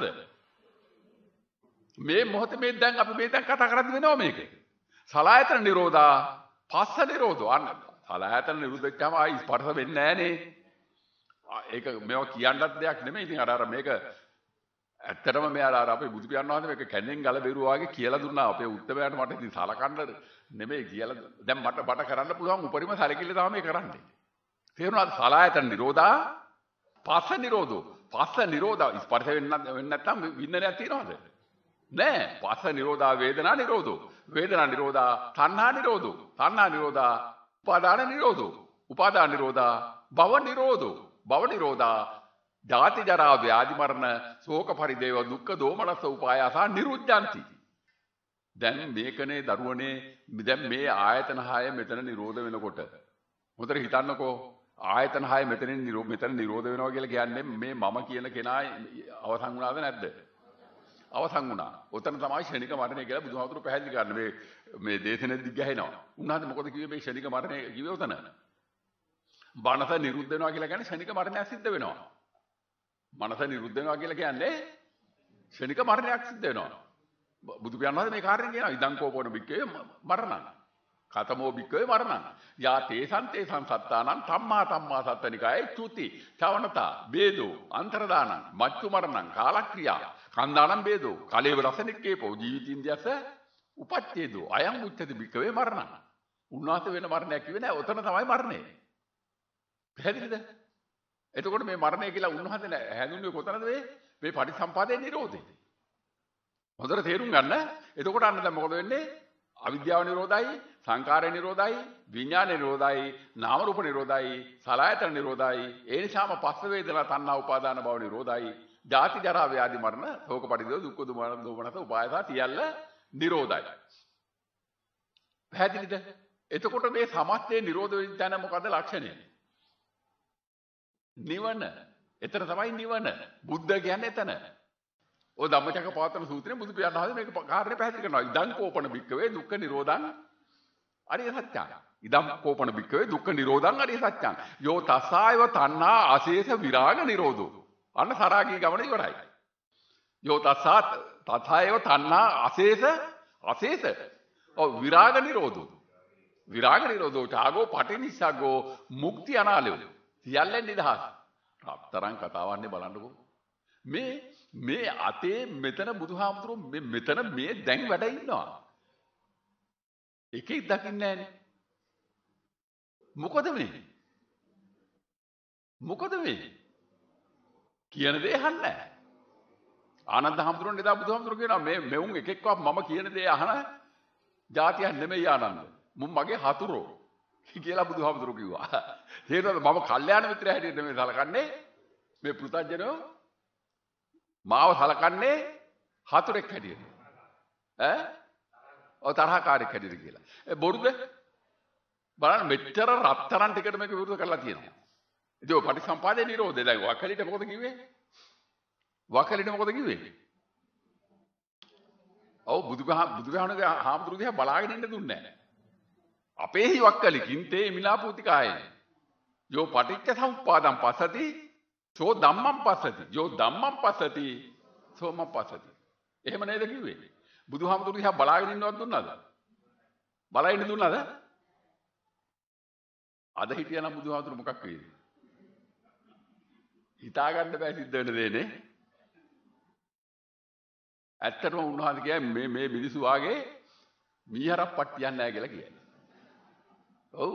මේ මොහොතේ මේ දැන් අපි මේ දැන් කතා කරද්දි වෙනවා මේක. සලායතන නිරෝධා පස්ස නිරෝධෝ. අන්න සලායතන නිරුද්ධ වෙච්චාම ආයි ස්පර්ශ වෙන්නේ නෑනේ. ඒක මේවා කියන්නත් දෙයක් නෙමෙයි. ඉතින් අර අර මේක ඇත්තටම මේ අර අපේ බුදු පියාණන් වහන්සේ මේක කැන්නෙන් ගල බෙරුවා වගේ කියලා දුන්නා. අපේ උත්තමයාට මට ඉතින් සලකන්න නෙමෙයි කියලා. දැන් මට බට කරන්න පුළුවන් උපරිම සැලකිල්ල තමයි මේ කරන්නේ. තේරුණාද? සලායතන නිරෝධා පස්ස නිරෝධෝ. පස්ස නිරෝධා ස්පර්ශ වෙන්න වෙන්නේ නැත්නම් විඳනයක් තියනවද? නෑ. පස්ස නිරෝධා වේදනා නිරෝධෝ. වේදනා නිරෝධා තණ්හා නිරෝධෝ. තණ්හා නිරෝධා උපාදාන නිරෝධෝ. උපාදාන නිරෝධා භව නිරෝධෝ. භව නිරෝධා ජාති ජරා ව්‍යාධි මරණ ශෝක පරිදේව දුක්ඛ දෝමනස්ස උපායාසා නිරුද්ධಂತಿ. දැන් මේකනේ දරුවනේ දැන් මේ ආයතන හය මෙතන නිරෝධ වෙනකොට හොඳට හිතන්නකෝ. ආයතන හය මෙතනින් නිරෝධ මෙතන නිරෝධ වෙනවා කියලා කියන්නේ මේ මම කියන කෙනා අවසන් වුණාද නැද්ද? අවසන් වුණා. ඔතන තමයි ශනික මරණය කියලා බුදුහාමුදුරු පැහැදිලි කරන්නේ. මේ මේ දේශනෙ දිග ගහනවා. උන්වහන්සේ මොකද කිව්වේ මේ ශනික මරණය කිව්වේ උතන? මනස නිරුද්ධ වෙනවා කියලා කියන්නේ ශනික මරණයක් සිද්ධ වෙනවා. මනස නිරුද්ධ වෙනවා කියලා කියන්නේ ශනික මරණයක් සිද්ධ වෙනවා. බුදු පියාණන් වහන්සේ මේ කාර්යයෙන් කියනවා ඉදං කෝපෝන බික්කේ මරණං. කතමෝ බික්කේ මරණං. යා තේසං තේසං සත්තානං ධම්මා ධම්මා සත්තනිකායේ චුති චවනතා බේදෝ අන්තරදානං මච්චු මරණං කාලක්‍රියා කන්දානම් බේදෝ කලේව රසනික්කේපෝ ජීවිතින්දයස උපච්ඡේදෝ අයං උච්චති බික්කේ මරණං. උන්වහන්සේ වෙන මරණයක් කිව්වේ නෑ. ඔතන තමයි මරණය. පැහැදිලිද? එතකොට මේ මරණය කියලා උන්වහන්සේ හැඳුන්වන්නේ කොතනද මේ? මේ පටිසම්පාදයේ නිරෝධය. හොඳට තේරුම් ගන්න. එතකොට අන්න දැන් මොකද වෙන්නේ? අවිද්‍යාව නිරෝධයි, සංකාරය නිරෝධයි, විඥාන නිරෝධයි, නාම රූප නිරෝධයි, සලආයතන නිරෝධයි. ඒ නිසාම පස්ස වේදනා තණ්හා උපාදාන භව නිරෝධයි. ජාති ජරා ව්‍යාධි මරණ ශෝක පරිදේව දුක්ඛ දෝමනස උපායසා සියල්ල නිරෝධයි. පැහැදිලිද? එතකොට මේ සමස්තයේ නිරෝධ වෙච්ච තැන මොකද්ද ලක්ෂණය? නිවන. එතන තමයි නිවන. බුද්ධ කියන්නේ එතන. ඔය ධම්මචක්කපවත්තන සූත්‍රයේ බුදු පියාණන් වහන්සේ මේක කාරණේ පැහැදිලි කරනවා. ඉදං කෝපන බික්කවේ දුක්ඛ නිරෝධං අරිය සත්‍යං. ඉදං කෝපන බික්කවේ දුක්ඛ නිරෝධං අරිය සත්‍යං. යෝ තසායව තණ්හා අශේෂ විරාග නිරෝධෝ. අන්න සරාගී ගමන ඉවරයි. යෝ තසා තථායව තණ්හා අශේෂ අශේෂ ඔව් විරාග නිරෝධෝ. විරාග නිරෝධෝ ඡාගෝ පටිනිස්සග්ගෝ මුක්ති අනාලයෝ. සියල්ලෙන් නිදහස්. රත්තරන් කතාවන්නේ බලන්නකෝ. මේ මේ අතේ මෙතන බුදුහාමුදුරුවෝ මේ මෙතන මේ දැන් වැඩ ඉන්නවා. එකෙක් දකින්නේ නැහනේ. මොකද මේ? මොකද මේ? කියන දේ අහන්නේ නැහැ. ආනන්ද හාමුදුරුවෝ එදා බුදුහාමුදුරුවෝ කියනවා මේ මෙවුන් එකෙක්වත් මම කියන දේ අහන જાතියක් නෙමෙයි ආනන්ද. මුන් මගේ හතුරෝ කියලා බුදුහාමුදුරුවෝ කිව්වා. තේරෙනවද? මම කල්යාණ මිත්‍රය හැටියට නෙමෙයි සලකන්නේ. මේ පෘථග්ජනෝ මාව සලකන්නේ හතුරෙක් හැටියට. ඈ? ඔය තරහකාරයෙක් හැටියට කියලා. ඒ බොරුද? බලන්න මෙච්චර රත්තරන් ටිකට මේක විරුද්ධ කරලා තියෙනවා. ඉතින් ඔය පටිසම්පාදේ නිරෝධය දැන් වකලිට මොකද කිව්වේ? වකලිට මොකද කිව්වේ? ඔව් බුදුගහ බුදුගහනගේ හාමුදුරු දිහා බලාගෙන ඉන්න දුන්නේ නැහැ. අපේ හි වක්කලි කින්තේ මිලාපූතිකායේ යෝ පටිච්ච සමුප්පාදං පස්සති සෝ ධම්මං පස්සති. යෝ ධම්මං පස්සති සෝ මං පස්සති. එහෙම නේද කිව්වේ? බුදුහාමුදුරු දිහා බලාගෙන ඉන්නවත් දුන්නාද? බලයින් දුන්නාද? අද හිටියනම් බුදුහාමුදුරු මොකක් වේද? හිතා ගන්න බෑ සිද්ධ වෙන දේ නේ. ඇත්තටම උන්වහන්සේ කියන්නේ මේ මේ මිනිස්සු වාගේ මීහරක් පට්ටියක් නැහැ කියලා කියන්නේ. ඔව්.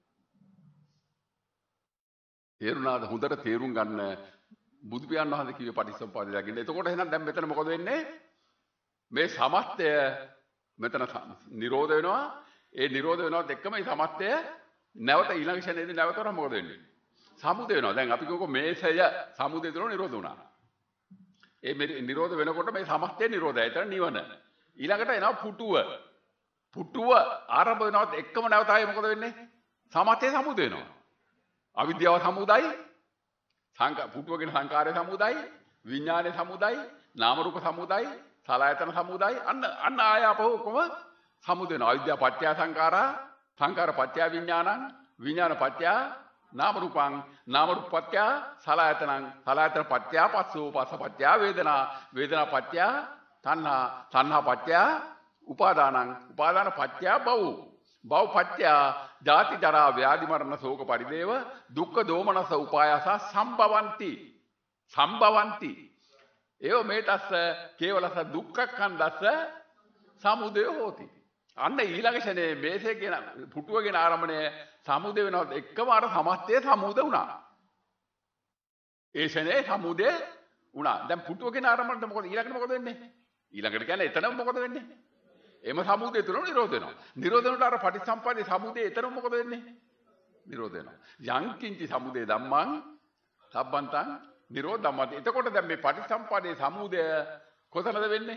තේරුණාද? හොඳට තේරුම් ගන්න බුදු පියාණන් වහන්සේ කිව්වේ පටිච්චසමුප්පාදය දකින්න. එතකොට එහෙනම් දැන් මෙතන මොකද වෙන්නේ? මේ සමස්තය මෙතන නිරෝධ වෙනවා. ඒ නිරෝධ වෙනවත් එක්කම මේ සමස්තය නැවත ඊළඟ ක්ෂණයේදී නැවතවර මොකද වෙන්නේ? සමුදය වෙනවා. දැන් අපි කියවක මේසය සමුදය තුන නිරෝධ වුණා. ඒ නිරෝධ වෙනකොට මේ සමස්තය නිරෝධය. ඒතර නිවන. ඊළඟට එනවා පුටුව. පුටුව ආරම්භ වෙනවත් එක්කම නැවත ආයේ මොකද වෙන්නේ? සමස්තය සමුදය වෙනවා. අවිද්‍යාව සමුදයි, සංකා පුටුවගෙන සංකාරය සමුදයි, විඥානය සමුදයි, නාම රූප සමුදයි, සලආයතන සමුදයි. අන්න අන්න ආය අපෝ කොම සමුදය වෙනවා. අවිද්‍යාව පත්‍ය සංකාරා, සංකාර පත්‍ය විඥානං, විඥාන පත්‍ය නාම රූපං, නාම රූප පත්‍ය සලආයතනං, සලආයතන පත්‍ය පස්සෝ, පස්ස පත්‍ය වේදනා, වේදනා පත්‍ය තණ්හා, තණ්හා පත්‍ය උපාදානං, උපාදාන පත්‍ය භව, භව පත්‍ය ජාති ජරා ව්‍යාධි මරණ ශෝක පරිදේව දුක්ඛ දෝමනස උපායස සම්භවಂತಿ සම්භවಂತಿ ඒව මේතස්ස කේවලස දුක්ඛඛණ්ඩස්ස සමුදය හෝති. අන්න ඊළඟ ෂනේ මේසේ කියන පුටුවගෙන ආරම්භණය සමුදය වෙනවත් එක්කම අර සමස්තය සමුදය වුණා. ඒ ෂනේ සමුදය වුණා. දැන් පුටුවගෙන ආරම්භණයට මොකද ඊළඟට මොකද වෙන්නේ? ඊළඟට කියන්නේ එතනම මොකද වෙන්නේ? එම සමුදය තුල නිරෝධ වෙනවා. නිරෝධ වෙනකොට අර පටිච්චසමුප්පාදේ සමුදය එතනම මොකද වෙන්නේ? නිරෝධ වෙනවා. යං කිංචි සමුදය ධම්මං සම්බන්තං නිරෝධ ධම්මති. එතකොට දැන් මේ පටිච්චසමුප්පාදේ සමුදය කොතනද වෙන්නේ?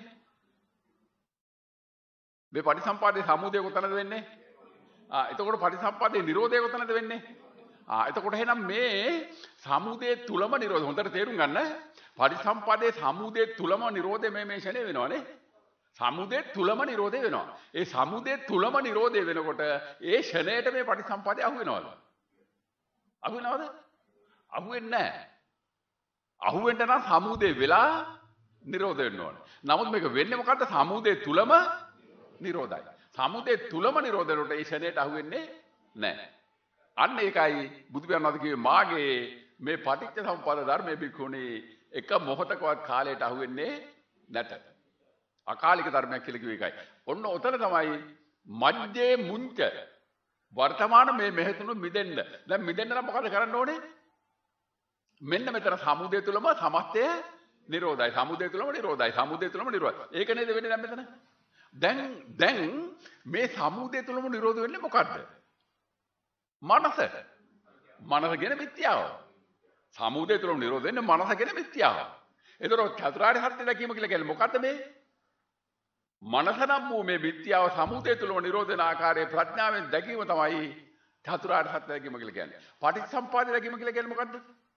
මේ පටිච්චසමුප්පාදේ සමුදය කොතනද වෙන්නේ? ආ එතකොට පටිච්චසමුප්පාදේ නිරෝධය කොතනද වෙන්නේ? ආ එතකොට එහෙනම් මේ සමුදය තුලම නිරෝධ. හොඳට තේරුම් ගන්න. පටිච්චසමුප්පාදේ සමුදය තුලම නිරෝධය මේ මේ ෂනේ වෙනවනේ. සමුදය තුලම නිරෝධය වෙනවා. ඒ සමුදය තුලම නිරෝධය වෙනකොට ඒ ෂණයට මේ පටිච්චසමුප්පාදේ අහු වෙනවද? අහු වෙනවද? අහු වෙන්නේ නැහැ. අහු වෙන්න නම් සමුදය වෙලා නිරෝධ වෙන්න ඕනේ. නමුත් මේක වෙන්නේ මොකද්ද? සමුදය තුලම නිරෝධයි. සමුදය තුලම නිරෝධ වෙනකොට ඒ ෂණයට අහු වෙන්නේ නැහැ. අන්න ඒකයි බුදු පියාණන් වහන්සේ කිව්වේ මාගේ මේ පටිච්චසමුප්පාද ධර්මයේ බික්කුණේ එක මොහොතකවත් කාලයට අහු වෙන්නේ නැත. අකාලික ධර්මයක් කියලා කිව්ව එකයි. ඔන්න ඔතන තමයි මජ්ජේ මුංච වර්තමාන මේ මෙහෙතුණු මිදෙන්න. දැන් මිදෙන්න නම් මොකද කරන්න ඕනේ? මෙන්න මෙතන සමුදය තුලම සමස්තය නිරෝධයි. සමුදය තුලම නිරෝධයි. සමුදය තුලම නිරෝධයි. ඒක නේද වෙන්නේ දැන් මෙතන? දැන් දැන් මේ සමුදය තුලම නිරෝධ වෙන්නේ මොකද්ද? මනස. මනස කියන මිත්‍යාව. සමුදය තුලම නිරෝධ වෙන්නේ මනස කියන මිත්‍යාව. එතකොට චතුරාර්ය සත්‍ය දැකීම කියලා කියන්නේ මොකද්ද මේ? මනස නම් වූ මේ විද්‍යාව සමුදය තුලම නිරෝධ වෙන ආකාරයේ ප්‍රඥාවෙන් දැකීම තමයි චතුරාර්ය සත්‍ය දැකීම කියලා කියන්නේ. පටිච්චසමුප්පාද දැකීම කියලා කියන්නේ මොකද්ද?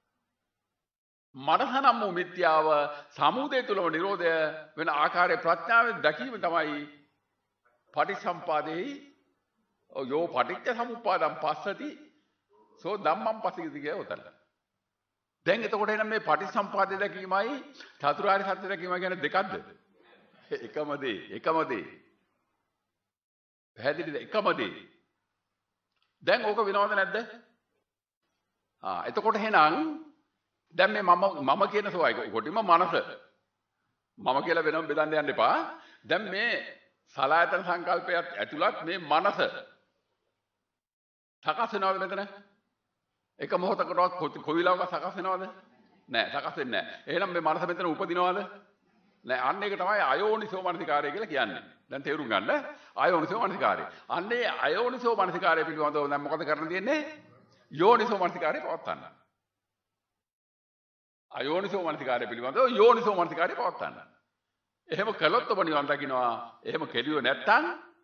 මනස නම් වූ විද්‍යාව සමුදය තුලම නිරෝධය වෙන ආකාරයේ ප්‍රඥාවෙන් දැකීම තමයි පටිච්චසමුපාදේ යෝ පටිච්චසමුප්පාදං පස්සති සෝ ධම්මං පස්සති කියලා උතන. දැන් එතකොට එනම් මේ පටිච්චසමුපාදේ දැකීමයි චතුරාර්ය සත්‍ය දැකීමයි කියන්නේ දෙකක්ද? එකම දේ එකම දේ පැහැදිලිද? එකම දේ. දැන් ඕක වෙනවද නැද්ද? ආ එතකොට එහෙනම් දැන් මේ මම මම කියන සෝයි කොටිම මනස මම කියලා වෙනම බෙදන්න යන්න එපා. දැන් මේ සලආයතන සංකල්පයත් ඇතුළත් මේ මනස සකස් වෙනවද මෙතන? එක මොහොතකටවත් කොවිලාවක සකස් වෙනවද? නෑ සකස් වෙන්නේ නෑ. එහෙනම් මේ මනස මෙතන උපදිනවද? නෑ. අන්න ඒක තමයි අයෝනිසෝ මනසිකාරය කියලා කියන්නේ. දැන් තේරුම් ගන්න. අයෝනිසෝ මනසිකාරය. අන්නේ අයෝනිසෝ මනසිකාරය පිළිබඳව දැන් මොකද කරන්න තියෙන්නේ? යෝනිසෝ මනසිකාරය පවත්වන්න. අයෝනිසෝ මනසිකාරය පිළිබඳව යෝනිසෝ මනසිකාරය පවත්වන්න. එහෙම කළොත් ඔබ නිවන් දකින්නවා. එහෙම කෙලියෝ නැත්තම්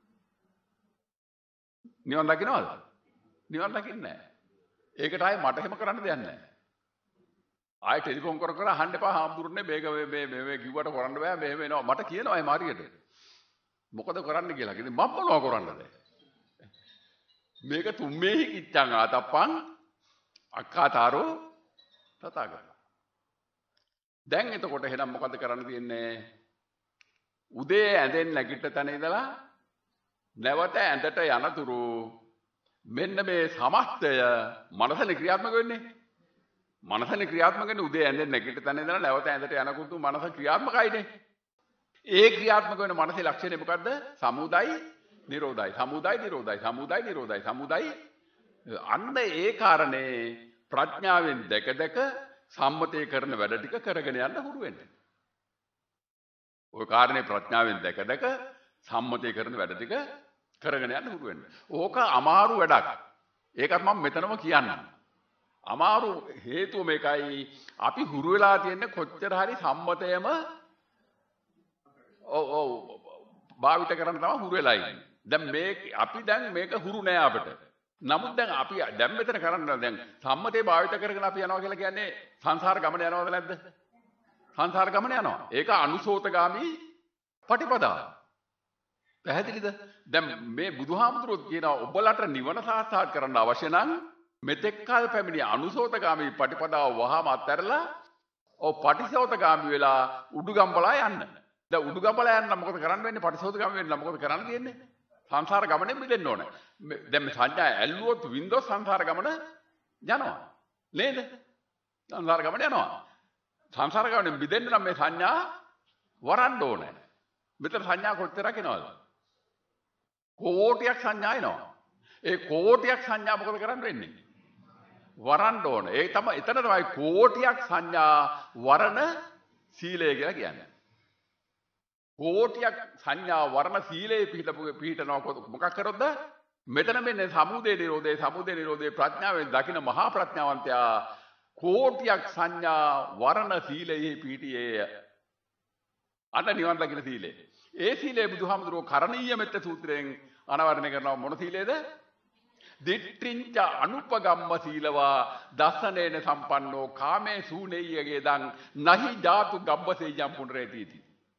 නිවන් දකින්නවද? නිවන් දකින්නේ නෑ. ඒකට ආයේ මට එහෙම කරන්න දෙයක් නෑ. ආයෙ ටෙලිෆෝන් කර කර අහන්න එපා හාමුදුරනේ මේක මේ මේ මේ කිව්වට කරන්න බෑ මෙහෙම වෙනවා මට කියනවා ඒ මාරියට මොකද කරන්න කියලා. ඉතින් මම මොනවා කරන්නද? මේක තුම්මේහි කිච්ඡං ආතප්පං අක්කාතාරෝ තථාගත. දැන් එතකොට එහෙනම් මොකද කරන්න තියෙන්නේ? උදේ ඇඳෙන් නැගිට තැන ඉඳලා නැවත ඇඳට යනතුරු මෙන්න මේ සමස්තය මනසනේ ක්‍රියාත්මක වෙන්නේ. මනසනේ ක්‍රියාත්මක වෙන්නේ උදේ ඇඳෙන් නැගිට තැන ඉඳලා නැවත ඇඳට යනකොට මනස ක්‍රියාත්මකයිනේ. ඒ ක්‍රියාත්මක වෙන මනසේ ලක්ෂණය මොකද්ද? සමුදයි නිරෝධයි. සමුදයි නිරෝධයි. සමුදයි නිරෝධයි. සමුදයි අන්න ඒ කාරණේ ප්‍රඥාවෙන් දැක දැක සම්මතය කරන වැඩ ටික කරගෙන යන්න හුරු වෙන්න. ওই කාරණේ ප්‍රඥාවෙන් දැක දැක සම්මතය කරන වැඩ ටික කරගෙන යන්න හුරු වෙන්න. ඕක අමාරු වැඩක්. ඒකත් මම මෙතනම කියන්නම්. අමාරු හේතුව මේකයි අපි හුරු වෙලා තියෙන්නේ කොච්චර හරි සම්මතයම ඔව් ඔව් භාවිත කරන්න තමයි හුරු වෙලා ඉන්නේ. දැන් මේක අපි දැන් මේක හුරු නෑ අපිට. නමුත් දැන් අපි දැන් මෙතන කරන්න දැන් සම්මතේ භාවිත කරගෙන අපි යනවා කියලා කියන්නේ සංසාර ගමන යනවද නැද්ද? සංසාර ගමන යනවා. ඒක අනුසෝතගාමි පටිපදා. පැහැදිලිද? දැන් මේ බුදුහාමුදුරුවෝ කියනවා ඔබලට නිවන සාක්ෂාත් කරන්න අවශ්‍ය නම් මෙතෙක් කල් පැමිණි අනුසෝතගාමි පටිපදාව වහාම අත්හැරලා ඔව් පටිසෝතගාමි වෙලා උඩුගම්බලා යන්න. දැන් උඩුගම්බලා යන්න මොකද කරන්න වෙන්නේ? පටිසෝතගාමි වෙන්න මොකද කරන්න තියෙන්නේ? සංසාර ගමනේ මිදෙන්න ඕනේ. දැන් මේ සංඥා ඇල්ලුවොත් වින්දෝස් සංසාර ගමන යනවා. නේද? සංසාර ගමන යනවා. සංසාර ගමනේ මිදෙන්න නම් මේ සංඥා වරන්න ඕනේ. මෙතන සංඥා කොච්චරක් එනවද? කෝටියක් සංඥා එනවා. ඒ කෝටියක් සංඥා මොකද කරන්න වෙන්නේ? වරන්න ඕනේ. ඒ තමයි එතන තමයි කෝටියක් සංඥා වරණ සීලය කියලා කියන්නේ. කෝටියක් සංඥා වර්ණ සීලේ පිහිටපු පිහිටනවා මොකක් කරොත්ද? මෙතන මෙන්නේ සමුදේ නිරෝධේ සමුදේ නිරෝධේ ප්‍රඥාවෙන් දකින මහා ප්‍රඥාවන්තයා කෝටියක් සංඥා වර්ණ සීලයේ පිහිටියේ අන්න නිවන් දකින සීලේ. ඒ සීලේ බුදුහාමුදුරුවෝ කරණීය මෙත්ත සූත්‍රයෙන් අනවරණය කරනවා මොන සීලේද? දිට්ඨිංච අනුපගම්ම සීලවා දසනේන සම්පන්නෝ කාමේ සූනේයගේ දං නහි ජාතු ගබ්බසේයම් පුනරේතිති.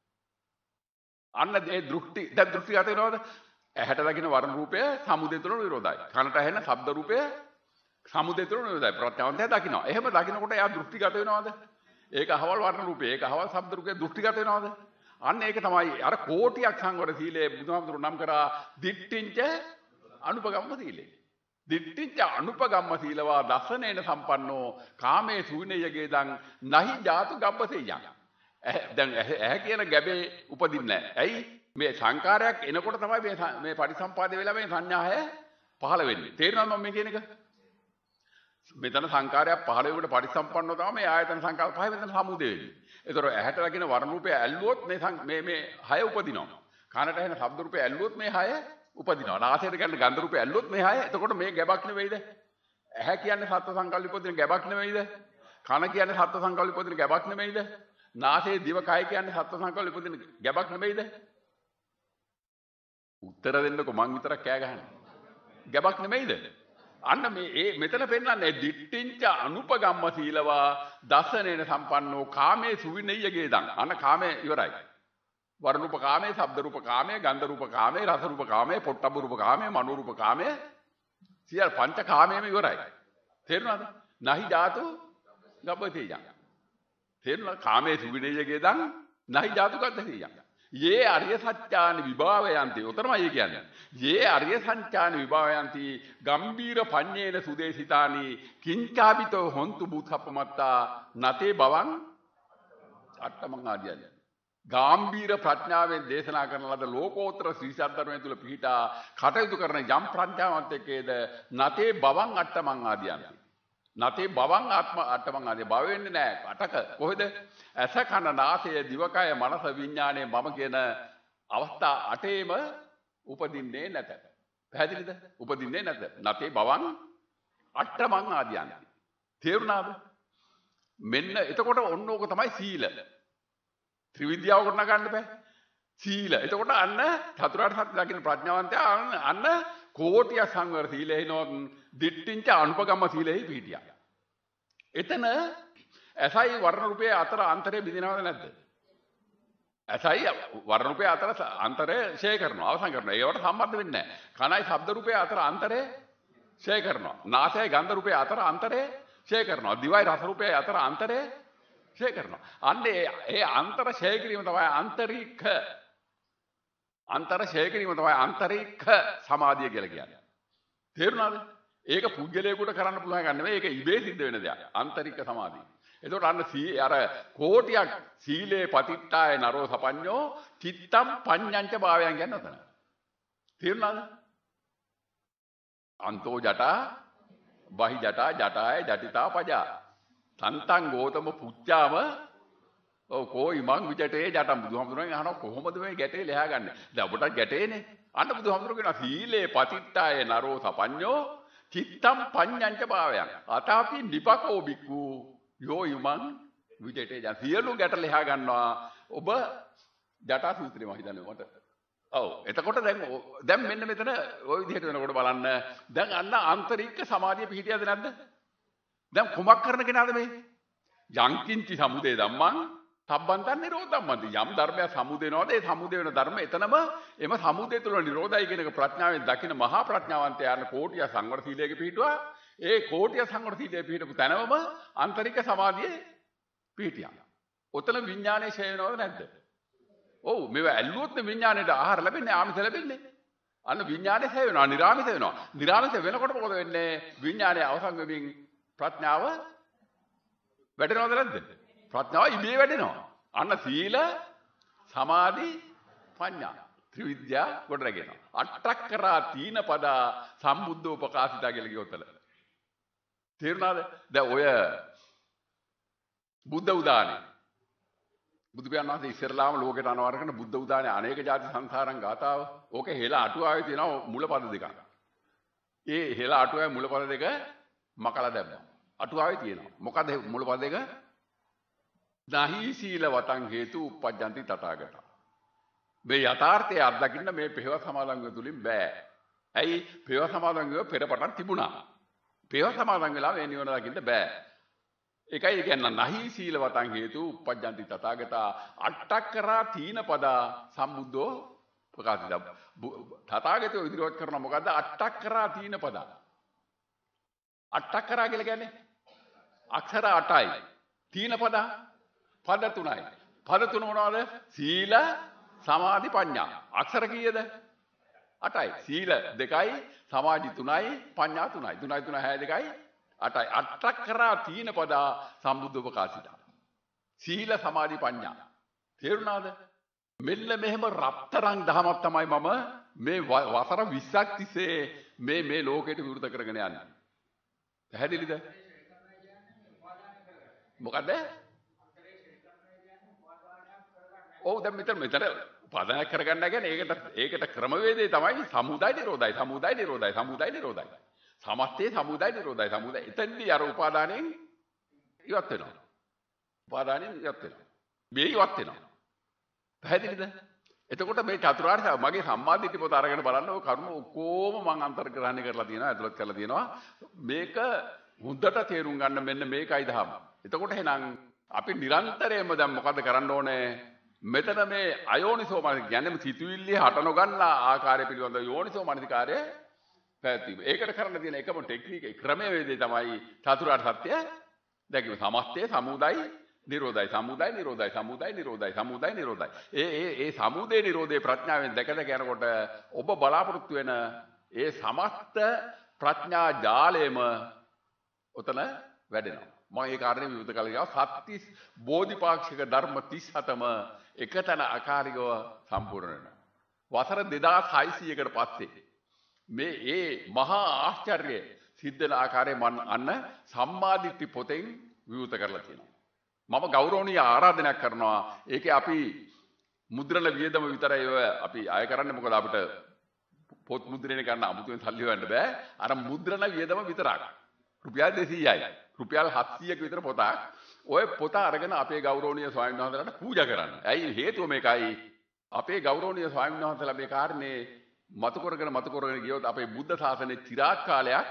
අන්න ඒ දෘෂ්ටි දැන් දෘෂ්ටි ගත වෙනවද? ඇහැට දකින්න වර්ණ රූපය සමුදේ තුල නිරෝධයි. කනට ඇහෙන ශබ්ද රූපය සමුදේ තුල නිරෝධයි. ප්‍රඥාවන්තය දකින්නවා. එහෙම දකින්නකොට එයා දෘෂ්ටි ගත වෙනවද? ඒක අහවල් වර්ණ රූපය, ඒක අහවල් ශබ්ද රූපය දෘෂ්ටි ගත වෙනවද? අන්න ඒක තමයි අර කෝටියක් සංවර සීලේ බුදුහාමුදුරු නම් කරා දිට්ඨිංච අනුපගම්ම සීලේ. දිට්ඨිංච අනුපගම්ම සීලවා දසනේන සම්පන්නෝ කාමේ සූනේයගේ දං නහි ජාතු ගබ්බසෙය්‍යං. දැන් ඇහැ කියන ගැබේ උපදින්නේ නැහැ. ඇයි? මේ සංකාරයක් එනකොට තමයි මේ මේ පරිසම්පාදේ වෙලා මේ සංඥාය පහළ වෙන්නේ. තේරෙනවද මම මේ කියන එක? මෙතන සංකාරයක් පහළ වෙනකොට පරිසම්පන්නව තමයි මේ ආයතන සංකල්ප පහේ මෙතන සමුදේ වෙන්නේ. ඒතර ඇහැට දකින්න වර්ණ රූපය ඇල්ලුවොත් මේ මේ මේ හය උපදිනවා. කනට ඇහෙන ශබ්ද රූපය ඇල්ලුවොත් මේ හය උපදිනවා. නාසයට ගන්න ගන්ධ රූපය ඇල්ලුවොත් මේ හය. එතකොට මේ ගැබක් නෙවෙයිද? ඇහැ කියන්නේ සත්ත්ව සංකල්ප උපදින ගැබක් නෙවෙයිද? කන කියන්නේ සත්ත්ව සංකල්ප උපදින ගැබක් නෙවෙයිද? නාසයේ දිව කය කියන්නේ සත්ත්ව සංකල්ප උපදින ගැබක් නෙවෙයිද? උත්තර දෙන්නකෝ මං විතරක් කෑ ගහන්නේ. ගැබක් නෙවෙයිද? අන්න මේ ඒ මෙතන පෙන්නන්නේ දිට්ඨිංච අනුපගම්ම සීලවා දසනේන සම්පන්නෝ කාමේ සුවිනය්‍යගේ දන්. අන්න කාමේ ඉවරයි. වර්ණ රූප කාමේ, ශබ්ද රූප කාමේ, ගන්ධ රූප කාමේ, රස රූප කාමේ, පොට්ටබ්බ රූප කාමේ, මනෝ රූප කාමේ සියල් පංච කාමයේම ඉවරයි. තේරුණාද? නහි ජාතු ගබ්බතේයං. තේරුණා? කාමේ සුවිනය්‍යගේ දන් නහි ජාතු ගබ්බතේයං. ये आर्य सत्यानि विभावयन्ति उतरमයි කියන්නේ ये आर्य सत्यानि विभावयन्ति गंभीर පඤ්ඤේන සුදේශිතානි කිංචාபிතෝ හොන්තු බුද්ධප්පමත්තා නතේ බවං අට්ඨමං ආදියයි ගාම්භීර ප්‍රඥාවෙන් දේශනා කරන ලද ලෝකෝත්තර ශ්‍රී සද්ධර්මයේ තුල පිහිටා කටයුතු කරන යම් ප්‍රඥාවන්තකේද නතේ බවං අට්ඨමං ආදියන්ති නතේ බවං ආත්ම අට්ඨමං ආදිය බව වෙන්නේ නැහැ අටක කොහෙද ඇස කන නාසය දිවකය මනස විඥානය මම කියන අවස්ථා අටේම උපදින්නේ නැත. පැහැදිලිද? උපදින්නේ නැත. නැතේ බවං අට්ඨමං ආදියන්ති. තේරුණාද? මෙන්න එතකොට ඔන්න ඕක තමයි සීල. ත්‍රිවිද්‍යාව කරන ගන්න බෑ. සීල. එතකොට අන්න චතුරාර්ය සත්‍ය දකින්න ප්‍රඥාවන්තයා අන්න කෝටිය සංවර සීලේනොත් දිට්ඨිංච අනුපගම්ම සීලෙහි පිහිටියා. එතන ඇසයි වර්ණ රූපයේ අතර අන්තරය බිඳිනවද නැද්ද? ඇසයි වර්ණ රූපයේ අතර අන්තරය ෂේ කරනවා අවසන් කරනවා. ඒවට සම්බන්ධ වෙන්නේ නැහැ. කනයි ශබ්ද රූපයේ අතර අන්තරය ෂේ කරනවා. නාසයයි ගන්ධ රූපයේ අතර අන්තරය ෂේ කරනවා. දිවයි රස රූපය අතර අන්තරය ෂේ කරනවා. අන්න ඒ අන්තර ෂේ කිරීම තමයි ආන්තරික අන්තර ෂේ කිරීම තමයි ආන්තරික සමාධිය කියලා කියන්නේ. තේරුණාද? ඒක පුද්ගලයාට කරන්න පුළුවන් එකක් නෙමෙයි. ඒක ඉබේ සිද්ධ වෙන දෙයක්. ආන්තරික සමාධිය. එතකොට අන්න සී අර කෝටියක් සීලේ පතිට්ඨාය නරෝ සපඤ්ඤෝ චිත්තම් පඤ්ඤංච භාවයන් කියන්නේ උතන. තේරුණාද? අන්තෝ ජටා බහි ජටා ජටාය ජටිතා පජා. තන්තං ගෝතම පුච්චාම ඔව් කෝයි මං විජටේ ජටම් බුදුහාමුදුරන් අහනවා කොහොමද මේ ගැටේ ලෙහා ගන්න. දැන් ඔබට ගැටේනේ. අන්න බුදුහාමුදුරුවෝ කියනවා සීලේ පතිට්ඨාය නරෝ සපඤ්ඤෝ චිත්තම් පඤ්ඤංච භාවයන්. අතාපි නිපකෝ බික්කු යෝ යුමං විජේතේ ජන සියලු ගැට ලෙහා ගන්නවා ඔබ ජටා සූත්‍රය මම හිතන්නේ මට. ඔව් එතකොට දැන් දැන් මෙන්න මෙතන ওই විදිහට වෙනකොට බලන්න දැන් අන්න ආන්තරික සමාධිය පිහිටියද නැද්ද? දැන් කුමක් කරන කෙනාද මේ? යංකින්චි සමුදේ ධම්මං සම්බන්තන් නිරෝධම්මන්ති. යම් ධර්මයක් සමුදේනවද ඒ සමුදේ වෙන ධර්ම එතනම එම සමුදේ තුල නිරෝධයි කියන එක ප්‍රඥාවෙන් දකින්න මහා ප්‍රඥාවන්තයාන කෝටිය සංවර සීලයක පිහිටුවා. ඒ කෝටිය සංවර සීලයේ පිහිටපු තැනම ආන්තරික සමාධියේ පිහිටියා. ඔතන විඥානයේ ඡය වෙනවද නැද්ද? ඔව් මේවා ඇල්ලුවොත් විඥාණයට ආහාර ලැබෙන්නේ ආමිෂ ලැබෙන්නේ. අන්න විඥානයේ ඡය වෙනවා නිරාමිෂ වෙනවා. නිරාමිෂ වෙනකොට මොකද වෙන්නේ? විඥානයේ අවසන් වෙමින් ප්‍රඥාව වැඩෙනවද නැද්ද? ප්‍රඥාව ඉබේ වැඩෙනවා. අන්න සීල සමාධි ප්‍රඥා ත්‍රිවිද්‍යා කොට රැගෙනවා. අට්ඨක්කරා තීන පදා සම්බුද්ධෝපකාශිතා කියලා කියොතල. තේරුණාද? දැන් ඔය බුද්ධ උදානේ බුදු පියාණන් වහන්සේ ඉස්සරලාම ලෝකෙට අනවර කරන බුද්ධ උදානේ අනේක ಜಾති සංසාරං ගාතාව. ඕකේ හෙළ අටුවාවේ තියෙනවා මුලපද දෙකක්. ඒ හෙළ අටුවාවේ මුලපද දෙක මකලා දැම්මා. අටුවාවේ තියෙනවා. මොකද මුලපද දෙක? නහි සීල වතං හේතු උපජ්ජಂತಿ තථාගත. මේ යථාර්ථය අත්දකින්න මේ පෙරව සමාදන් තුලින් බෑ. ඇයි පෙරව සමාදන් වෙව පෙරපටන් තිබුණා. පෙරව සමාදන් වෙලා මේ නිවන දකින්න බෑ. ඒකයි කියන්නේ නහි සීල වතං හේතු උපජ්ජಂತಿ තථාගත අට්ඨක්කරා තීන පදා සම්බුද්ධෝ ප්‍රකාශිත. තථාගතෝ ඉදිරියට කරන මොකද්ද? අට්ඨක්කරා තීන පදා. අට්ඨක්කරා කියලා කියන්නේ අක්ෂර අටයි. තීන පදා පද තුනයි. පද තුන මොනවද? සීල සමාධි ප්‍රඥා. අක්ෂර කීයද? අටයි. සීල දෙකයි, සමාධි තුනයි, ප්‍රඥා තුනයි. තුනයි තුන හය දෙකයි අටයි. අට්ඨක්කරා තීන පදා සම්බුද්ධෝපකාශිත. සීල සමාධි ප්‍රඥා. තේරුණාද? මෙන්න මෙහෙම රත්තරන් දහමක් තමයි මම මේ වසර විස්සක් තිස්සේ මේ මේ ලෝකෙට විවෘත කරගෙන යන්නේ. පැහැදිලිද? මොකද? ඔව් දැන් මෙතන මෙතන උපාදානයක් කරගන්න කියන්නේ ඒකට ඒකට ක්‍රමවේදය තමයි සමුදය නිරෝධයි සමුදය නිරෝධයි සමුදය නිරෝධයි සමස්තේ සමුදය නිරෝධයි සමුදය. එතෙන්දී අර උපාදානයෙන් ඉවත් වෙනවා. උපාදානයෙන් ඉවත් වෙනවා. මේ ඉවත් වෙනවා. පැහැදිලිද? එතකොට මේ චතුරාර්ය සත්‍ය මගේ සම්මාදිට්ඨි පොත අරගෙන බලන්න ඔය කරුණු ඔක්කොම මම අන්තර්ග්‍රහණය කරලා තියෙනවා ඇතුළත් කරලා තියෙනවා. මේක හොඳට තේරුම් ගන්න මෙන්න මේකයි දහම. එතකොට එහෙනම් අපි නිරන්තරයෙන්ම දැන් මොකද කරන්න ඕනේ? මෙතන මේ අයෝනිසෝ මනස කියන්නේ සිතුවිල්ලේ හට නොගන්නා ආකාරය පිළිබඳ යෝනිසෝ මනසිකාරය පැවැත්වීම. ඒකට කරන්න තියෙන එකම ටෙක්නික් ක්‍රමවේදය තමයි චතුරාර්ය සත්‍ය දැකීම. සමස්තය සමුදය නිරෝධයි සමුදය නිරෝධයි සමුදය නිරෝධයි සමුදය නිරෝධයි. ඒ ඒ ඒ සමුදය නිරෝධේ ප්‍රඥාවෙන් දැක දැක යනකොට ඔබ බලාපොරොත්තු වෙන ඒ සමස්ත ප්‍රඥා ජාලයම ඔතන වැඩෙනවා. මම ඒ කාරණේ විවෘත කළා කියනවා සත්‍තිස් බෝධිපාක්ෂික ධර්ම තිස් හතම එකතන අකාරිකව සම්පූර්ණ වෙනවා. වසර දෙදාස් හයසීයකට පස්සේ මේ ඒ මහා ආශ්චර්ය සිද්ධ වෙන ආකාරය මම අන්න සම්මාදිට්ඨි පොතෙන් විවෘත කරලා තියෙනවා. මම ගෞරවණීය ආරාධනයක් කරනවා. ඒකේ අපි මුද්‍රණ වියදම විතරයි අපි අය කරන්නේ. මොකද අපිට පොත් මුද්‍රණය කරන්න අමුතුවෙන් සල්ලි හොයන්න බෑ. අර මුද්‍රණ වියදම විතරක් රුපියල් දෙසීයයි. රුපියල් හත්සීයක විතර පොතක්. ඔය පොත අරගෙන අපේ ගෞරවනීය ස්වාමීන් වහන්සේලාට පූජා කරන්න. ඇයි හේතුව මේකයි. අපේ ගෞරවනීය ස්වාමීන් වහන්සේලා මේ කාරණේ මතු කරගෙන මතු කරගෙන ගියොත් අපේ බුද්ධ ශාසනයේ চিරාත් කාලයක්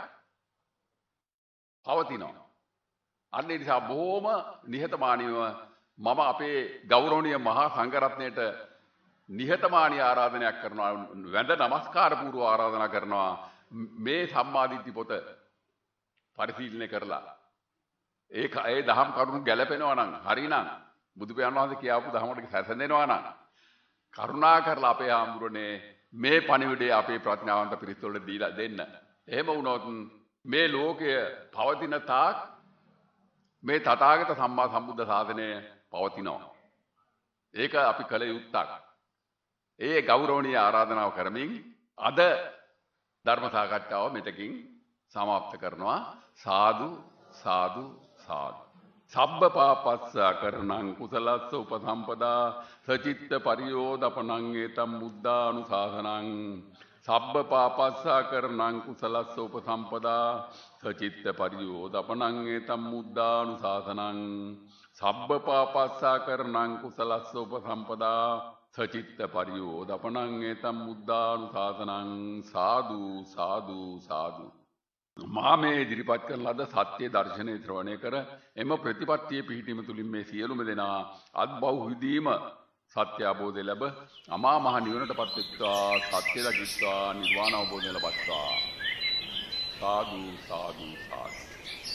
පවතිනවා. අන්න ඒ නිසා බොහොම නිහතමානීව මම අපේ ගෞරවනීය මහා සංඝරත්නයට නිහතමානී ආරාධනයක් කරනවා. වැඳ නමස්කාර පූර්ව ආරාධනා කරනවා. මේ සම්මාදිට්ඨි පොත පරිශීලනය කරලා ඒක ඒ දහම් කරුණු ගැලපෙනවා නම් හරිනම් බුදු පියාණන් වහන්සේ කියාපු දහමකට සැසඳෙනවා නම් කරුණා කරලා අපේ ආම්බුරනේ මේ පණිවිඩය අපේ ප්‍රඥාවන්ත පිරිස වලට දීලා දෙන්න. එහෙම වුණොත් මේ ලෝකය පවතින තාක් මේ තථාගත සම්මා සම්බුද්ධ ශාසනය පවතිනවා. ඒක අපි කළ යුත්තක්. ඒ ගෞරවණීය ආරාධනාව කරමින් අද ධර්ම සාකච්ඡාව මෙතකින් සමාප්ත කරනවා. සාදු සාදු සාදු. සබ්බ පාපස්සා කරණං කුසලස්ස උපසම්පදා සචිත්ත පරියෝදපනං ඒතම් බුද්ධානුශාසනං. සබ්බ පාපස්සා කරණං කුසලස්ස උපසම්පදා සචිත්ත පරියෝදපනං ඒතම් බුද්ධානුශාසනං. සබ්බ පාපස්සා කරණං කුසලස්ස උපසම්පදා සචිත්ත පරියෝදපනං ඒතම් බුද්ධානුශාසනං. සාදු සාදු සාදු. මා මේ ඉදිරිපත් කරන ලද සත්‍ය දර්ශනය ශ්‍රවණය කර එම ප්‍රතිපත්තියේ පිහිටීම තුලින් මේ සියලුම දෙනා අත්බහුවිදීම සත්‍ය අවබෝධය ලැබ අමා මහ නිවනටපත් වෙත්වා. සත්‍ය දකිත්වා නිර්වාණ අවබෝධය ලබත්වා. සාදු සාදු සාදු.